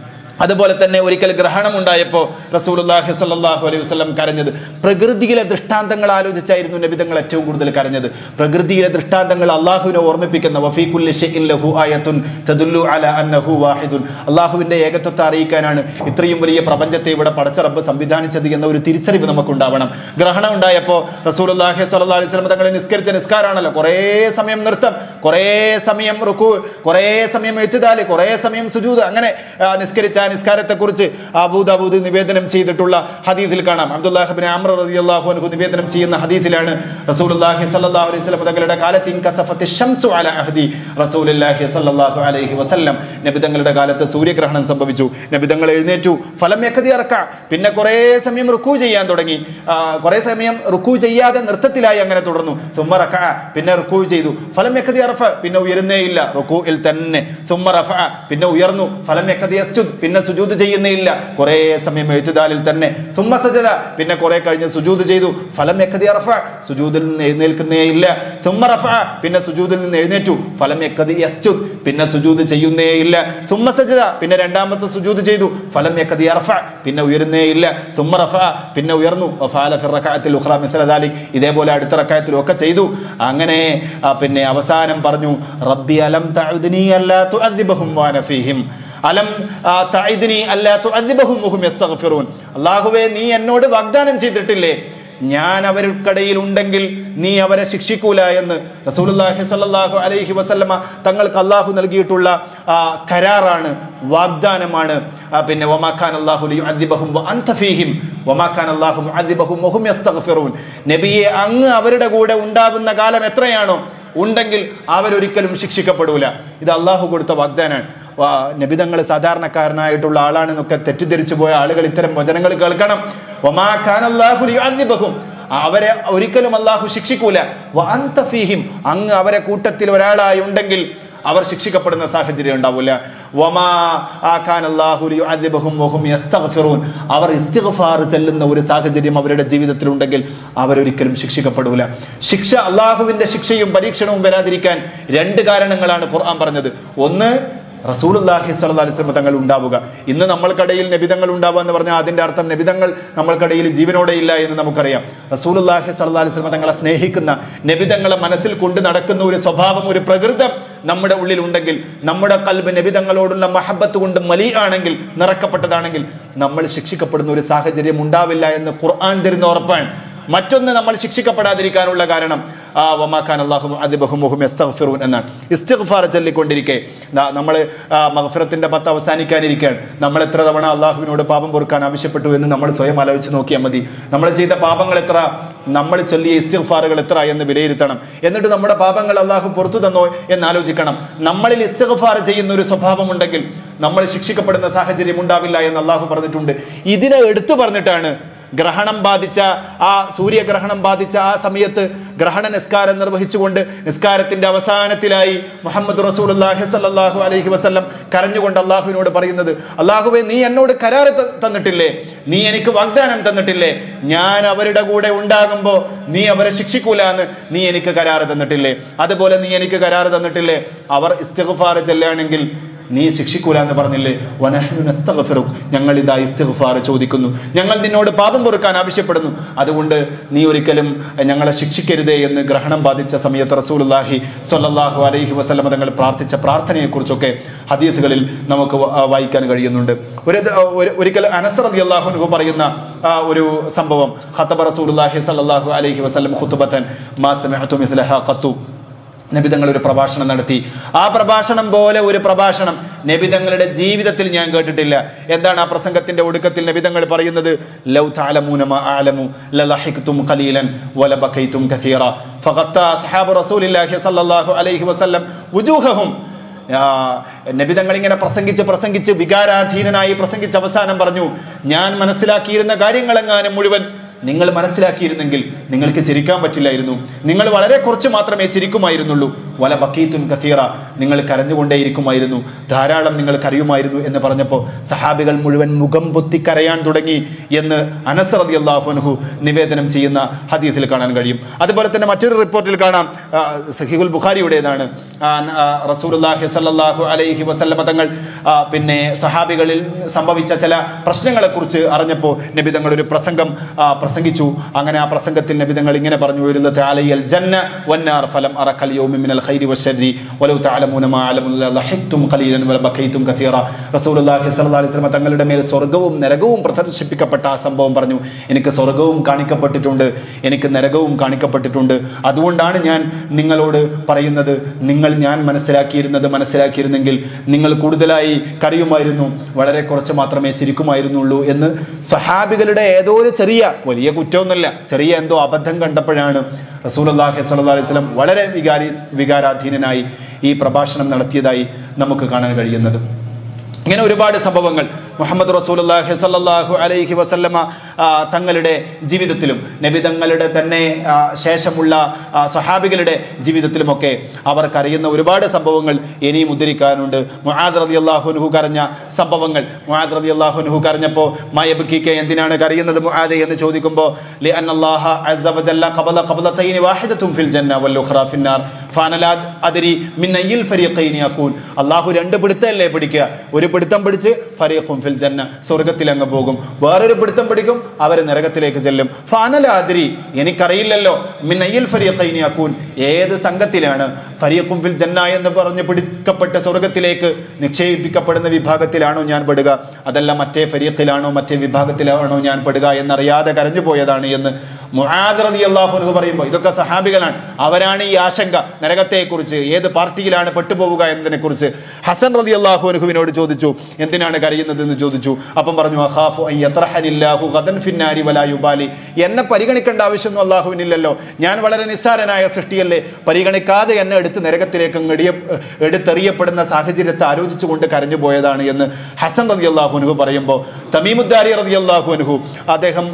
അതുപോലെ തന്നെ ഒരിക്കൽ ഗ്രഹണം ഉണ്ടായപ്പോൾ റസൂലുള്ളാഹി സ്വല്ലല്ലാഹു അലൈഹി വസല്ലം കരഞ്ഞത് പ്രകൃതിയിലെ ദൃഷ്ടാന്തങ്ങൾ ആലോചിച്ചായിരുന്നു നബിതങ്ങൾ ഏറ്റവും കൂടുതൽ കരഞ്ഞത്. പ്രകൃതിയിലെ ദൃഷ്ടാന്തങ്ങൾ അള്ളാഹുവിനെ ഓർമ്മിപ്പിക്കുന്ന വഫീ കുല്ലി ഷൈഇൻ ലഹു ആയത്തുൻ തദുല്ലു അലാ അന്നഹു വാഹിദുൻ, അള്ളാഹുവിന്റെ ഏകത്വത്തെ അറിയിക്കാനാണ് ഇത്രയും വലിയ പ്രപഞ്ചത്തെ ഇവിടെ പടച്ച റബ്ബ് സംവിധാനിച്ചത് എന്ന ഒരു തിരിച്ചറിവ് നമുക്കുണ്ടാവണം. ഗ്രഹണം ഉണ്ടായപ്പോൾ റസൂലുള്ളാഹി സ്വല്ലല്ലാഹു അലൈഹി വസല്ലം തങ്ങൾ നിസ്കരിച്ച നിസ്കാരാണല്ലോ, കുറേ സമയം നൃത്തം, കുറേ സമയം റുക്കൂ, കുറേ സമയം ഇഅ്തിദാൽ, കുറേ സമയം സുജൂദ്, അങ്ങനെ നിസ്കരിച്ച നിസ്കാരത്തെ കുറിച്ച് അബൂ ദാവൂദ് നിവേദനം ചെയ്തിട്ടുള്ള ഹദീസിൽ കാണാം. അബ്ദുല്ലാഹ് ഇബ്നു അംർ റളിയല്ലാഹു അൻഹു നിവേദനം ചെയ്യുന്ന ഹദീസിലാണ് റസൂലുള്ളാഹി സ്വല്ലല്ലാഹു അലൈഹി വസല്ലം തങ്ങളുടെ കാലത്ത് ഇൻകസഫത്തി ശംസു അലാ അഹദി റസൂലുള്ളാഹി സ്വല്ലല്ലാഹു അലൈഹി വസല്ലം, നബി തങ്ങളുടെ കാലത്ത് സൂര്യഗ്രഹണം സംഭവിച്ചു. നബി തങ്ങൾ എഴുന്നേറ്റു, ഫലം യഖദി റക്അ, പിന്നെ കുറേ സമയം റുക്കൂ ചെയ്യാൻ തുടങ്ങി, കുറേ സമയം റുക്കൂ ചെയ്യാതെ നൃത്തത്തിലായി അങ്ങനെ തുടർന്നു. സുമ്മ റക്അ, പിന്നെ റുക്കൂ ചെയ്തു, ഫലം യഖദി റഫഅ, പിന്നെ ഉയരുന്നേ ഇല്ല, റുകൂഇൽ തന്നെ. സുമ്മ റഫഅ, പിന്നെ ഉയർന്നു, ഫലം യഖദി യസ്ജുദ്, പിന്നെ സുജൂദ് ചെയ്യുന്നേ ഇല്ല, കുറേ സമയം ഇഅ്തിദാലിൽ തന്നെ. സുമ്മ സജദ, പിന്നെ കുറേ കഴിഞ്ഞ് സുജൂദ് ചെയ്തു, ഫലം യഖദി റഫഅ, സുജൂദിൽ നിന്ന് എഴുന്നേൽക്കുന്നേ ഇല്ല. സുമ്മ റഫഅ, പിന്നെ സുജൂദിൽ നിന്ന് എഴുന്നേറ്റു, ഫലം യഖദി യസ്ജുദ്, പിന്നെ സുജൂദ് ചെയ്യുന്നേ ഇല്ല. സുമ്മ സജദ, പിന്നെ രണ്ടാമത്തെ സുജൂദ് ചെയ്തു, ഫലം യഖദി റഫഅ, പിന്നെ ഉയരുന്നേ ഇല്ല. സുമ്മ റഫഅ, പിന്നെ ഉയർന്നു, വഫഅല ഫി റകഅത്തിൽ ഉഖ്റ മിസ്ല ദാലിക്, ഇതേപോലെ അടുത്ത റകഅത്തിലും ഒക്കെ ചെയ്തു. അങ്ങനെ പിന്നെ അവസാനം പറഞ്ഞു, റബ്ബി അലം തഉദ്നി അല്ലാ തുഅദ്ദിബഹും വഅന ഫീഹിം, അലം തഇദ്നി അല്ലാ തുഅദ്ദിബഹും വഹും യസ്തഗ്ഫിറൂൻ, അല്ലാഹുവേ നീ എന്നോട് വാഗ്ദാനം ചെയ്തിട്ടില്ലേ ഞാൻ അവർക്കിടയിൽ ഉണ്ടെങ്കിൽ നീ അവരെ ശിക്ഷിക്കൂല എന്ന്. റസൂലുള്ളാഹി സ്വല്ലല്ലാഹു അലൈഹി വസല്ലമ തങ്ങൾക്ക് അല്ലാഹു നൽകിയിട്ടുള്ള കരാറാണ്, വാഗ്ദാനമാണ്. പിന്നെ വമാ കാന അല്ലാഹു ലിയുഅദ്ദിബഹും വഅൻത ഫീഹിം വമാ കാന അല്ലാഹു മുഅദ്ദിബഹും വഹും യസ്തഗ്ഫിറൂൻ, നബിയെ അങ്ങ് അവരുടെ കൂടെ ഉണ്ടാവുന്ന കാലം എത്രയാണോ ഉണ്ടെങ്കിൽ അവരൊരിക്കലും ശിക്ഷിക്കപ്പെടൂല. ഇത് അള്ളാഹു കൊടുത്ത വാഗ്ദാനാണ്. നബിതങ്ങൾ സാധാരണക്കാരനായിട്ടുള്ള ആളാണെന്നൊക്കെ തെറ്റിദ്ധരിച്ചു പോയ ആളുകൾ ഇത്തരം വചനങ്ങൾ കേൾക്കണം. വമാ കാന അല്ലാഹു ലിയുഅദ്ദിബഹും, അവരെ ഒരിക്കലും അള്ളാഹു ശിക്ഷിക്കൂല. വഅൻത ഫീഹിം, അങ്ങ് അവരെ കൂട്ടത്തിൽ ഒരാളായി ഉണ്ടെങ്കിൽ അവർ ശിക്ഷിക്കപ്പെടുന്ന സാഹചര്യം ഉണ്ടാവില്ല. വമാ കാന അല്ലാഹു ലിയുഅദ്ദിബഹും വഹും യസ്തഗ്ഫിറൂൻ, അവർ ഇസ്തിഗ്ഫാർ ചെല്ലുന്ന ഒരു സാഹചര്യം അവരുടെ ജീവിതത്തിൽ ഉണ്ടെങ്കിൽ അവരൊരിക്കലും ശിക്ഷിക്കപ്പെടൂല. ശിക്ഷ, അള്ളാഹുവിന്റെ ശിക്ഷയും പരീക്ഷണവും വരാതിരിക്കാൻ രണ്ട് കാരണങ്ങളാണ് ഖുർആൻ പറഞ്ഞത്. ഒന്ന്, റസൂലുള്ളാഹി സ്വല്ലല്ലാഹു അലൈഹി വസല്ലം തങ്ങൾ ഉണ്ടാവുക. ഇന്ന് നമ്മൾക്കിടയിൽ നബിതങ്ങൾ ഉണ്ടാവുക എന്ന് പറഞ്ഞാൽ അതിന്റെ അർത്ഥം നബിതങ്ങൾ നമ്മൾക്കിടയിൽ ജീവനോടെ ഇല്ല എന്ന് നമുക്കറിയാം. റസൂലുള്ളാഹി സ്വല്ലല്ലാഹു അലൈഹി വസല്ലം തങ്ങളെ സ്നേഹിക്കുന്ന, നബിതങ്ങളെ മനസ്സിൽ കൊണ്ട് നടക്കുന്ന ഒരു സ്വഭാവം, ഒരു പ്രകൃതം നമ്മുടെ ഉള്ളിൽ ഉണ്ടെങ്കിൽ, നമ്മുടെ ഖൽബ് നബിതങ്ങളോടുള്ള മഹബത്ത് കൊണ്ട് മലീ ആണെങ്കിൽ, നിറക്കപ്പെട്ടതാണെങ്കിൽ, നമ്മൾ ശിക്ഷിക്കപ്പെടുന്ന ഒരു സാഹചര്യം ഉണ്ടാവില്ല എന്ന് ഖുർആൻ തരുന്ന ഉറപ്പാണ്. മറ്റൊന്ന്, നമ്മൾ ശിക്ഷിക്കപ്പെടാതിരിക്കാനുള്ള കാരണം വമാ കാന അല്ലാഹു മുഅദ്ദിബഹും വഹും യസ്തഗ്ഫിറൂൻ എന്നാണ്. ഇസ്തിഗ്ഫാർ ചൊല്ലിക്കൊണ്ടിരിക്കെ നമ്മൾ മഗ്ഫിറത്തിന്റെ പത്ത് അവസാനിക്കാനിരിക്കുകയാണ്. നമ്മൾ എത്ര തവണ അള്ളാഹുവിനോട് പാപം പൊറുക്കാൻ ആവശ്യപ്പെട്ടു എന്ന് നമ്മൾ സ്വയം ആലോചിച്ച് നോക്കിയാൽ മതി. നമ്മൾ ചെയ്ത പാപങ്ങൾ എത്ര, നമ്മൾ ചൊല്ലിയ ഇസ്തിഗ്ഫാറുകൾ എത്ര എന്ന് വിലയിരുത്തണം. എന്നിട്ട് നമ്മുടെ പാപങ്ങൾ അള്ളാഹു പുറത്തു തന്നോ എന്ന് ആലോചിക്കണം. നമ്മളിൽ ഇസ്തിഗ്ഫാർ ചെയ്യുന്ന ഒരു സ്വഭാവം ഉണ്ടെങ്കിൽ നമ്മൾ ശിക്ഷിക്കപ്പെടുന്ന സാഹചര്യം ഉണ്ടാവില്ല എന്ന് അള്ളാഹു പറഞ്ഞിട്ടുണ്ട്. ഇതിനെ എടുത്തു പറഞ്ഞിട്ടാണ് ഗ്രഹണം ബാധിച്ച ആ സൂര്യഗ്രഹണം ബാധിച്ച ആ സമയത്ത് ഗ്രഹണ നിസ്കാരം നിർവഹിച്ചുകൊണ്ട് നിസ്കാരത്തിന്റെ അവസാനത്തിലായി മുഹമ്മദ് റസൂലുള്ളാഹി സ്വല്ലല്ലാഹു അലൈഹി വസല്ലം കരഞ്ഞുകൊണ്ട് അള്ളാഹുവിനോട് പറയുന്നത്, അള്ളാഹുവേ നീ എന്നോട് കരാർ തന്നിട്ടില്ലേ, നീ എനിക്ക് വാഗ്ദാനം തന്നിട്ടില്ലേ, ഞാൻ അവരുടെ കൂടെ ഉണ്ടാകുമ്പോൾ നീ അവരെ ശിക്ഷിക്കൂല എന്ന് നീ എനിക്ക് കരാർ തന്നിട്ടില്ലേ, അതുപോലെ നീ എനിക്ക് കരാർ തന്നിട്ടില്ലേ അവർ ഇസ്തിഗ്ഫാർ ചെല്ലുകയാണെങ്കിൽ നീ ശിക്ഷിക്കൂല എന്ന് പറഞ്ഞില്ലേ. വനഹ്നു നസ്തഗ്ഫിറുക്, ഞങ്ങൾ ഇതാ ഇസ്തിഗ്ഫാർ ചോദിക്കുന്നു, ഞങ്ങൾ നിന്നോട് പാപം പൊറുക്കാൻ ആവശ്യപ്പെടുന്നു, അതുകൊണ്ട് നീ ഒരിക്കലും ഞങ്ങളെ ശിക്ഷിക്കരുതേ എന്ന് ഗ്രഹണം ബാധിച്ച സമയത്ത് റസൂലുള്ളാഹി സ്വല്ലല്ലാഹു അലൈഹി വസല്ലം തങ്ങൾ പ്രാർത്ഥിച്ച പ്രാർത്ഥനയെക്കുറിച്ചൊക്കെ ഹദീസുകളിൽ നമുക്ക് വായിക്കാൻ കഴിയുന്നുണ്ട്. ഒരു ഒരിക്കൽ അനസ് റളിയല്ലാഹു അൻഹു പറയുന്ന ഒരു സംഭവം, ഖതബ റസൂലുള്ളാഹി സ്വല്ലല്ലാഹു അലൈഹി വസല്ലം ഖുതുബതൻ മാ സമിഅതു മിസ്ലഹാ ഖത്തു, നബിതങ്ങൾ ഒരു പ്രഭാഷണം നടത്തി. ആ പ്രഭാഷണം പോലെ ഒരു പ്രഭാഷണം നബിതങ്ങളുടെ ജീവിതത്തിൽ ഞാൻ കേട്ടിട്ടില്ല. എന്താണ് ആ പ്രസംഗത്തിന്റെ ഒടുക്കത്തിൽ നബിതങ്ങൾ പറയുന്നത്? ലൗ തഅലമൂന മാ അഅലമു ലളഹിഖ്തും ഖലീലൻ വലബകൈതും കസീറ ഫഖത്ത അസ്ഹാബു റസൂലില്ലാഹി സ്വല്ലല്ലാഹു അലൈഹി വസല്ലം വുജൂഹഹും. നബിതങ്ങൾ ഇങ്ങനെ പ്രസംഗിച്ച് പ്രസംഗിച്ച് വികാരാധീനനായി പ്രസംഗിച്ച് അവസാനം പറഞ്ഞു, ഞാൻ മനസ്സിലാക്കിയിരുന്ന കാര്യങ്ങളെങ്ങാനും മുഴുവൻ നിങ്ങൾ മനസ്സിലാക്കിയിരുന്നെങ്കിൽ നിങ്ങൾക്ക് ചിരിക്കാൻ പറ്റില്ലായിരുന്നു. നിങ്ങൾ വളരെ കുറച്ച് മാത്രമേ ചിരിക്കുമായിരുന്നുള്ളൂ. വല ബക്കീത്തുൻ കസീറ, നിങ്ങൾ കരഞ്ഞുകൊണ്ടേയിരിക്കുമായിരുന്നു, ധാരാളം നിങ്ങൾ കരയുമായിരുന്നു എന്ന് പറഞ്ഞപ്പോൾ സഹാബികൾ മുഴുവൻ മുഖം പൊത്തി കരയാൻ തുടങ്ങി എന്ന് അനസ് റളിയല്ലാഹു അൻഹു നിവേദനം ചെയ്യുന്ന ഹദീസിൽ കാണാൻ കഴിയും. അതുപോലെ തന്നെ മറ്റൊരു റിപ്പോർട്ടിൽ കാണാം, സഹീഹുൽ ബുഖാരിയുടേതാണ്. റസൂലുള്ളാഹി സ്വല്ലല്ലാഹു അലൈഹി വസല്ലമ തങ്ങൾ പിന്നെ സഹാബികളിൽ സംഭവിച്ച ചില പ്രശ്നങ്ങളെ കുറിച്ച് അറിഞ്ഞപ്പോൾ നബി തങ്ങൾ ഒരു പ്രസംഗം പ്രസംഗിച്ചു. അങ്ങനെ ആ പ്രസംഗത്തിൽ നബി തങ്ങൾ ഇങ്ങനെ പറഞ്ഞു: അലയ്യൽ ജന്ന വന്നാർ ഫലം അറകൽ യൗമി മിനൽ ഖൈരി വശർരി വലൗ തഅലമൂന മാ അലമു ലഹിഖ്തും ഖലീലൻ വലബഖൈതും കസീറ. റസൂലുള്ളാഹി സ്വല്ലല്ലാഹു അലൈഹി വസല്ലം തങ്ങളുടെ മേൽ സ്വർഗ്ഗവും നരകവും പ്രദർശിപ്പിക്കപ്പെട്ട ആ സംഭവം പറഞ്ഞു. എനിക്ക് സ്വർഗ്ഗവും കാണിക്കപ്പെട്ടിട്ടുണ്ട്, എനിക്ക് നരകവും കാണിക്കപ്പെട്ടിട്ടുണ്ട്. അതുകൊണ്ടാണ് ഞാൻ നിങ്ങളോട് പറയുന്നത്, നിങ്ങൾ ഞാൻ മനസ്സിലാക്കിയിരുന്നത് മനസ്സിലാക്കിയിരുന്നെങ്കിൽ നിങ്ങൾ കൂടുതലായി കരയുമായിരുന്നു, വളരെ കുറച്ച് മാത്രമേ ചിരിക്കുമായിരുന്നുള്ളൂ എന്ന് സ്വഹാബികളുടെ ഏതോ ഒരു ചെറിയ, വലിയ കുറ്റമൊന്നുമില്ല, ചെറിയ എന്തോ അബദ്ധം കണ്ടപ്പോഴാണ് റസൂലുള്ളാഹി സ്വല്ലല്ലാഹു അലൈഹി വസല്ലം വളരെ വികാരി വികാരാധീനനായി ഈ പ്രഭാഷണം നടത്തിയതായി നമുക്ക് കാണാൻ കഴിയുന്നത്. ഇങ്ങനെ ഒരുപാട് സംഭവങ്ങൾ മുഹമ്മദ് റസൂലുള്ളാഹി സ്വല്ലല്ലാഹു അലൈഹി വസല്ലമ തങ്ങളുടെ ജീവിതത്തിലും നബി തങ്ങളുടെ തന്നെ ശേഷമുള്ള സ്വഹാബികളുടെ ജീവിതത്തിലുമൊക്കെ അവർ കരയുന്ന ഒരുപാട് സംഭവങ്ങൾ ഇനിയും ഉദ്ധരിക്കാനുണ്ട്. മുആദ് റളിയല്ലാഹു അൻഹു കരഞ്ഞ സംഭവങ്ങൾ. മുആദ് റളിയല്ലാഹു അൻഹു കരഞ്ഞപ്പോൾ മയബ്കിക, എന്തിനാണ് കരയുന്നത് മുആദ് എന്ന് ചോദിക്കുമ്പോൾ ലിഅന്നല്ലാഹ അസ്സ വജല്ല ഖബല ഖബലതൈനി വാഹിദത്തുൻ ഫിൽ ജന്ന വൽ ഉഖ്റാ ഫിന്നാർ ഫഅന ലാ അദ്രി മിൻ അയ്യിൽ ഫരീഖൈനി യകൂൻ. അല്ലാഹു രണ്ട് പിടുത്തല്ലേ പിടിക്കുക, ഒരു പിടുത്തം പിടിച്ച് ഫരീഖും ഫിൽ ജന്ന, സ്വർഗ്ഗത്തിൽ അങ്ങ് പോകും, വേറൊരു പിടുത്തം പിടിക്കും, അവർ നരകത്തിലേക്ക് ചെല്ലും. ഫഅന ലാ അദ്രി, എനിക്കറിയില്ലല്ലോ, മിൻ അയ്യിൽ ഫരീഖൈനി യകൂൻ, ഏത് സംഘത്തിലാണ് ഫരീഖും ഫിൽ ജന്ന എന്ന് പറഞ്ഞ് പിടിക്കപ്പെട്ട സ്വർഗ്ഗത്തിലേക്ക് നിക്ഷേപിക്കപ്പെടുന്ന വിഭാഗത്തിലാണോ ഞാൻ പെടുക, അതല്ല മറ്റേ ഫരീഖിലാണോ മറ്റേ വിഭാഗത്തിലാണോ ഞാൻ പെടുക എന്നറിയാതെ കരഞ്ഞു പോയതാണ് എന്ന് മുആദ് റളിയല്ലാഹു അൻഹു പറയുമ്പോൾ, ഇതൊക്കെ സഹാബികളാണ്, അവരാണ് ഈ ആശങ്ക നരകത്തെക്കുറിച്ച്, ഏത് പാർട്ടിയിലാണ് പെട്ടുപോവുക എന്നതിനെ കുറിച്ച്. ഹസൻ റളിയല്ലാഹു അൻഹുവിനോട് ചോദിച്ചു, എന്തിനാണ് കരയുന്നത് എന്ന് ചോദിച്ചു. അപ്പം പറഞ്ഞു, അഖാഫു അൻ യത്രഹനില്ലാഹു ഗദൻ ഫിന്നാരി വലാ യുബാലി, എന്നെ പരിഗണിക്കേണ്ട ആവശ്യമൊന്നും അല്ലാഹുവിനില്ലല്ലോ, ഞാൻ വളരെ നിസ്സാരനായ സൃഷ്ടിയല്ലേ, പരിഗണിക്കാതെ എന്നെ എടുത്ത് നരകത്തിലേക്ക് എടിയ എടുത്തെറിയപ്പെടുന്ന സാഹചര്യത്തെ ആലോചിച്ചുകൊണ്ട് കരഞ്ഞു പോയതാണ് എന്ന് ഹസൻ റളിയല്ലാഹു അൻഹു പറയുമ്പോൾ, തമീമുദ്ദാരി റളിയല്ലാഹു അൻഹു, അദ്ദേഹം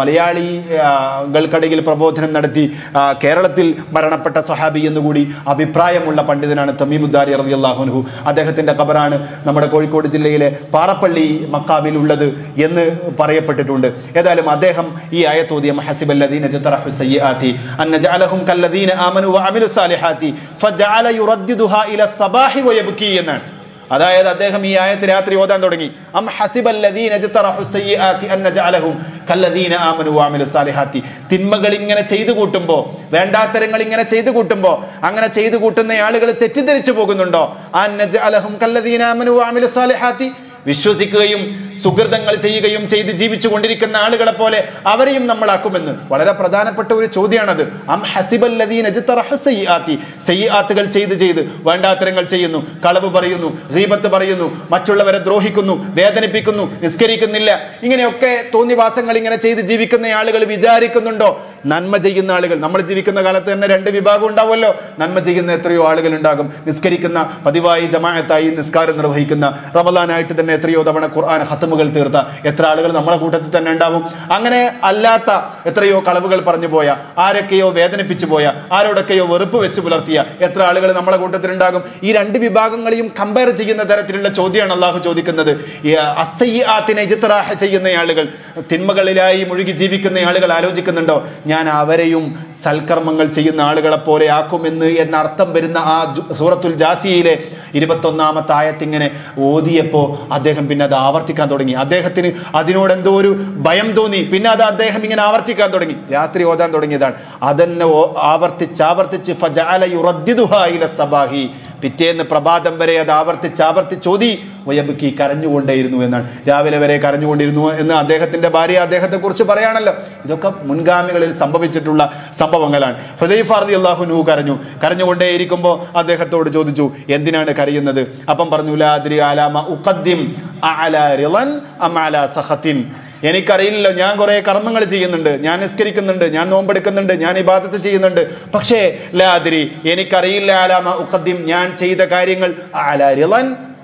മലയാളികൾക്കിടയിൽ പ്രബോധനം നടത്തി കേരളത്തിൽ മരണപ്പെട്ട സ്വഹാബി എന്നുകൂടി അഭിപ്രായമുള്ള പണ്ഡിതനാണ് തമീമുദ്ദാരി റളിയല്ലാഹു അൻഹു. അദ്ദേഹത്തിന്റെ ഖബറാണ് നമ്മുടെ കോഴിക്കോട് ജില്ലയിലെ പാറപ്പള്ളി മക്കാമിൽ ഉള്ളത് എന്ന് പറയപ്പെട്ടിട്ടുണ്ട്. ഏതായാലും അദ്ദേഹം ഈ ആയത്തോതിയ ഹസിബല്ലദീന ജതറഹു സയ്യിആതി അൻ നജഅലഹും കല്ലദീന ആമനു വഅമിലു സാലിഹാതി ഫജഅല യുറദ്ദിദുഹാ ഇല സബാഹി വയബ്കി എന്നാണ്. അതായത് അദ്ദേഹം ഈ ആയത്ത് രാത്രി ഓതാൻ തുടങ്ങി. അം ഹസിബല്ലദീന ജതറഹു സയ്യിആതി അൻ നജഅലഹും കല്ലദീന ആമനു വഅമിലു സാലിഹാതി, തിന്മകൾ ഇങ്ങനെ ചെയ്തു കൂട്ടുമ്പോൾ, വേണ്ടാത്തരങ്ങൾ ഇങ്ങനെ ചെയ്തു കൂട്ടുമ്പോൾ, അങ്ങനെ ചെയ്തു കൂട്ടുന്ന ആളുകൾ തെറ്റിദ്ധരിച്ചു പോകുന്നുണ്ടോ? അൻ നജഅലഹും കല്ലദീന ആമനു വഅമിലു സാലിഹാതി, വിശ്വസിക്കുകയും സുഹൃതങ്ങൾ ചെയ്യുകയും ചെയ്ത് ജീവിച്ചു കൊണ്ടിരിക്കുന്ന ആളുകളെ പോലെ അവരെയും നമ്മളാക്കുമെന്ന് വളരെ പ്രധാനപ്പെട്ട ഒരു ചോദ്യമാണത്. അം ഹസിബല്ലദീന ജതറഹു സയ്യിആതി, സയ്യിആത്തുകൾ ചെയ്ത് ചെയ്ത് വേണ്ടാത്തരങ്ങൾ ചെയ്യുന്നു, കളവ് പറയുന്നു, ഗീബത്ത് പറയുന്നു, മറ്റുള്ളവരെ ദ്രോഹിക്കുന്നു, വേദനിപ്പിക്കുന്നു, നിസ്കരിക്കുന്നില്ല, ഇങ്ങനെയൊക്കെ തോന്നിവാസങ്ങൾ ഇങ്ങനെ ചെയ്ത് ജീവിക്കുന്ന ആളുകൾ വിചാരിക്കുന്നുണ്ടോ നന്മ ചെയ്യുന്ന ആളുകൾ? നമ്മൾ ജീവിക്കുന്ന കാലത്ത് തന്നെ രണ്ട് വിഭാഗം ഉണ്ടാവുമല്ലോ. നന്മ ചെയ്യുന്ന എത്രയോ ആളുകൾ ഉണ്ടാകും, നിസ്കരിക്കുന്ന, പതിവായി ജമാഅത്തായി നിസ്കാരം നിർവഹിക്കുന്ന, റമളാനായിട്ട് തന്നെ എത്രയോ തവണ ഖുർആൻ ഖത്മുകൾ തീർത്ത എത്ര ആളുകൾ നമ്മുടെ കൂട്ടത്തിൽ തന്നെ ഉണ്ടാവും. അങ്ങനെ അല്ലാത്ത എത്രയോ കളവുകൾ പറഞ്ഞു പോയ, ആരൊക്കെയോ വേദനിപ്പിച്ചു പോയ, ആരോടൊക്കെയോ വെറുപ്പ് വെച്ച് പുലർത്തിയ എത്ര ആളുകൾ നമ്മളെ കൂട്ടത്തിലുണ്ടാകും. ഈ രണ്ട് വിഭാഗങ്ങളെയും കമ്പയർ ചെയ്യുന്ന തരത്തിലുള്ള ചോദ്യമാണ് അള്ളാഹു ചോദിക്കുന്നത്. അസ്സയ്യിആത്തിനെ ഇജ്തിറാഹ ചെയ്യുന്ന ആളുകൾ, തിന്മകളിലായി മുഴുകി ജീവിക്കുന്ന ആളുകൾ ആലോചിക്കുന്നുണ്ടോ ഞാൻ അവരെയും സൽക്കർമ്മങ്ങൾ ചെയ്യുന്ന ആളുകളെ പോലെ ആക്കുമെന്ന് എന്ന അർത്ഥം വരുന്ന ആ സൂറത്തുൽ ജാസിയയിലെ ഇരുപത്തൊന്നാമത്തെ ആയത്തിങ്ങനെ ഓതിയപ്പോൾ അദ്ദേഹം പിന്നെ അത് ആവർത്തിക്കാൻ തുടങ്ങി. അദ്ദേഹത്തിന് അതിനോട് എന്തോ ഒരു ഭയം തോന്നി. പിന്നെ അത് അദ്ദേഹം ഇങ്ങനെ ആവർത്തിക്കാൻ തുടങ്ങി, രാത്രി ഓതാൻ തുടങ്ങിയതാണ്. അതെന്നെ ആവർത്തിച്ച് ആവർത്തിച്ച് ഫജഅല യുറദ്ദിദുഹാ ഇല സബാഹി, പിറ്റേന്ന് പ്രഭാതം വരെ അത് ആവർത്തിച്ച് ആവർത്തിച്ചോതി വയബ്കി, കരഞ്ഞുകൊണ്ടേയിരുന്നു എന്നാണ്. രാവിലെ വരെ കരഞ്ഞുകൊണ്ടിരുന്നു എന്ന് അദ്ദേഹത്തിന്റെ ഭാര്യ അദ്ദേഹത്തെ കുറിച്ച് പറയാണല്ലോ. ഇതൊക്കെ മുൻഗാമികളിൽ സംഭവിച്ചിട്ടുള്ള സംഭവങ്ങളാണ്. ഹുദൈഫ റളിയല്ലാഹു അൻഹു കരഞ്ഞു. കരഞ്ഞുകൊണ്ടേയിരിക്കുമ്പോൾ അദ്ദേഹത്തോട് ചോദിച്ചു, എന്തിനാണ് കരയുന്നത്? അപ്പം പറഞ്ഞു, ലാ അദ്രി അലാമ ഉഖദ്ദിം അഅലാ റിളൻ അം അലാ സഖത്തിൻ, എനിക്കറിയില്ലല്ലോ, ഞാൻ കുറെ കർമ്മങ്ങൾ ചെയ്യുന്നുണ്ട്, ഞാൻ നിസ്കരിക്കുന്നുണ്ട്, ഞാൻ നോമ്പെടുക്കുന്നുണ്ട്, ഞാൻ ഇബാദത്ത് ചെയ്യുന്നുണ്ട്, പക്ഷേ ലാ അദ്രി, എനിക്കറിയില്ല അലാമ ഉഖദ്ദിം, ഞാൻ ചെയ്ത കാര്യങ്ങൾ അലാ റിളൻ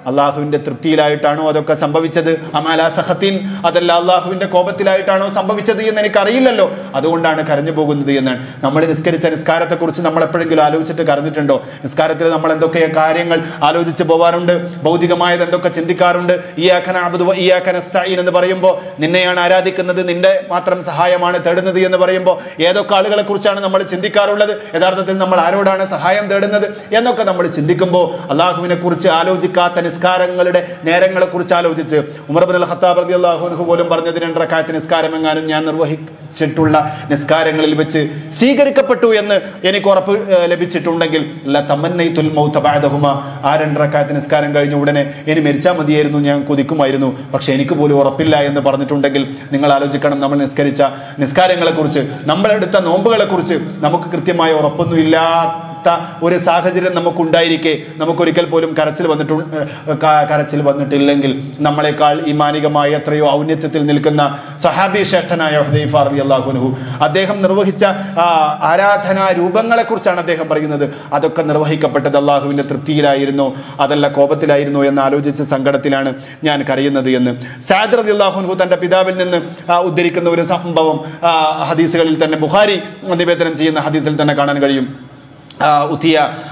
അള്ളാഹുവിന്റെ തൃപ്തിയിലായിട്ടാണോ അതൊക്കെ സംഭവിച്ചത്, അമാല സഹത്തിൻ, അതല്ല അള്ളാഹുവിന്റെ കോപത്തിലായിട്ടാണോ സംഭവിച്ചത് എന്ന് എനിക്കറിയില്ലല്ലോ, അതുകൊണ്ടാണ് കരഞ്ഞു പോകുന്നത് എന്നാണ്. നമ്മൾ നിസ്കരിച്ച നിസ്കാരത്തെക്കുറിച്ച് നമ്മൾ എപ്പോഴെങ്കിലും ആലോചിച്ചിട്ട് കരഞ്ഞിട്ടുണ്ടോ? നിസ്കാരത്തിൽ നമ്മൾ എന്തൊക്കെ കാര്യങ്ങൾ ആലോചിച്ച് പോവാറുണ്ട്, ഭൗതികമായത് എന്തൊക്കെ ചിന്തിക്കാറുണ്ട്. ഇയ്യാക നഅ്ബുദു വ ഇയ്യാക നസ്തഈൻ എന്ന് പറയുമ്പോൾ നിന്നെയാണ് ആരാധിക്കുന്നത്, നിന്റെ മാത്രം സഹായമാണ് തേടുന്നത് എന്ന് പറയുമ്പോൾ ഏതൊക്കെ ആളുകളെ കുറിച്ചാണ് നമ്മൾ ചിന്തിക്കാറുള്ളത്? യഥാർത്ഥത്തിൽ നമ്മൾ ആരോടാണ് സഹായം തേടുന്നത് എന്നൊക്കെ നമ്മൾ ചിന്തിക്കുമ്പോൾ അള്ളാഹുവിനെ കുറിച്ച് ആലോചിക്കാത്ത നിസ്കാരങ്ങളുടെ നേരങ്ങളെ കുറിച്ച് ആലോചിച്ച് ഉമർ ഇബ്നുൽ ഖത്താബ് റളിയല്ലാഹു അൻഹു പോലും പറഞ്ഞത് രണ്ട് റക്അത്ത് നിസ്കാരം എങ്ങാനും ഞാൻ നിർവഹിച്ചിട്ടുള്ള നിസ്കാരങ്ങളിൽ വെച്ച് സ്വീകരിക്കപ്പെട്ടു എന്ന് എനിക്ക് ഉറപ്പ് ലഭിച്ചിട്ടുണ്ടെങ്കിൽ ല തമന്നൈതുൽ മൗത ബഅദഹുമാ, ആ രണ്ട് റക്അത്ത് നിസ്കാരം കഴിഞ്ഞ ഉടനെ ഇനി മരിച്ചാൽ മതിയായിരുന്നു, ഞാൻ കൊതിക്കുമായിരുന്നു, പക്ഷെ എനിക്ക് പോലും ഉറപ്പില്ല എന്ന് പറഞ്ഞിട്ടുണ്ടെങ്കിൽ നിങ്ങൾ ആലോചിക്കണം, നമ്മൾ നിസ്കരിച്ച നിസ്കാരങ്ങളെ കുറിച്ച്, നമ്മളെടുത്ത നോമ്പുകളെ കുറിച്ച് നമുക്ക് കൃത്യമായ ഉറപ്പൊന്നുമില്ല ഒരു സാഹചര്യം നമുക്കുണ്ടായിരിക്കെ നമുക്കൊരിക്കൽ പോലും കരച്ചിൽ വന്നിട്ടു കരച്ചിൽ വന്നിട്ടില്ലെങ്കിൽ നമ്മളെക്കാൾ ഈമാനികമായ എത്രയോ ഔന്നത്യത്തിൽ നിൽക്കുന്ന സഹാബി ശ്രേഷ്ഠനായ ഹുദൈഫ റളിയല്ലാഹു അൻഹു അദ്ദേഹം നിർവഹിച്ച ആരാധനാ രൂപങ്ങളെ കുറിച്ചാണ് അദ്ദേഹം പറയുന്നത്. അതൊക്കെ നിർവഹിക്കപ്പെട്ടത് അള്ളാഹുവിന്റെ തൃപ്തിയിലായിരുന്നോ അതല്ല കോപത്തിലായിരുന്നോ എന്ന് ആലോചിച്ച സങ്കടത്തിലാണ് ഞാൻ കരയുന്നത് എന്ന് സഅദ് റളിയല്ലാഹു അൻഹു തന്റെ പിതാവിൽ നിന്ന് ഉദ്ധരിക്കുന്ന ഒരു സംഭവം ഹദീസുകളിൽ തന്നെ ബുഖാരി നിവേദനം ചെയ്യുന്ന ഹദീസിൽ തന്നെ കാണാൻ കഴിയും. ഉത്തിയ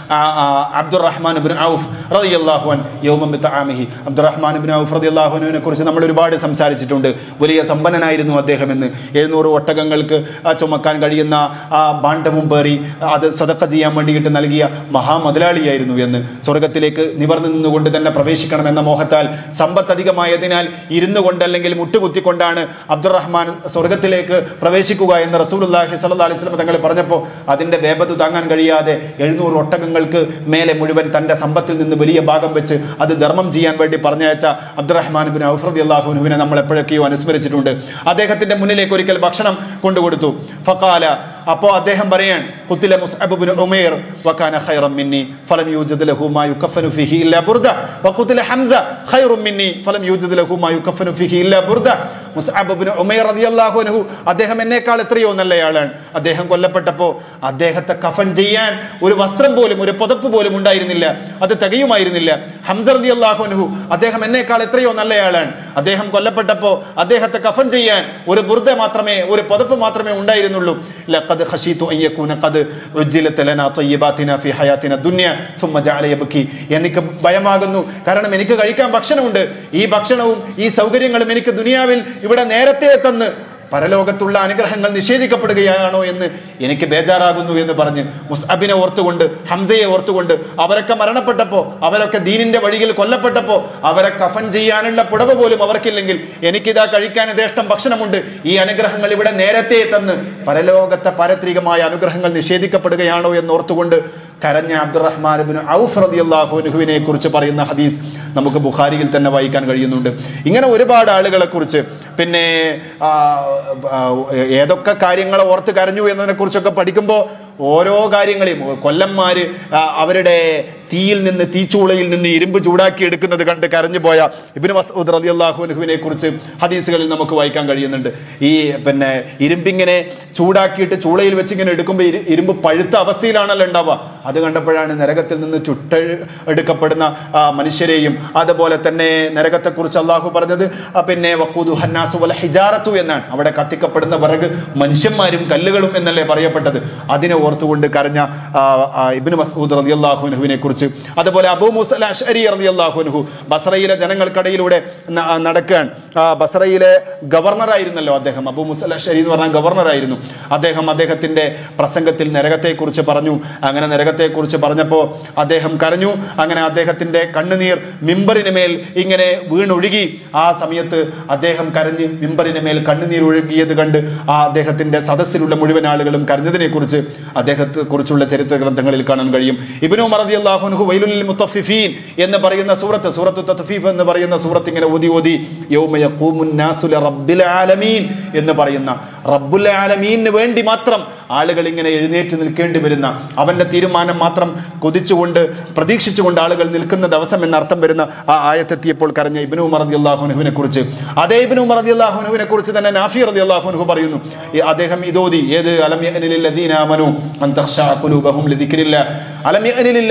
അബ്ദുറഹ്മാൻ ഇബ്നു ഔഫ് റളിയല്ലാഹു അൻഹു യൗമൻ ബിതആമിഹി. അബ്ദുറഹ്മാൻ ഇബ്നു ഔഫ് റളിയല്ലാഹു അൻഹുവിനെ കുറിച്ച് നമ്മൾ ഒരുപാട് സംസാരിച്ചിട്ടുണ്ട്. വലിയ സമ്പന്നനായിരുന്നു അദ്ദേഹം എന്ന്. എഴുന്നൂറ് ഒട്ടകങ്ങൾക്ക് ചുമക്കാൻ കഴിയുന്ന ഭാണ്ഡവും പേറി അത് സദഖ ചെയ്യാൻ വേണ്ടിയിട്ട് നൽകിയ മഹാമുതലാളിയായിരുന്നു എന്ന്. സ്വർഗത്തിലേക്ക് നിവർന്നു നിന്നുകൊണ്ട് തന്നെ പ്രവേശിക്കണമെന്ന മോഹത്താൽ സമ്പത്ത് അധികമായതിനാൽ ഇരുന്നു കൊണ്ട് അല്ലെങ്കിൽ മുട്ടുകുത്തിക്കൊണ്ടാണ് അബ്ദുറഹ്മാൻ സ്വർഗത്തിലേക്ക് പ്രവേശിക്കുക എന്ന് റസൂലുള്ളാഹി സ്വല്ലല്ലാഹു അലൈഹി വസല്ലം തങ്ങൾ പറഞ്ഞപ്പോൾ അതിന്റെ വേപതു താങ്ങാൻ കഴിയാതെ എഴുന്നൂറ് ഒട്ടകങ്ങൾക്ക് മേലെ മുഴുവൻ തന്റെ സമ്പത്തിൽ നിന്ന് വലിയ ഭാഗം വെച്ച് അത് ധർമ്മം ചെയ്യാൻ വേണ്ടി പറഞ്ഞയച്ച അബ്ദുറഹ്മാൻ ഇബ്നു ഔഫ് റളിയല്ലാഹു അൻഹുവിനെ നമ്മൾ എപ്പോഴൊക്കെയോ അനുസ്മരിച്ചിട്ടുണ്ട്. അദ്ദേഹത്തിന്റെ മുന്നിലേക്ക് ഒരിക്കൽ ഭക്ഷണം കൊണ്ടുകൊടുത്തു. ഫഖാല, അപ്പോൾ അദ്ദേഹം പറയാൻ ഖുതില മുസ്അബ് ഇബ്നു ഉമൈർ വകാന ഖൈറൻ മിന്നി ഫലം യൂജിദ് ലഹു മാ യുകഫനു ഫീഹി ഇല്ലാ ബുർദ വഖുതില ഹംസ ഖൈറുൻ മിന്നി ഫലം യൂജിദ് ലഹു മാ യുകഫനു ഫീഹി ഇല്ലാ ബുർദ. മുസ്അബ് ഇബ്നു ഉമൈർ റളിയല്ലാഹു അൻഹു അദ്ദേഹം എന്നേക്കാൾ എത്രയോ നല്ലയാളാണ്. അദ്ദേഹം കൊല്ലപ്പെട്ടപ്പോൾ അദ്ദേഹത്തെ കഫൻ ചെയ്യാൻ ഒരു വസ്ത്രം പോലും ഒരു പുതപ്പ് പോലും ഉണ്ടായിരുന്നില്ല, അത് തികയുമായിരുന്നില്ല. ഹംസ റളിയല്ലാഹു അൻഹു അദ്ദേഹം എന്നേക്കാൾ എത്രയോ നല്ലയാളാണ്. അദ്ദേഹം കൊല്ലപ്പെട്ടപ്പോൾ അദ്ദേഹത്തെ കഫൻ ചെയ്യാൻ ഒരു ബുർദ മാത്രമേ ഒരു പുതപ്പ് മാത്രമേ ഉണ്ടായിരുന്നുള്ളൂ. ലഖദ് ഖശീതു അൻ യകൂന ഖദ് ഉജ്ജിലത ലനാ തയ്യിബാതിനാ ഫീ ഹയാതിനാ ദുനിയ സുമ്മ ജഅല യബ്കി. എനിക്ക് ഭയമാകുന്നു, കാരണം എനിക്ക് കഴിക്കാൻ ഭക്ഷണമുണ്ട്, ഈ ഭക്ഷണവും ഈ സൗകര്യങ്ങളും എനിക്ക് ദുനിയാവിൽ ഇവിടെ നേരത്തെ തന്ന് പരലോകത്തുള്ള അനുഗ്രഹങ്ങൾ നിഷേധിക്കപ്പെടുകയാണോ എന്ന് എനിക്ക് ബേജാറാകുന്നു എന്ന് പറഞ്ഞ് മുസ്അബിനെ ഓർത്തുകൊണ്ട് ഹംസയെ ഓർത്തുകൊണ്ട് അവരൊക്കെ മരണപ്പെട്ടപ്പോൾ അവരൊക്കെ ദീനിന്റെ വഴിയിൽ കൊല്ലപ്പെട്ടപ്പോൾ അവരെ കഫൻ ചെയ്യാനുള്ള പുടവ പോലും അവർക്കില്ലെങ്കിൽ എനിക്കിതാ കഴിക്കാൻ യഥേഷ്ടം ഭക്ഷണമുണ്ട്, ഈ അനുഗ്രഹങ്ങൾ ഇവിടെ നേരത്തെ തന്ന് പരലോകത്തെ പാരത്രികമായ അനുഗ്രഹങ്ങൾ നിഷേധിക്കപ്പെടുകയാണോ എന്ന് ഓർത്തുകൊണ്ട് കരഞ്ഞ അബ്ദുറഹ്മാൻ ഇബ്നു ഔഫ് റളിയല്ലാഹു അൻഹുവിനെ കുറിച്ച് പറയുന്ന ഹദീസ് നമുക്ക് ബുഖാരിയിൽ തന്നെ വായിക്കാൻ കഴിയുന്നുണ്ട്. ഇങ്ങനെ ഒരുപാട് ആളുകളെ കുറിച്ച് പിന്നെ ഏതൊക്കെ കാര്യങ്ങൾ ഓർത്ത് കരഞ്ഞു എന്നതിനെ കുറിച്ചൊക്കെ പഠിക്കുമ്പോൾ ഓരോ കാര്യങ്ങളെയും കൊല്ലന്മാര് അവരുടെ തീയിൽ നിന്ന് തീച്ചൂളയിൽ നിന്ന് ഇരുമ്പ് ചൂടാക്കി എടുക്കുന്നത് കണ്ട് കരഞ്ഞു പോയ ഇബ്നു മസ്ഊദ് റളിയല്ലാഹു അൻഹുവിനെ കുറിച്ച് ഹദീസുകളിൽ നമുക്ക് വായിക്കാൻ കഴിയുന്നുണ്ട്. ഈ പിന്നെ ഇരുമ്പിങ്ങനെ ചൂടാക്കിയിട്ട് ചൂളയിൽ വെച്ച് ഇങ്ങനെ എടുക്കുമ്പോൾ ഇരുമ്പ് പഴുത്ത അവസ്ഥയിലാണല്ലോ ഉണ്ടാവുക. അത് കണ്ടപ്പോഴാണ് നരകത്തിൽ നിന്ന് ചുട്ട എടുക്കപ്പെടുന്ന മനുഷ്യരെയും അതുപോലെ തന്നെ നരകത്തെക്കുറിച്ച് അള്ളാഹു പറഞ്ഞത് പിന്നെ വഖൂദുഹ അന്നാസു വൽ ഹിജാറത്തു എന്നാണ്. അവിടെ കത്തിക്കപ്പെടുന്ന വിറക് മനുഷ്യന്മാരും കല്ലുകളും എന്നല്ലേ പറയപ്പെട്ടത്. അതിനെ ഓർത്തുകൊണ്ട് കരഞ്ഞ ഇബ്നു മസ്ഊദ് റളിയല്ലാഹു അൻഹുവിനെ കുറിച്ച്, അതുപോലെ അബൂ മൂസ അശ്അരി റളിയല്ലാഹു അൻഹു ബസ്രയിലെ ജനങ്ങൾക്കിടയിലൂടെ നടക്കാൻ, ബസ്രയിലെ ഗവർണറായിരുന്നല്ലോ അദ്ദേഹം. അബൂ മൂസ അശ്അരി എന്ന് പറഞ്ഞാൽ ഗവർണറായിരുന്നു അദ്ദേഹം. അദ്ദേഹത്തിന്റെ പ്രസംഗത്തിൽ നരകത്തെക്കുറിച്ച് പറഞ്ഞു. അങ്ങനെ നരകത്തെക്കുറിച്ച് പറഞ്ഞപ്പോൾ അദ്ദേഹം കരഞ്ഞു. അങ്ങനെ അദ്ദേഹത്തിന്റെ കണ്ണുനീർ മിമ്പറിന് മേൽ ഇങ്ങനെ വീണൊഴുകി. ആ സമയത്ത് അദ്ദേഹം കരഞ്ഞ് മിമ്പറിന് മേൽ കണ്ണുനീർ ഒഴുകിയത് കണ്ട് ആ അദ്ദേഹത്തിന്റെ സദസ്സിലുള്ള മുഴുവൻ ആളുകളും കരഞ്ഞതിനെ കുറിച്ച് അദ്ദേഹത്തെ കുറിച്ചുള്ള ചരിത്ര ഗ്രന്ഥങ്ങളിൽ കാണാൻ കഴിയും. ഇബ്നു ഉമർ റളിയല്ലാഹു അൻഹു വൈലുൽ ലിൽ മുത്തഫിഫീൻ എന്ന് പറയുന്ന സൂറത്ത്, സൂറത്തു തത്ഫീഫ് എന്ന് പറയുന്ന സൂറത്ത് ഇങ്ങനെ ഓതി ഓതി യൗമ യഖൂമുൻ നാസു ലറബ്ബിൽ ആലമീൻ എന്ന് പറയുന്ന റബ്ബുൽ ആലമീനു വേണ്ടി മാത്രം ആളുകൾ ഇങ്ങനെ എഴുന്നേറ്റ് നിൽക്കേണ്ടി വരുന്ന, അവന്റെ തീരുമാനം മാത്രം കൊതിച്ചുകൊണ്ട് പ്രതീക്ഷിച്ചുകൊണ്ട് ആളുകൾ നിൽക്കുന്ന ദിവസം എന്നർത്ഥം വരുന്ന ആ ആയത്തെത്തിയപ്പോൾ കരഞ്ഞ ഇബ്നു ഉമർ റളിയല്ലാഹു അൻഹുവിനെ കുറിച്ച്, അതേ ഇബ്നു ഉമർ റളിയല്ലാഹു അൻഹുവിനെ കുറിച്ച് തന്നെ നാഫി റളിയല്ലാഹു അൻഹു പറയുന്നു. അദ്ദേഹം ഇതോതി ഏത് അലം യഅനിൽ ലദീന ആമനു അൻ തഖ്ശഅ ഖുലൂബഹും ലിദിക്രില്ലാഹ് അലം യഅനിൽ ലദീന ആമനു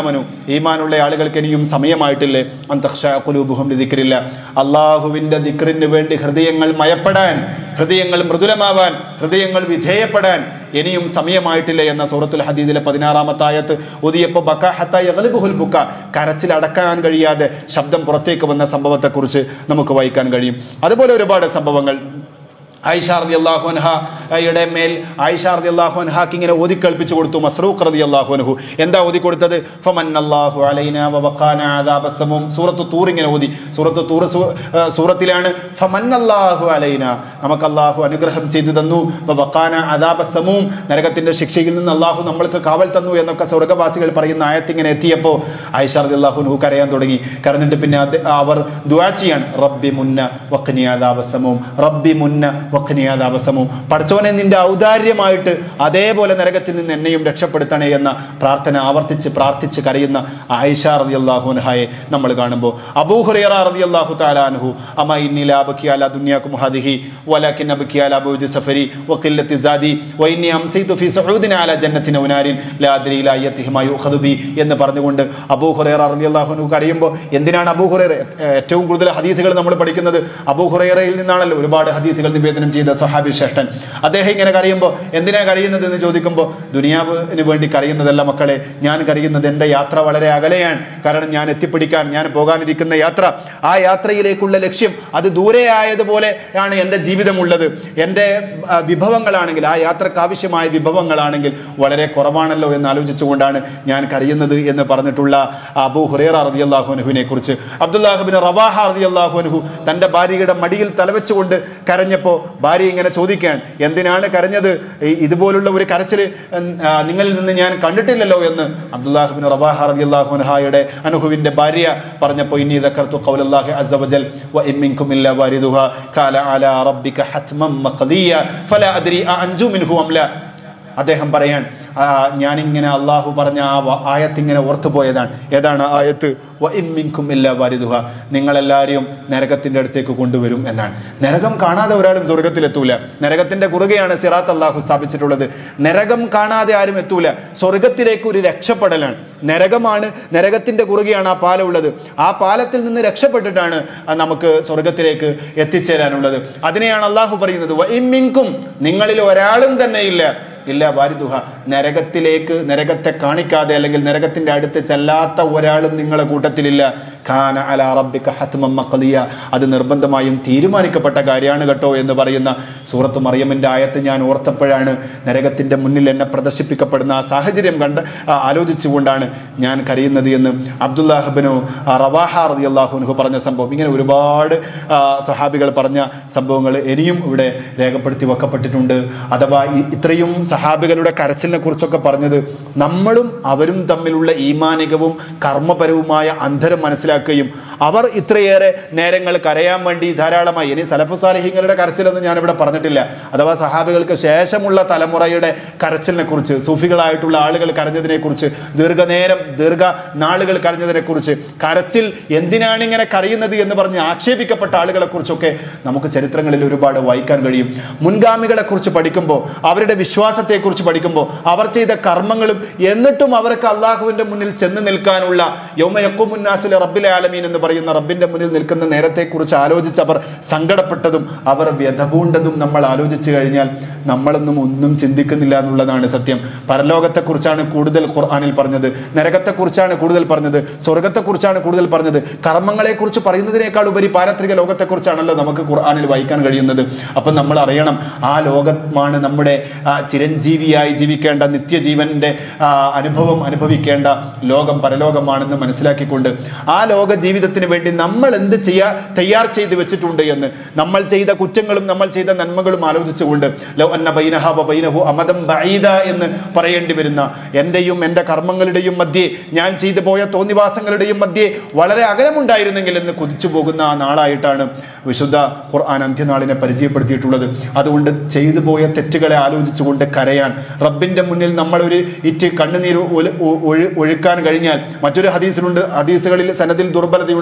ആമനു, ഈമാനുള്ള ആളുകൾക്ക് ഇനിയും സമയമായിട്ടില്ലേ, അൻ തഖ്ശഅ ഖുലൂബുഹും ലിദിക്രില്ല, അള്ളാഹുവിൻ്റെ ദിക്റിന് വേണ്ടി ഹൃദയങ്ങൾ മയപ്പെടാൻ, ഹൃദയങ്ങൾ മൃദുലമാവാൻ, ഹൃദയങ്ങൾ വിധേയപ്പെടാൻ ഇനിയും സമയമായിട്ടില്ല എന്ന സൂറത്തുൽ ഹദീദിലെ പതിനാറാമത്തെ ആയത്ത് ഓതിയപ്പോൾ ബക ഹത്താ യഗ്ലിബുൽ ബുക, കരച്ചിൽ അടക്കാൻ കഴിയാതെ ശബ്ദം പുറത്തേക്ക് വന്ന സംഭവത്തെക്കുറിച്ച് നമുക്ക് വായിക്കാൻ കഴിയും. അതുപോലെ ഒരുപാട് സംഭവങ്ങൾ. ആയിഷ റളിയല്ലാഹു അൻഹയുടെ മേൽ ആയിഷ റളിയല്ലാഹു അൻഹാക്ക് ഇങ്ങനെ ഓതി കേൾപ്പിച്ചു കൊടുത്തു മസ്റൂഖ് റളിയല്ലാഹു അൻഹു. എന്താ ഓതി കൊടുത്തത്? ഫമന്നല്ലാഹു അലൈനാ വവഖാനാ അദാബസ്സമൂം. സൂറത്തു തൂർ ഇങ്ങനെ ഓതി. സൂറത്തു തൂർ സൂറത്തിലാണ് ഫമന്നല്ലാഹു അലൈനാ, നമുക്ക് അല്ലാഹു അനുഗ്രഹം ചെയ്തു തന്നു, വവഖാനാ അദാബസ്സമൂം, നരകത്തിന്റെ ശിക്ഷയിൽ നിന്ന് അല്ലാഹു നമ്മൾക്ക് കാവൽ തന്നു എന്നൊക്കെ സ്വർഗ്ഗവാസികൾ പറയുന്ന ആയത്ത് ഇങ്ങനെ എത്തിയപ്പോൾ ആയിഷ റളിയല്ലാഹു അൻഹു കരയാൻ തുടങ്ങി. കരഞ്ഞിട്ട് പിന്നെ അവർ ദുആ ചെയ്യാണ്, റബ്ബി മുന്ന വഖ്നി അദാബസ്സമൂം, റബ്ബി മുന്ന വഖ്നിയാദാബസമു, പടച്ചോനെ നിന്റെ ഔദാര്യമായിട്ട് അതേപോലെ നരകത്തിൽ നിന്ന് എന്നെയും രക്ഷപ്പെടുത്തണേ എന്ന പ്രാർത്ഥന ആവർത്തിച്ച് പ്രാർത്ഥിച്ച് കരയുന്ന ആയിഷ റളിയല്ലാഹു അൻഹയെ നമ്മൾ കാണുമ്പോൾ അബൂ ഹുറൈറ റളിയല്ലാഹു തആല അൻഹു അമാ ഇന്നി ലാ അബ്കി അലാ ദുനിയാകും ഹാദിഹി വലാകിൻ അബ്കി അലാ ബുദി സഫരി വഖില്ലത്തി സാദി വഇന്നി അംസൈതു ഫീ സുഊദിൻ അലാ ജന്നത്തിൻ വനാരിൻ ലാ അദ്രി ലാ യതിഹിമാ യുഖദു ബി എന്ന് പറഞ്ഞുകൊണ്ട് അബൂ ഹുറൈറ റളിയല്ലാഹു അൻഹു കരയുമ്പോൾ, എന്തിനാണ് അബൂ ഹുറൈറ? ഏറ്റവും കൂടുതൽ ഹദീസുകൾ നമ്മൾ പഠിക്കുന്നത് അബൂ ഹുറൈറയിൽ നിന്നാണല്ലോ. ഒരുപാട് ഹദീസുകൾ നിവേദനം ചെയ്ത സഹാബി ശ്രേഷ്ഠൻ. അദ്ദേഹം ഇങ്ങനെ കരയുമ്പോൾ എന്തിനാ കരയുന്നത് എന്ന് ചോദിക്കുമ്പോൾ, ദുനിയാവിന് വേണ്ടി കരയുന്നതല്ല മക്കളെ, ഞാൻ കരയുന്നത് എൻ്റെ യാത്ര വളരെ അകലെയാണ്. കാരണം ഞാൻ എത്തിപ്പിടിക്കാൻ ഞാൻ പോകാനിരിക്കുന്ന യാത്ര, ആ യാത്രയിലേക്കുള്ള ലക്ഷ്യം അത് ദൂരെ ആയതുപോലെ ആണ് എൻ്റെ ജീവിതമുള്ളത്. എൻ്റെ വിഭവങ്ങളാണെങ്കിൽ, ആ യാത്രക്ക് ആവശ്യമായ വിഭവങ്ങളാണെങ്കിൽ വളരെ കുറവാണല്ലോ എന്ന് ആലോചിച്ചുകൊണ്ടാണ് ഞാൻ കരയുന്നത് എന്ന് പറഞ്ഞിട്ടുള്ള അബൂ ഹുറൈറ റളിയല്ലാഹു അൻഹുവിനെ കുറിച്ച്. അബ്ദുല്ലാഹ് ഇബ്നു റവാഹ റളിയല്ലാഹു അൻഹു തൻ്റെ ഭാര്യയുടെ മടിയിൽ തലവെച്ചുകൊണ്ട് കരഞ്ഞപ്പോൾ ഭാര്യ ഇങ്ങനെ ചോദിക്കാൻ, എന്തിനാണ് കരഞ്ഞത്? ഇതുപോലുള്ള ഒരു കരച്ചിൽ നിങ്ങളിൽ നിന്ന് ഞാൻ കണ്ടിട്ടില്ലല്ലോ എന്ന് അബ്ദുല്ലാഹ് ഇബ്നു റവാഹ റളിയല്ലാഹു അൻഹയുടെ അൻഹുവിന്റെ ഭാര്യ പറഞ്ഞപ്പോൾ, ഇന്നി ദക്കർതു ഖൗലല്ലാഹി അസ്സ വജൽ വ ഇൻ മിൻകും ഇല്ലാ വാരിദുഹാ കാല അലാ റബ്ബിക ഹത്മൻ മഖദിയ ഫലാ അദ്രി അൻജു മിൻഹു അം ലാ. അദ്ദേഹം പറയാൻ, ഞാനിങ്ങനെ അള്ളാഹു പറഞ്ഞ ആ ആയത്ത് ഇങ്ങനെ ഓർത്തുപോയതാണ്. ഏതാണ് ആയത്ത്? വ ഇൻ മിൻകും ഇല്ലാ വാരിദുഹ, നിങ്ങളെല്ലാവരെയും നരകത്തിന്റെ അടുത്തേക്ക് കൊണ്ടുവരും എന്നാണ്. നരകം കാണാതെ ഒരാളും സ്വർഗത്തിലെത്തൂല. നരകത്തിന്റെ കുറുകെയാണ് സിറാത്ത് അള്ളാഹു സ്ഥാപിച്ചിട്ടുള്ളത്. നരകം കാണാതെ ആരും എത്തൂല. സ്വർഗത്തിലേക്ക് ഒരു രക്ഷപ്പെടലാണ്. നരകമാണ്, നരകത്തിന്റെ കുറുകെയാണ് ആ പാലം ഉള്ളത്. ആ പാലത്തിൽ നിന്ന് രക്ഷപ്പെട്ടിട്ടാണ് നമുക്ക് സ്വർഗത്തിലേക്ക് എത്തിച്ചേരാനുള്ളത്. അതിനെയാണ് അള്ളാഹു പറയുന്നത്, വ ഇൻ മിൻകും, നിങ്ങളിൽ ഒരാളും തന്നെ ഇല്ല ഇല്ല വാരിദുഹ, നരകത്തിലേക്ക് നരകത്തെ കാണിക്കാതെ അല്ലെങ്കിൽ നരകത്തിന്റെ അടുത്ത് ചെല്ലാത്ത ഒരാളും നിങ്ങളെ കൂട്ടത്തിലില്ല. കാന അലാ റബ്ബിക ഹത്മൻ മഖദിയ, അത് നിർബന്ധമായും തീരുമാനിക്കപ്പെട്ട കാര്യമാണ് കേട്ടോ എന്ന് പറയുന്ന സൂറത്ത് മറിയമിന്റെ ആയത്ത് ഞാൻ ഓർത്തപ്പോഴാണ് നരകത്തിന്റെ മുന്നിൽ എന്നെ പ്രദർശിപ്പിക്കപ്പെടുന്ന ആ സാഹചര്യം കണ്ട് ആലോചിച്ചുകൊണ്ടാണ് ഞാൻ കരയുന്നത് എന്ന് അബ്ദുല്ലാഹ് ഇബ്നു റവാഹ റളിയല്ലാഹു അൻഹു പറഞ്ഞ സംഭവം. ഇങ്ങനെ ഒരുപാട് സഹാബികൾ പറഞ്ഞ സംഭവങ്ങൾ ഇനിയും ഇവിടെ രേഖപ്പെടുത്തി വെക്കപ്പെട്ടിട്ടുണ്ട്. അഥവാ ഇത്രയും സഹാബികളുടെ കരച്ചിലിനെ കുറിച്ചൊക്കെ പറഞ്ഞത് നമ്മളും അവരും തമ്മിലുള്ള ഈമാനികവും കർമ്മപരവുമായ അന്തരം മനസ്സിലാക്കുകയും അവർ ഇത്രയേറെ നേരങ്ങൾ കരയാൻ വേണ്ടി ധാരാളമായി, ഇനി സലഫു സാലിഹീങ്ങളുടെ കരച്ചിലൊന്നും ഞാനിവിടെ പറഞ്ഞിട്ടില്ല. അഥവാ സഹാബികൾക്ക് ശേഷമുള്ള തലമുറയുടെ കരച്ചിലിനെ കുറിച്ച്, സൂഫികളായിട്ടുള്ള ആളുകൾ കരഞ്ഞതിനെ കുറിച്ച്, ദീർഘനേരം ദീർഘ നാളുകൾ കരഞ്ഞതിനെ കുറിച്ച്, കരച്ചിൽ എന്തിനാണ് ഇങ്ങനെ കരയുന്നത് എന്ന് പറഞ്ഞ് ആക്ഷേപിക്കപ്പെട്ട ആളുകളെ കുറിച്ചൊക്കെ നമുക്ക് ചരിത്രങ്ങളിൽ ഒരുപാട് വായിക്കാൻ കഴിയും. മുൻഗാമികളെ കുറിച്ച് പഠിക്കുമ്പോൾ, അവരുടെ വിശ്വാസത്തെക്കുറിച്ച് പഠിക്കുമ്പോൾ, അവർ ചെയ്ത കർമ്മങ്ങളും എന്നിട്ടും അവർക്ക് അള്ളാഹുവിന്റെ മുന്നിൽ ചെന്ന് നിൽക്കാനുള്ള യൗമ യഖൂമുൻ നാസു ലിറബ്ബിൽ ആലമീൻ എന്ന് പറയുന്ന റബ്ബിന്റെ മുന്നിൽ നിൽക്കുന്ന നേരത്തെക്കുറിച്ച് ആലോചിച്ച് അവർ സങ്കടപ്പെട്ടതും അവർ വ്യഥപൂണ്ടതും നമ്മൾ ആലോചിച്ചു കഴിഞ്ഞാൽ നമ്മളൊന്നും ഒന്നും ചിന്തിക്കുന്നില്ല എന്നുള്ളതാണ് സത്യം. പരലോകത്തെക്കുറിച്ചാണ് കൂടുതൽ ഖുർആനിൽ പറഞ്ഞത്, നരകത്തെക്കുറിച്ചാണ് കൂടുതൽ പറഞ്ഞത്, സ്വർഗത്തെക്കുറിച്ചാണ് കൂടുതൽ പറഞ്ഞത്. കർമ്മങ്ങളെക്കുറിച്ച് പറയുന്നതിനേക്കാൾ ഉപരി പാരത്രിക ലോകത്തെക്കുറിച്ചാണല്ലോ നമുക്ക് ഖുർആനിൽ വായിക്കാൻ കഴിയുന്നത്. അപ്പം നമ്മൾ അറിയണം, ആ ലോകമാണ് നമ്മുടെ ചിരഞ്ജീവിയായി ജീവിക്കേണ്ട, നിത്യജീവന്റെ അനുഭവം അനുഭവിക്കേണ്ട ലോകം പരലോകമാണെന്ന് മനസ്സിലാക്കിക്കൊണ്ട് ആ ലോക ജീവിതത്തിന് വേണ്ടി നമ്മൾ എന്ത് ചെയ്യാ തയ്യാർ ചെയ്ത് വെച്ചിട്ടുണ്ട് എന്ന്, നമ്മൾ ചെയ്ത കുറ്റങ്ങളും നമ്മൾ ചെയ്ത നന്മകളും ആലോചിച്ചുകൊണ്ട് ലൗ അന്ന ബൈനഹ വ ബൈനഹു അമദൻ ബഈദ എന്ന് പറയേണ്ടി വരുന്ന എന്റെയും എൻ്റെ കർമ്മങ്ങളുടെയും മധ്യേ, ഞാൻ ചെയ്തു പോയ തോന്നിവാസങ്ങളുടെയും മധ്യേ വളരെ അകലമുണ്ടായിരുന്നെങ്കിൽ എന്ന് കുതിച്ചു പോകുന്ന ആ നാളായിട്ടാണ് വിശുദ്ധ ഖുർആൻ അന്ത്യനാളിനെ പരിചയപ്പെടുത്തിയിട്ടുള്ളത്. അതുകൊണ്ട് ചെയ്തു പോയ തെറ്റുകളെ ആലോചിച്ചുകൊണ്ട് കരയാൻ, റബ്ബിന്റെ മുന്നിൽ നമ്മളൊരു ഇറ്റ് കണ്ണുനീര് ഒഴുക്കാൻ കഴിഞ്ഞാൽ, മറ്റൊരു ഹദീസിലുണ്ട്, ഹദീസുകളിൽ സനദിൽ ദുർബലതയുണ്ട്,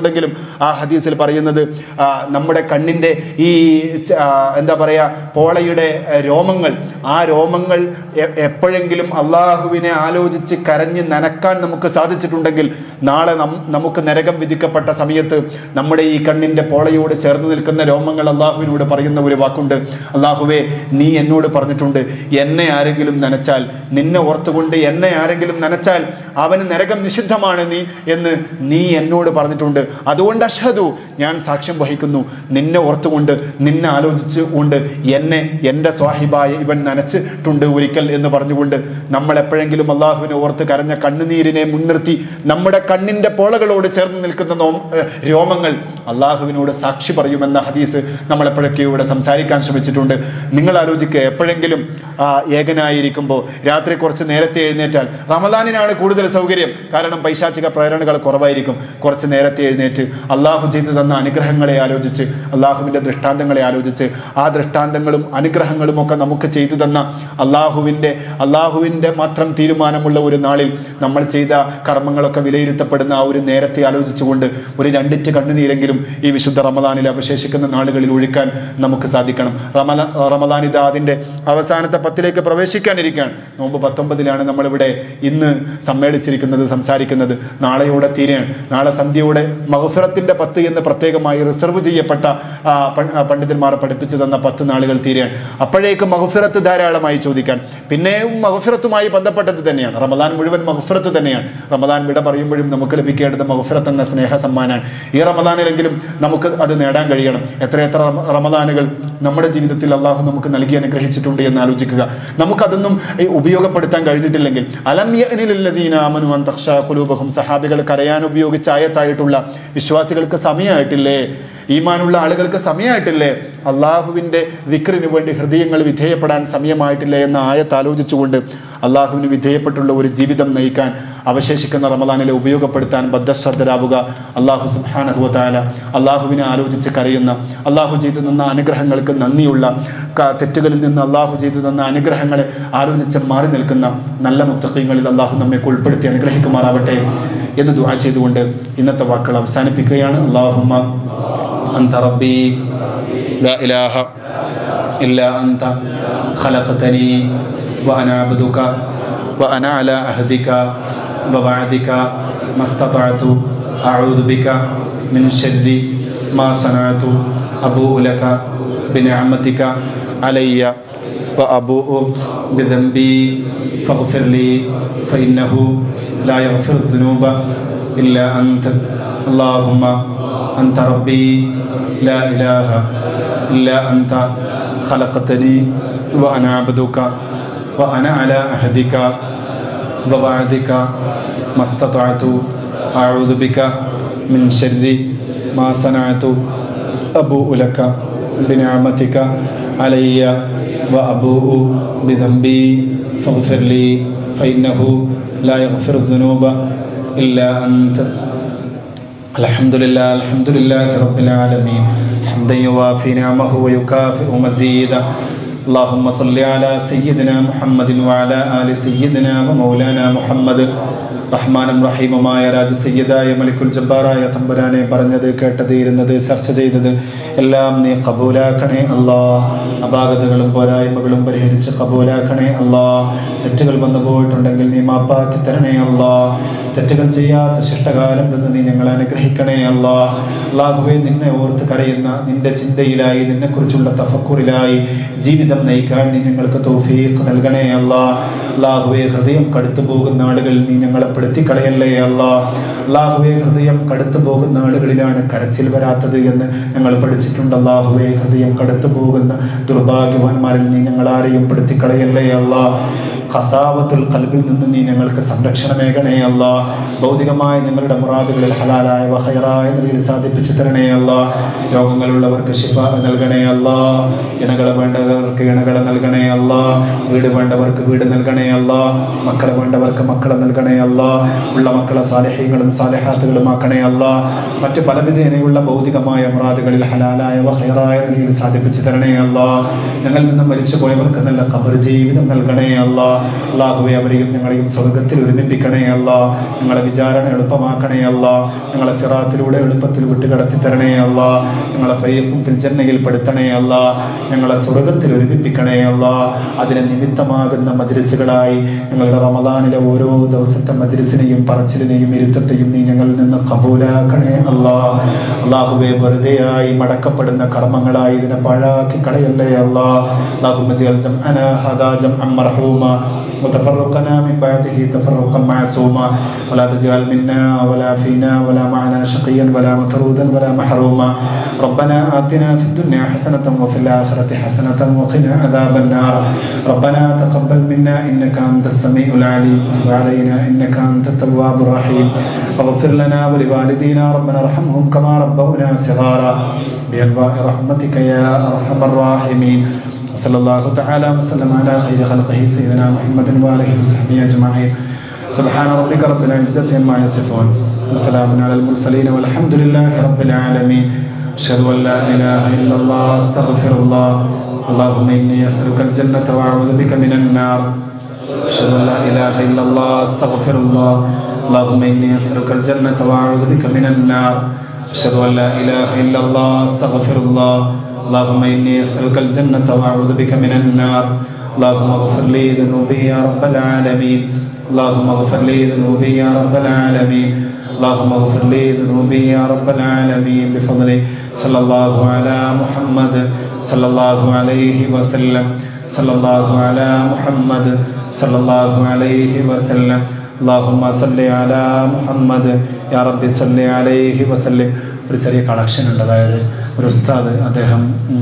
ഉണ്ടെങ്കിലും ആ ഹദീസിൽ പറയുന്നത് നമ്മുടെ കണ്ണിൻ്റെ ഈ എന്താ പറയുക പോളയുടെ രോമങ്ങൾ, ആ രോമങ്ങൾ എപ്പോഴെങ്കിലും അള്ളാഹുവിനെ ആലോചിച്ച് കരഞ്ഞ് നനക്കാൻ നമുക്ക് സാധിച്ചിട്ടുണ്ടെങ്കിൽ നാളെ നമുക്ക് നരകം വിധിക്കപ്പെട്ട സമയത്ത് നമ്മുടെ ഈ കണ്ണിൻ്റെ പോളയോട് ചേർന്ന് നിൽക്കുന്ന രോമങ്ങൾ അള്ളാഹുവിനോട് പറയുന്ന ഒരു വാക്കുണ്ട്, അള്ളാഹുവേ നീ എന്നോട് പറഞ്ഞിട്ടുണ്ട് എന്നെ ആരെങ്കിലും നനച്ചാൽ, നിന്നെ ഓർത്തുകൊണ്ട് എന്നെ ആരെങ്കിലും നനച്ചാൽ അവന് നരകം നിഷിദ്ധമാണ് നീ എന്ന് നീ എന്നോട് പറഞ്ഞിട്ടുണ്ട്. അതുകൊണ്ട് അഷ്ഹദു, ഞാൻ സാക്ഷ്യം വഹിക്കുന്നു, നിന്നെ ഓർത്തുകൊണ്ട് നിന്നെ ആലോചിച്ച് കൊണ്ട് എന്നെ എൻ്റെ സ്വാഹിബായ ഇവൻ നനച്ചിട്ടുണ്ട് ഒരിക്കൽ എന്ന് പറഞ്ഞുകൊണ്ട് നമ്മൾ എപ്പോഴെങ്കിലും അള്ളാഹുവിനെ ഓർത്ത് കരഞ്ഞ കണ്ണുനീരിനെ മുൻനിർത്തി നമ്മുടെ കണ്ണിൻ്റെ പോളകളോട് ചേർന്ന് നിൽക്കുന്ന രോമങ്ങൾ അള്ളാഹുവിനോട് സാക്ഷി പറയുമെന്ന ഹദീസ് നമ്മൾ എപ്പോഴൊക്കെ ഇവിടെ സംസാരിക്കാൻ ശ്രമിച്ചിട്ടുണ്ട്. നിങ്ങൾ ആലോചിക്കുക, എപ്പോഴെങ്കിലും ഏകനായിരിക്കുമ്പോൾ രാത്രി കുറച്ച് നേരത്തെ എഴുന്നേറ്റാൽ, റമദാനിനാണ് കൂടുതൽ സൗകര്യം, കാരണം പൈശാചിക പ്രേരണകൾ കുറവായിരിക്കും. കുറച്ച് നേരത്തെ എഴുന്നേറ്റ് അള്ളാഹു ചെയ്തു തന്ന അനുഗ്രഹങ്ങളെ ആലോചിച്ച്, അള്ളാഹുവിൻ്റെ ദൃഷ്ടാന്തങ്ങളെ ആലോചിച്ച്, ആ ദൃഷ്ടാന്തങ്ങളും അനുഗ്രഹങ്ങളും ഒക്കെ നമുക്ക് ചെയ്തു തന്ന അള്ളാഹുവിൻ്റെ അള്ളാഹുവിൻ്റെ മാത്രം തീരുമാനമുള്ള ഒരു നാളിൽ നമ്മൾ ചെയ്ത കർമ്മങ്ങളൊക്കെ വിലയിരുത്തപ്പെടുന്ന ആ ഒരു നേരത്തെ ആലോചിച്ചുകൊണ്ട് ഒരു രണ്ടിറ്റ് കണ്ണുനീരെങ്കിലും ഈ വിശുദ്ധ റമദാനിൽ അവശേഷിക്കുന്ന നാളുകളിൽ ഒഴുക്കാൻ നമുക്ക് സാധിക്കണം. റമദാ റമദാൻ ഇതാ അതിൻ്റെ അവസാനത്തെ പത്തിലേക്ക് പ്രവേശിക്കാനിരിക്കുകയാണ്. നോമ്പ് പത്തൊമ്പതിലാണ് നമ്മളിവിടെ ഇന്ന് സമ്മേളിച്ചിരിക്കുന്നത്, സംസാരിക്കുന്നത്. നാളെയോടെ തീരെയാണ്. നാളെ സന്ധ്യയോടെ മഗ്ഫിറത്തിൻ്റെ പത്ത് എന്ന് പ്രത്യേകമായി റിസർവ് ചെയ്യപ്പെട്ട പണ്ഡിതന്മാർ പഠിപ്പിച്ചു തന്ന പത്ത് നാളുകൾ തീരെയാണ്. അപ്പോഴേക്ക് മഗ്ഫിറത്ത് ധാരാളമായി ചോദിക്കാൻ, പിന്നെയും മഗ്ഫിറത്തുമായി ബന്ധപ്പെട്ടത് തന്നെയാണ്. റമദാൻ മുഴുവൻ മഗ്ഫിറത്ത് തന്നെയാണ്. റമദാൻ വിട പറയുമ്പോഴും നമുക്ക് ലഭിക്കേണ്ടത് മഗ്ഫിറത്ത് എന്ന സ്നേഹ സമ്മാനമാണ്. ഈ റമദാനിലെങ്കിലും നമുക്ക് അത് നേടാൻ കഴിയണം. എത്രയെത്ര റമദാനുകൾ നമ്മുടെ ജീവിതത്തിൽ അള്ളാഹു നമുക്ക് നൽകി അനുഗ്രഹിച്ചിട്ടുണ്ട് എന്ന് ആലോചിക്കുക. നമുക്കതൊന്നും ഉപയോഗപ്പെടുത്താൻ കഴിഞ്ഞിട്ടില്ലെങ്കിൽ, അലം യഅനില്ലദീന ആമനു അൻ തഖ്ശാ ഖുലൂബഹും, സഹാബികൾ കരയാൻ ഉപയോഗിച്ച ആയത്തായിട്ടുള്ള വിശ്വാസികൾക്ക് സമയമായിട്ടില്ലേ? ഈമാനുള്ള ആളുകൾക്ക് സമയമായിട്ടില്ലേ? അള്ളാഹുവിൻ്റെ ദിക്റിന് വേണ്ടി ഹൃദയങ്ങൾ വിധേയപ്പെടാൻ സമയമായിട്ടില്ലേ എന്ന ആയത്ത് ആലോചിച്ചുകൊണ്ട് അള്ളാഹുവിന് വിധേയപ്പെട്ടുള്ള ഒരു ജീവിതം നയിക്കാൻ അവശേഷിക്കുന്ന റമദാനിലെ ഉപയോഗപ്പെടുത്താൻ ബദ്ധശ്രദ്ധരാവുക. അള്ളാഹു സുബ്ഹാനഹു വ തആല അള്ളാഹുവിനെ ആലോചിച്ച് കരയുന്ന, അള്ളാഹു ചെയ്തു തന്ന അനുഗ്രഹങ്ങൾക്ക് നന്ദിയുള്ള, തെറ്റുകളിൽ നിന്ന് അള്ളാഹു ചെയ്തു തന്ന അനുഗ്രഹങ്ങളെ ആലോചിച്ച് മാറി നിൽക്കുന്ന നല്ല മുത്തഖീങ്ങളിൽ അള്ളാഹു നമ്മെ ഉൾപ്പെടുത്തി അനുഗ്രഹിക്കുമാറാവട്ടെ എന്ന് ദുആ ചെയ്തുകൊണ്ട് ഇന്നത്തെ വാക്കുകൾ അവസാനിപ്പിക്കുകയാണ്. അല്ലാഹുമ്മ അൻത റബ്ബി ലാ ഇലാഹ ഇല്ലാ അൻത ഖലഖതനി وأنا عبدك وأنا على عهدك ووعدك ما استطعت أعوذ بك من شر ما صنعت أبوء لك بنعمتك علي وأبوء بذنبي فاغفر لي فإنه لا يغفر الذنوب إلا أنت اللهم أنت ربي لا إله إلا أنت خلقتني وأنا عبدك وأنا على عهدك ووعدك ما استطعت أعوذ بك من شر ما صنعت أبوء لك بنعمتك علي وأبوء بذنبي فاغفر لي فإنه لا يغفر الذنوب إلا أنت. الحمد لله الحمد لله رب العالمين حمدا يوافي نعمه ويكافئ مزيدا. اللهم صل على سيدنا محمد وعلى آل سيدنا ومولانا محمد. റഹ്മാനും റഹീമുമായ രാജ സയ്യിദായ മലിക്കുൽ ജബ്ബാറായ തമ്പുരാനെ പറഞ്ഞത്, കേട്ടത്, ഇരുന്നത്, ചർച്ച ചെയ്തത് എല്ലാം നീ കബൂലാക്കണേ അല്ലാ. അപാകതകളും പോരായ്മകളും പരിഹരിച്ച് കബൂലാക്കണേ അല്ലാ. തെറ്റുകൾ വന്നു പോയിട്ടുണ്ടെങ്കിൽ നീ മാപ്പാക്കി തരണേ അല്ലാ. തെറ്റുകൾ ചെയ്യാത്ത ശിഷ്ടകാലം നിന്ന് നീ ഞങ്ങളെ അനുഗ്രഹിക്കണേ അല്ലാ. അല്ലാഹുവേ, നിന്നെ ഓർത്ത് കരയുന്ന, നിന്റെ ചിന്തയിലായി, നിന്നെക്കുറിച്ചുള്ള തഫക്കുറിലായി ജീവിതം നയിക്കാൻ നീ ഞങ്ങൾക്ക് തൗഫീഖ് നൽകണേ അല്ലാ. അല്ലാഹുവേ, ഹൃദയം കടുത്തു പോകുന്ന ആളുകൾ നീ ഞങ്ങളെ പെടുത്തിക്കളയല്ലേ അല്ലാ. അല്ലാഹുവേ, ഹൃദയം കടുത്തു പോകുന്ന ആളുകളിലാണ് കരച്ചിൽ വരാത്തത് എന്ന് ഞങ്ങൾ പഠിച്ചിട്ടുണ്ട്. അല്ലാഹുവേ, ഹൃദയം കടുത്തു പോകുന്ന ദുർഭാഗ്യവാന്മാരിൽ നീ ഞങ്ങളാരെയും പെടുത്തിക്കളയല്ലേ അല്ലാ. ഖസാവത്തുൽ ഖൽബിൽ നിന്ന് നീ ഞങ്ങൾക്ക് സംരക്ഷണമേകണേ അല്ലാ. ഭൗതികമായ ഞങ്ങളുടെ മുറാദുകളിൽ ഹലാലായ വഖൈറായ നിലയിൽ സാധിപ്പിച്ചു തരണേ അല്ലാ. രോഗങ്ങളുള്ളവർക്ക് ശിഫ നൽകണേ അല്ലാ. ഇണകളെ വേണ്ടവർക്ക് ഇണകളെ നൽകണേ അല്ലാ. വീട് വേണ്ടവർക്ക് വീട് നൽകണേ അല്ലാ. മക്കളെ വേണ്ടവർക്ക് മക്കളെ നൽകണേ അല്ലാ. ഉള്ള മക്കളെ സാലിഹീങ്ങളും സാലിഹാത്തുകളും ആക്കണേ അല്ലാ. മറ്റ് പലവിധേനയുള്ള ഭൗതികമായ മുറാദുകളിൽ ഹലാലായ വഖൈറായ നിലയിൽ സാധിപ്പിച്ചു തരണേ അല്ലാ. ഞങ്ങളിൽ നിന്ന് മരിച്ചു പോയവർക്ക് നല്ല ഖബർ ജീവിതം നൽകണേ അല്ലാ. അല്ലാഹുവേ അവരെയും ഞങ്ങളെയും സ്വർഗ്ഗത്തിൽ ഒരുമിപ്പിക്കണേ അല്ലാ. ഞങ്ങളെ വിചാരണ എളുപ്പമാക്കണേ അല്ലാ. ഞങ്ങളെ സിറാത്തിലൂടെ എളുപ്പത്തിൽ വിട്ടുകടത്തി തരണേ അല്ലാ. ഞങ്ങളെ ഫരീഖും ഫിൽ ജന്നയിൽ പെടുത്തണേ അല്ലാ. ഞങ്ങളെ സ്വർഗ്ഗത്തിൽ ഒരുമിപ്പിക്കണേ അല്ലാ. അതിന് നിമിത്തമാകുന്ന മജ്ലിസുകളായി ഞങ്ങളുടെ റമദാനിലെ ഓരോ ദിവസത്തെ മജ്ലിസിനെയും പറച്ചിലിനെയും ഇരുത്തത്തെയും നീ ഞങ്ങളിൽ നിന്ന് കബൂലാക്കണേ അല്ലാ. അല്ലാഹുവേ വെറുതെയായി മടക്കപ്പെടുന്ന കർമ്മങ്ങളായി ഇതിനെ പാഴാക്കി കളയല്ലേ അല്ലാ. اللهم اجعل جمعنا هذا جمعا مرحوما وتفرقنا من بعده تفرقا معصوما ولا تجعل منا ولا فينا ولا معنا شقيا ولا مطرودا ولا محروما. ربنا آتنا في الدنيا حسنة وفي الآخرة حسنة وقنا عذاب النار. ربنا تقبل منا إنك أنت السميع العليم وتب علينا إنك أنت التواب الرحيم. واغفر لنا ولوالدينا ربنا ارحمهم كما ربونا صغارا بأنواع رحمتك يا أرحم الراحمين. صلى الله تعالى وسلم على خير خلقه سيدنا محمد وآله وصحبه أجمعين. سبحان ربك رب العزة عما يصفون وسلام على المرسلين والحمد لله رب العالمين. أشهد أن لا إله إلا الله أستغفر الله. اللهم إني أسألك الجنة وأعوذ بك من النار. أشهد أن لا إله إلا الله أستغفر الله. اللهم إني أسألك الجنة وأعوذ بك من النار. أشهد أن لا إله إلا الله أستغفر الله. اللهم إني أسألك الجنة وأعوذ بك من النار. اللهم اغفر لي ذنوبي يا رب العالمين. اللهم اغفر لي ذنوبي يا رب العالمين. اللهم اغفر لي ذنوبي يا رب العالمين بفضلك. صلى الله على محمد صلى الله عليه وسلم. صلى الله على محمد صلى الله عليه وسلم. اللهم صل على محمد يا رب صل عليه وسلم. ഒരു ചെറിയ കളക്ഷൻ ഉണ്ട്. അതായത് ഒരു ഉസ്താദ്, അദ്ദേഹം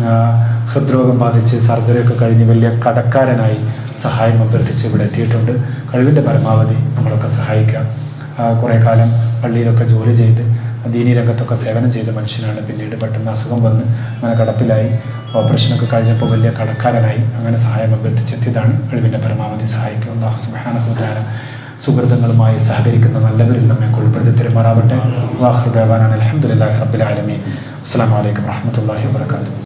ഹൃദ്രോഗം ബാധിച്ച് സർജറിയൊക്കെ കഴിഞ്ഞ് വലിയ കടക്കാരനായി സഹായം അഭ്യർത്ഥിച്ച് ഇവിടെ എത്തിയിട്ടുണ്ട്. കഴിവിൻ്റെ പരമാവധി നമ്മളൊക്കെ സഹായിക്കാം. കുറേ കാലം പള്ളിയിലൊക്കെ ജോലി ചെയ്ത് ദീനി രംഗത്തൊക്കെ സേവനം ചെയ്ത മനുഷ്യനാണ്. പിന്നീട് പെട്ടെന്ന് അസുഖം വന്ന് അങ്ങനെ കടപ്പിലായി. ഓപ്പറേഷനൊക്കെ കഴിഞ്ഞപ്പോൾ വലിയ കടക്കാരനായി. അങ്ങനെ സഹായം അഭ്യർത്ഥിച്ചെത്തിയതാണ്. കഴിവിൻ്റെ പരമാവധി സഹായിക്കും. അല്ലാഹു സുബ്ഹാനഹു വ തആല സുഹൃത്തുക്കളുമായി സഹകരിക്കുന്ന നല്ലവരിൽ നമ്മെ ഉൾപ്പെടുത്തി തരുമാറാവട്ടെ. വാഖിറു ദഅവാനാ അൽഹംദുലില്ലാഹി റബ്ബിൽ ആലമീൻ. അസ്സലാമു അലൈക്കും വറഹ്മത്തുള്ളാഹി വബറകാതുഹു.